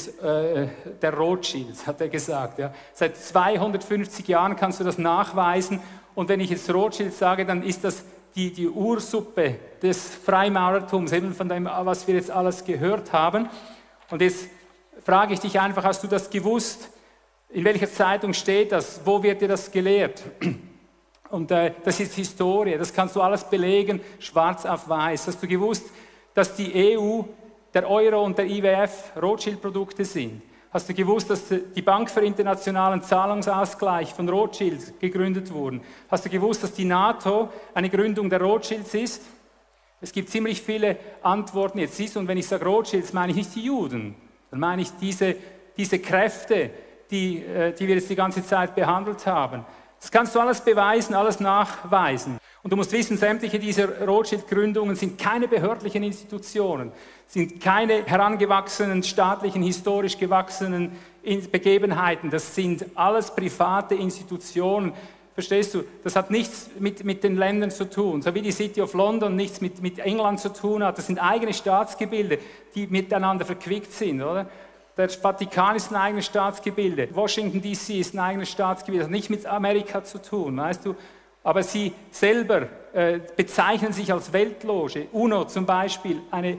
S3: der Rothschilds, hat er gesagt. Ja. Seit 250 Jahren kannst du das nachweisen und wenn ich jetzt Rothschild sage, dann ist das die Ursuppe des Freimaurertums, eben von dem, was wir jetzt alles gehört haben. Und jetzt frage ich dich einfach, hast du das gewusst? In welcher Zeitung steht das? Wo wird dir das gelehrt? Und das ist Historie, das kannst du alles belegen, schwarz auf weiß. Hast du gewusst, dass die EU, der Euro und der IWF Rothschild-Produkte sind? Hast du gewusst, dass die Bank für internationalen Zahlungsausgleich von Rothschild gegründet wurde? Hast du gewusst, dass die NATO eine Gründung der Rothschilds ist? Es gibt ziemlich viele Antworten jetzt. Siehst du, und wenn ich sage Rothschilds, meine ich nicht die Juden, dann meine ich diese Kräfte, die wir jetzt die ganze Zeit behandelt haben. Das kannst du alles beweisen, alles nachweisen. Und du musst wissen, sämtliche dieser Rothschild-Gründungen sind keine behördlichen Institutionen, sind keine herangewachsenen, staatlichen, historisch gewachsenen Begebenheiten. Das sind alles private Institutionen. Verstehst du? Das hat nichts mit den Ländern zu tun. So wie die City of London nichts mit England zu tun hat. Das sind eigene Staatsgebilde, die miteinander verquickt sind, oder? Der Vatikan ist ein eigenes Staatsgebilde. Washington DC ist ein eigenes Staatsgebilde. Das hat nichts mit Amerika zu tun, weißt du? Aber sie selber bezeichnen sich als Weltloge. UNO zum Beispiel, eine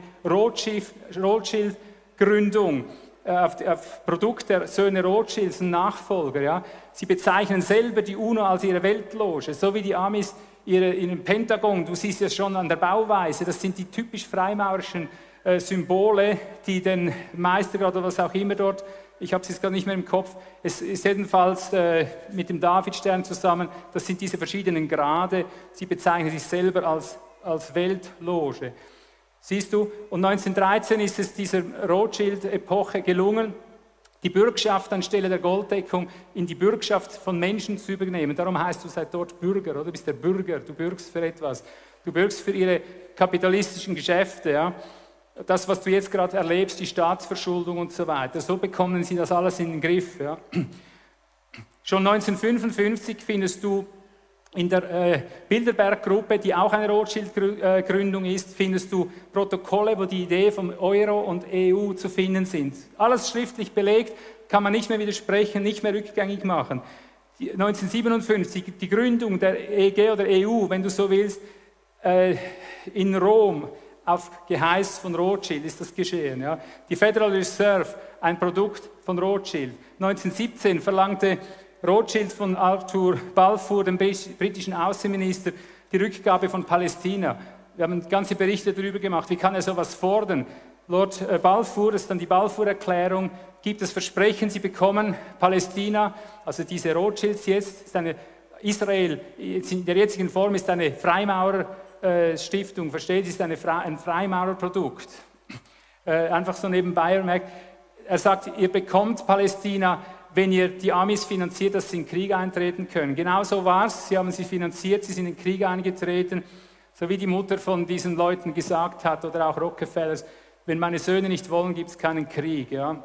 S3: Rothschild-Gründung auf Produkt der Söhne Rothschilds, ein Nachfolger. Ja? Sie bezeichnen selber die UNO als ihre Weltloge, so wie die Amis ihren Pentagon. Du siehst es schon an der Bauweise, das sind die typisch freimaurischen Symbole, die den Meistergrad oder was auch immer dort, ich habe es jetzt gar nicht mehr im Kopf, es ist jedenfalls mit dem Davidstern zusammen, das sind diese verschiedenen Grade, sie bezeichnen sich selber als Weltloge. Siehst du, und 1913 ist es dieser Rothschild-Epoche gelungen, die Bürgschaft anstelle der Golddeckung in die Bürgschaft von Menschen zu übernehmen. Darum heißt du seit dort Bürger, oder? Du bist der Bürger, du bürgst für etwas. Du bürgst für ihre kapitalistischen Geschäfte, ja. Das, was du jetzt gerade erlebst, die Staatsverschuldung und so weiter. So bekommen sie das alles in den Griff. Ja. Schon 1955 findest du in der Bilderberg-Gruppe, die auch eine Rothschild-Gründung ist, findest du Protokolle, wo die Idee vom Euro und EU zu finden sind. Alles schriftlich belegt, kann man nicht mehr widersprechen, nicht mehr rückgängig machen. 1957, die Gründung der EG oder EU, wenn du so willst, in Rom, auf Geheiß von Rothschild ist das geschehen. Ja. Die Federal Reserve, ein Produkt von Rothschild. 1917 verlangte Rothschild von Arthur Balfour, dem britischen Außenminister, die Rückgabe von Palästina. Wir haben ganze Berichte darüber gemacht, wie kann er sowas fordern. Lord Balfour, das ist dann die Balfour-Erklärung, gibt das Versprechen, sie bekommen Palästina, also diese Rothschilds jetzt, ist Israel in der jetzigen Form ist eine Freimaurer-Stiftung, versteht, ist ein Freimaurerprodukt. Einfach so nebenbei merkt, er sagt, ihr bekommt Palästina, wenn ihr die Amis finanziert, dass sie in den Krieg eintreten können. Genau so war es, sie haben sie finanziert, sie sind in den Krieg eingetreten, so wie die Mutter von diesen Leuten gesagt hat, oder auch Rockefellers, wenn meine Söhne nicht wollen, gibt es keinen Krieg. Ja.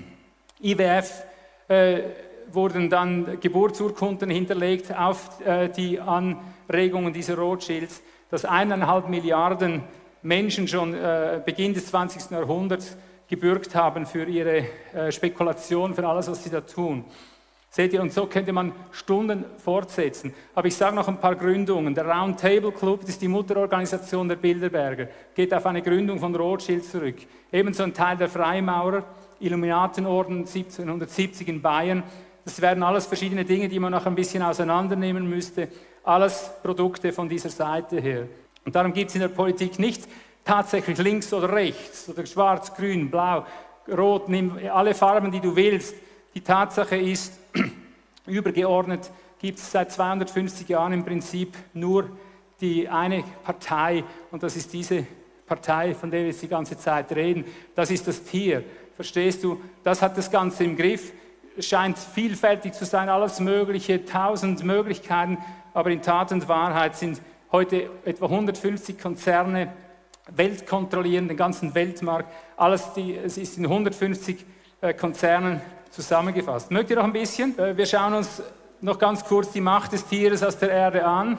S3: IWF wurden dann Geburtsurkunden hinterlegt auf die Anregungen dieser Rothschilds, dass 1,5 Milliarden Menschen schon Beginn des 20. Jahrhunderts gebürgt haben für ihre Spekulation, für alles, was sie da tun. Seht ihr, und so könnte man Stunden fortsetzen. Aber ich sage noch ein paar Gründungen. Der Round Table Club, das ist die Mutterorganisation der Bilderberger, geht auf eine Gründung von Rothschild zurück. Ebenso ein Teil der Freimaurer, Illuminatenorden 1770 in Bayern. Das wären alles verschiedene Dinge, die man noch ein bisschen auseinandernehmen müsste. Alles Produkte von dieser Seite her. Und darum gibt es in der Politik nicht tatsächlich links oder rechts oder schwarz, grün, blau, rot, nimm alle Farben, die du willst. Die Tatsache ist, übergeordnet gibt es seit 250 Jahren im Prinzip nur die eine Partei und das ist diese Partei, von der wir jetzt die ganze Zeit reden. Das ist das Tier, verstehst du? Das hat das Ganze im Griff, scheint vielfältig zu sein, alles Mögliche, 1000 Möglichkeiten, aber in Tat und Wahrheit sind heute etwa 150 Konzerne weltkontrollieren, den ganzen Weltmarkt, es ist in 150 Konzernen zusammengefasst. Mögt ihr noch ein bisschen? Wir schauen uns noch ganz kurz die Macht des Tieres aus der Erde an.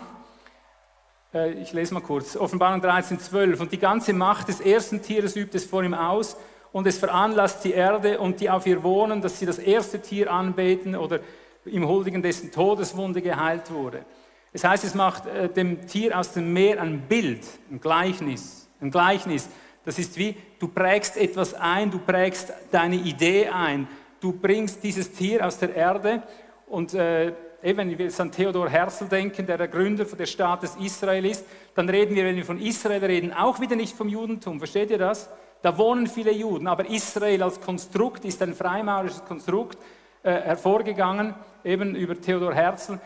S3: Ich lese mal kurz. Offenbarung 13,12. Und die ganze Macht des ersten Tieres übt es vor ihm aus und es veranlasst die Erde und die auf ihr wohnen, dass sie das erste Tier anbeten oder ihm huldigen, dessen Todeswunde geheilt wurde. Das heißt, es macht dem Tier aus dem Meer ein Bild, ein Gleichnis. Ein Gleichnis. Das ist wie, du prägst etwas ein, du prägst deine Idee ein. Du bringst dieses Tier aus der Erde und wenn wir jetzt an Theodor Herzl denken, der Gründer des Staates Israel ist, dann reden wir, wenn wir von Israel reden, auch wieder nicht vom Judentum. Versteht ihr das? Da wohnen viele Juden, aber Israel als Konstrukt ist ein freimaurisches Konstrukt hervorgegangen, eben über Theodor Herzl.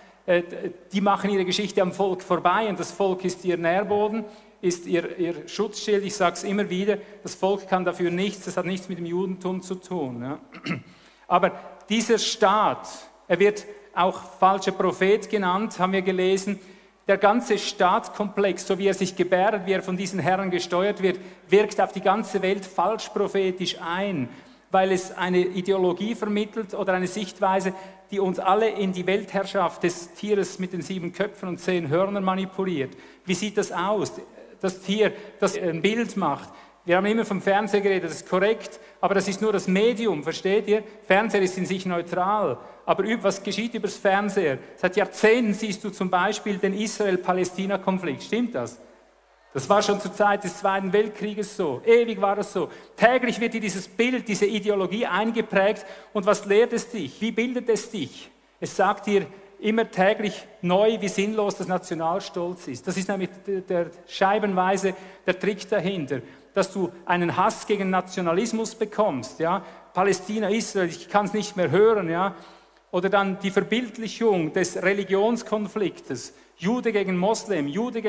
S3: Die machen ihre Geschichte am Volk vorbei und das Volk ist ihr Nährboden, ist ihr Schutzschild. Ich sage es immer wieder, das Volk kann dafür nichts, das hat nichts mit dem Judentum zu tun. Ja. Aber dieser Staat, er wird auch falscher Prophet genannt, haben wir gelesen, der ganze Staatskomplex, so wie er sich gebärdet, wie er von diesen Herren gesteuert wird, wirkt auf die ganze Welt falsch prophetisch ein, weil es eine Ideologie vermittelt oder eine Sichtweise, die uns alle in die Weltherrschaft des Tieres mit den 7 Köpfen und 10 Hörnern manipuliert. Wie sieht das aus? Das Tier, das ein Bild macht. Wir haben immer vom Fernseher geredet, das ist korrekt, aber das ist nur das Medium, versteht ihr? Fernseher ist in sich neutral, aber was geschieht übers Fernseher? Seit Jahrzehnten siehst du zum Beispiel den Israel-Palästina-Konflikt, stimmt das? Das war schon zur Zeit des Zweiten Weltkrieges so, ewig war das so. Täglich wird dir dieses Bild, diese Ideologie eingeprägt und was lehrt es dich? Wie bildet es dich? Es sagt dir immer täglich neu, wie sinnlos das Nationalstolz ist. Das ist nämlich scheibenweise der Trick dahinter, dass du einen Hass gegen Nationalismus bekommst. Ja? Palästina, Israel, ich kann es nicht mehr hören. Ja? Oder dann die Verbildlichung des Religionskonfliktes. Jude gegen Moslem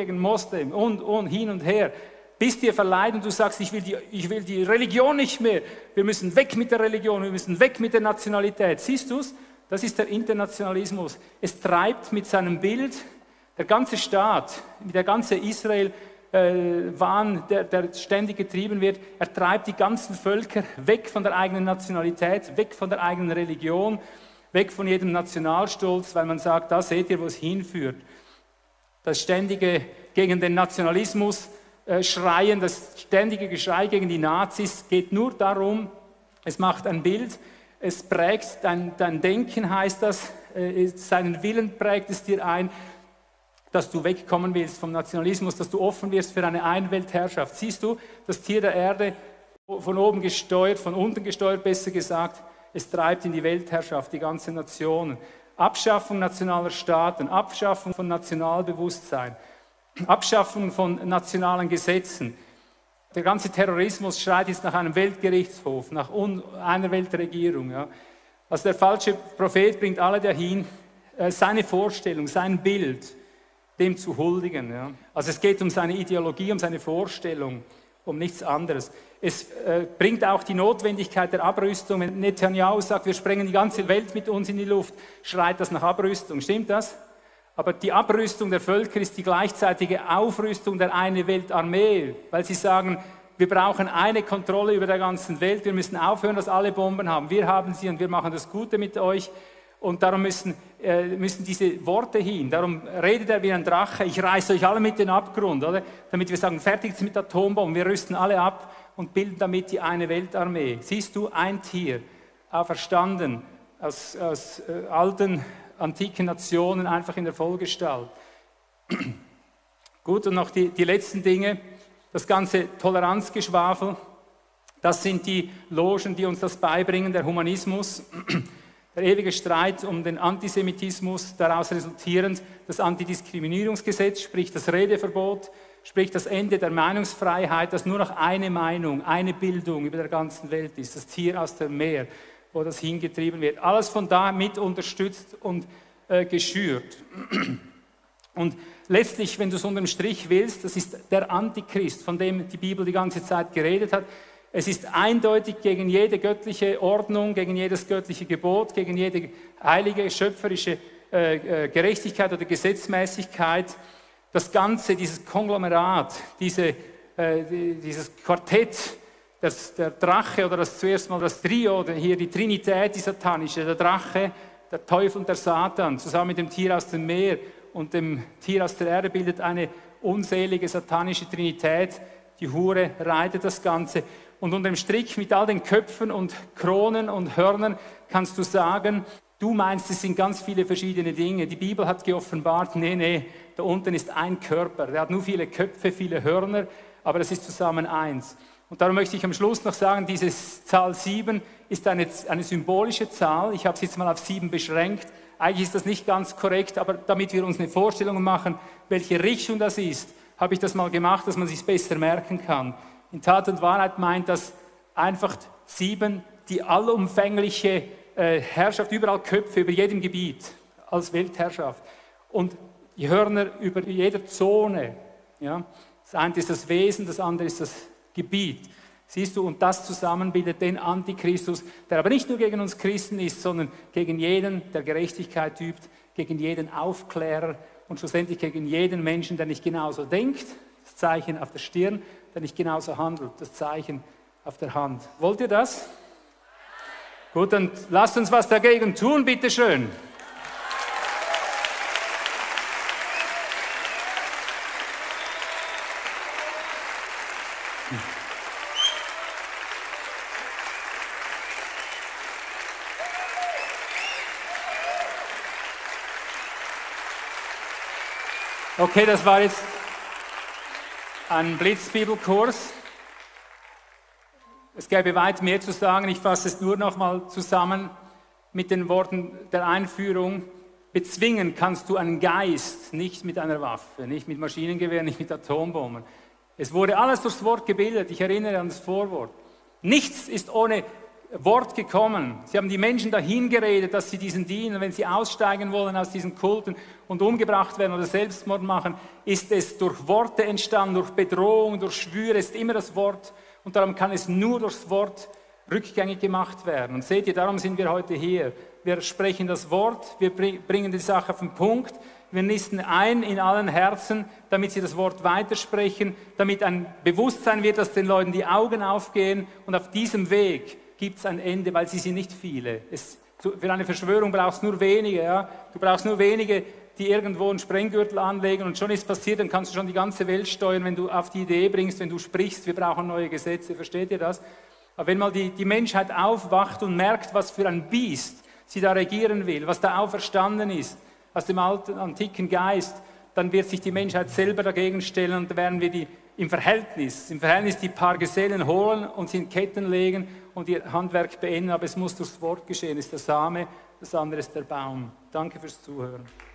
S3: und hin und her. Bis dir verleiht und du sagst, ich will die Religion nicht mehr. Wir müssen weg mit der Religion, wir müssen weg mit der Nationalität. Siehst du es? Das ist der Internationalismus. Es treibt mit seinem Bild, der ganze Staat, der ganze Israel-Wahn, der ständig getrieben wird, er treibt die ganzen Völker weg von der eigenen Nationalität, weg von der eigenen Religion, weg von jedem Nationalstolz, weil man sagt, da seht ihr, wo es hinführt. Das ständige gegen den Nationalismus Schreien, das ständige Geschrei gegen die Nazis geht nur darum, es macht ein Bild, es prägt dein Denken, heißt das, seinen Willen prägt es dir ein, dass du wegkommen willst vom Nationalismus, dass du offen wirst für eine Einweltherrschaft. Siehst du, das Tier der Erde, von oben gesteuert, von unten gesteuert, besser gesagt, es treibt in die Weltherrschaft, die ganze Nationen. Abschaffung nationaler Staaten, Abschaffung von Nationalbewusstsein, Abschaffung von nationalen Gesetzen. Der ganze Terrorismus schreit jetzt nach einem Weltgerichtshof, nach einer Weltregierung. Ja. Also der falsche Prophet bringt alle dahin, seine Vorstellung, sein Bild, dem zu huldigen. Ja. Also es geht um seine Ideologie, um seine Vorstellung, um nichts anderes. Es bringt auch die Notwendigkeit der Abrüstung. Wenn Netanyahu sagt, wir sprengen die ganze Welt mit uns in die Luft, schreit das nach Abrüstung. Stimmt das? Aber die Abrüstung der Völker ist die gleichzeitige Aufrüstung der eine Weltarmee, weil sie sagen, wir brauchen eine Kontrolle über der ganzen Welt, wir müssen aufhören, dass alle Bomben haben. Wir haben sie und wir machen das Gute mit euch. Und darum müssen diese Worte hin. Darum redet er wie ein Drache, ich reiße euch alle mit in den Abgrund, oder? Damit wir sagen, fertig mit Atombomben, wir rüsten alle ab und bilden damit die eine Weltarmee. Siehst du, ein Tier, auferstanden aus alten, antiken Nationen, einfach in der Vollgestalt. Gut, und noch die letzten Dinge, das ganze Toleranzgeschwafel, das sind die Logen, die uns das beibringen, der Humanismus, der ewige Streit um den Antisemitismus, daraus resultierend das Antidiskriminierungsgesetz, sprich das Redeverbot, sprich das Ende der Meinungsfreiheit, dass nur noch eine Meinung, eine Bildung über der ganzen Welt ist, das Tier aus dem Meer, wo das hingetrieben wird. Alles von da mit unterstützt und geschürt. Und letztlich, wenn du es unterm Strich willst, das ist der Antichrist, von dem die Bibel die ganze Zeit geredet hat. Es ist eindeutig gegen jede göttliche Ordnung, gegen jedes göttliche Gebot, gegen jede heilige, schöpferische Gerechtigkeit oder Gesetzmäßigkeit. Das Ganze, dieses Konglomerat, dieses Quartett, der Drache oder zuerst mal das Trio, hier die Trinität, die satanische, der Drache, der Teufel und der Satan, zusammen mit dem Tier aus dem Meer und dem Tier aus der Erde bildet eine unselige satanische Trinität. Die Hure reitet das Ganze. Und unter dem Strich mit all den Köpfen und Kronen und Hörnern kannst du sagen, du meinst, es sind ganz viele verschiedene Dinge. Die Bibel hat geoffenbart, nee, da unten ist ein Körper. Der hat nur viele Köpfe, viele Hörner, aber das ist zusammen eins. Und darum möchte ich am Schluss noch sagen, diese Zahl 7 ist eine symbolische Zahl. Ich habe es jetzt mal auf 7 beschränkt. Eigentlich ist das nicht ganz korrekt, aber damit wir uns eine Vorstellung machen, welche Richtung das ist, habe ich das mal gemacht, dass man es sich besser merken kann. In Tat und Wahrheit meint das einfach 7, die allumfängliche Herrschaft, überall Köpfe, über jedem Gebiet als Weltherrschaft. Und die Hörner über jeder Zone. Ja? Das eine ist das Wesen, das andere ist das Gebiet. Siehst du, und das zusammen bildet den Antichristus, der aber nicht nur gegen uns Christen ist, sondern gegen jeden, der Gerechtigkeit übt, gegen jeden Aufklärer und schlussendlich gegen jeden Menschen, der nicht genauso denkt, das Zeichen auf der Stirn, der nicht genauso handelt, das Zeichen auf der Hand. Wollt ihr das? Gut, dann lasst uns was dagegen tun, bitteschön. Okay, das war jetzt ein Blitzbibelkurs. Es gäbe weit mehr zu sagen. Ich fasse es nur noch mal zusammen mit den Worten der Einführung. Bezwingen kannst du einen Geist nicht mit einer Waffe, nicht mit Maschinengewehren, nicht mit Atombomben. Es wurde alles durchs Wort gebildet. Ich erinnere an das Vorwort. Nichts ist ohne Wort gekommen. Sie haben die Menschen dahin geredet, dass sie diesen dienen. Wenn sie aussteigen wollen aus diesen Kulten und umgebracht werden oder Selbstmord machen, ist es durch Worte entstanden, durch Bedrohung, durch Schwüre, ist immer das Wort. Und darum kann es nur durchs Wort rückgängig gemacht werden. Und seht ihr, darum sind wir heute hier. Wir sprechen das Wort, wir bringen die Sache auf den Punkt, wir nisten ein in allen Herzen, damit sie das Wort weitersprechen, damit ein Bewusstsein wird, dass den Leuten die Augen aufgehen und auf diesem Weg gibt es ein Ende, weil sie sind nicht viele. Für eine Verschwörung brauchst du nur wenige. Ja? Du brauchst nur wenige, die irgendwo einen Sprenggürtel anlegen und schon ist passiert, dann kannst du schon die ganze Welt steuern, wenn du auf die Idee bringst, wenn du sprichst, wir brauchen neue Gesetze, versteht ihr das? Aber wenn mal die Menschheit aufwacht und merkt, was für ein Biest sie da regieren will, was da auferstanden ist aus dem alten, antiken Geist, dann wird sich die Menschheit selber dagegen stellen und dann werden wir im Verhältnis die paar Gesellen holen und sie in Ketten legen und ihr Handwerk beenden, aber es muss durchs Wort geschehen. Das ist der Same, das andere ist der Baum. Danke fürs Zuhören.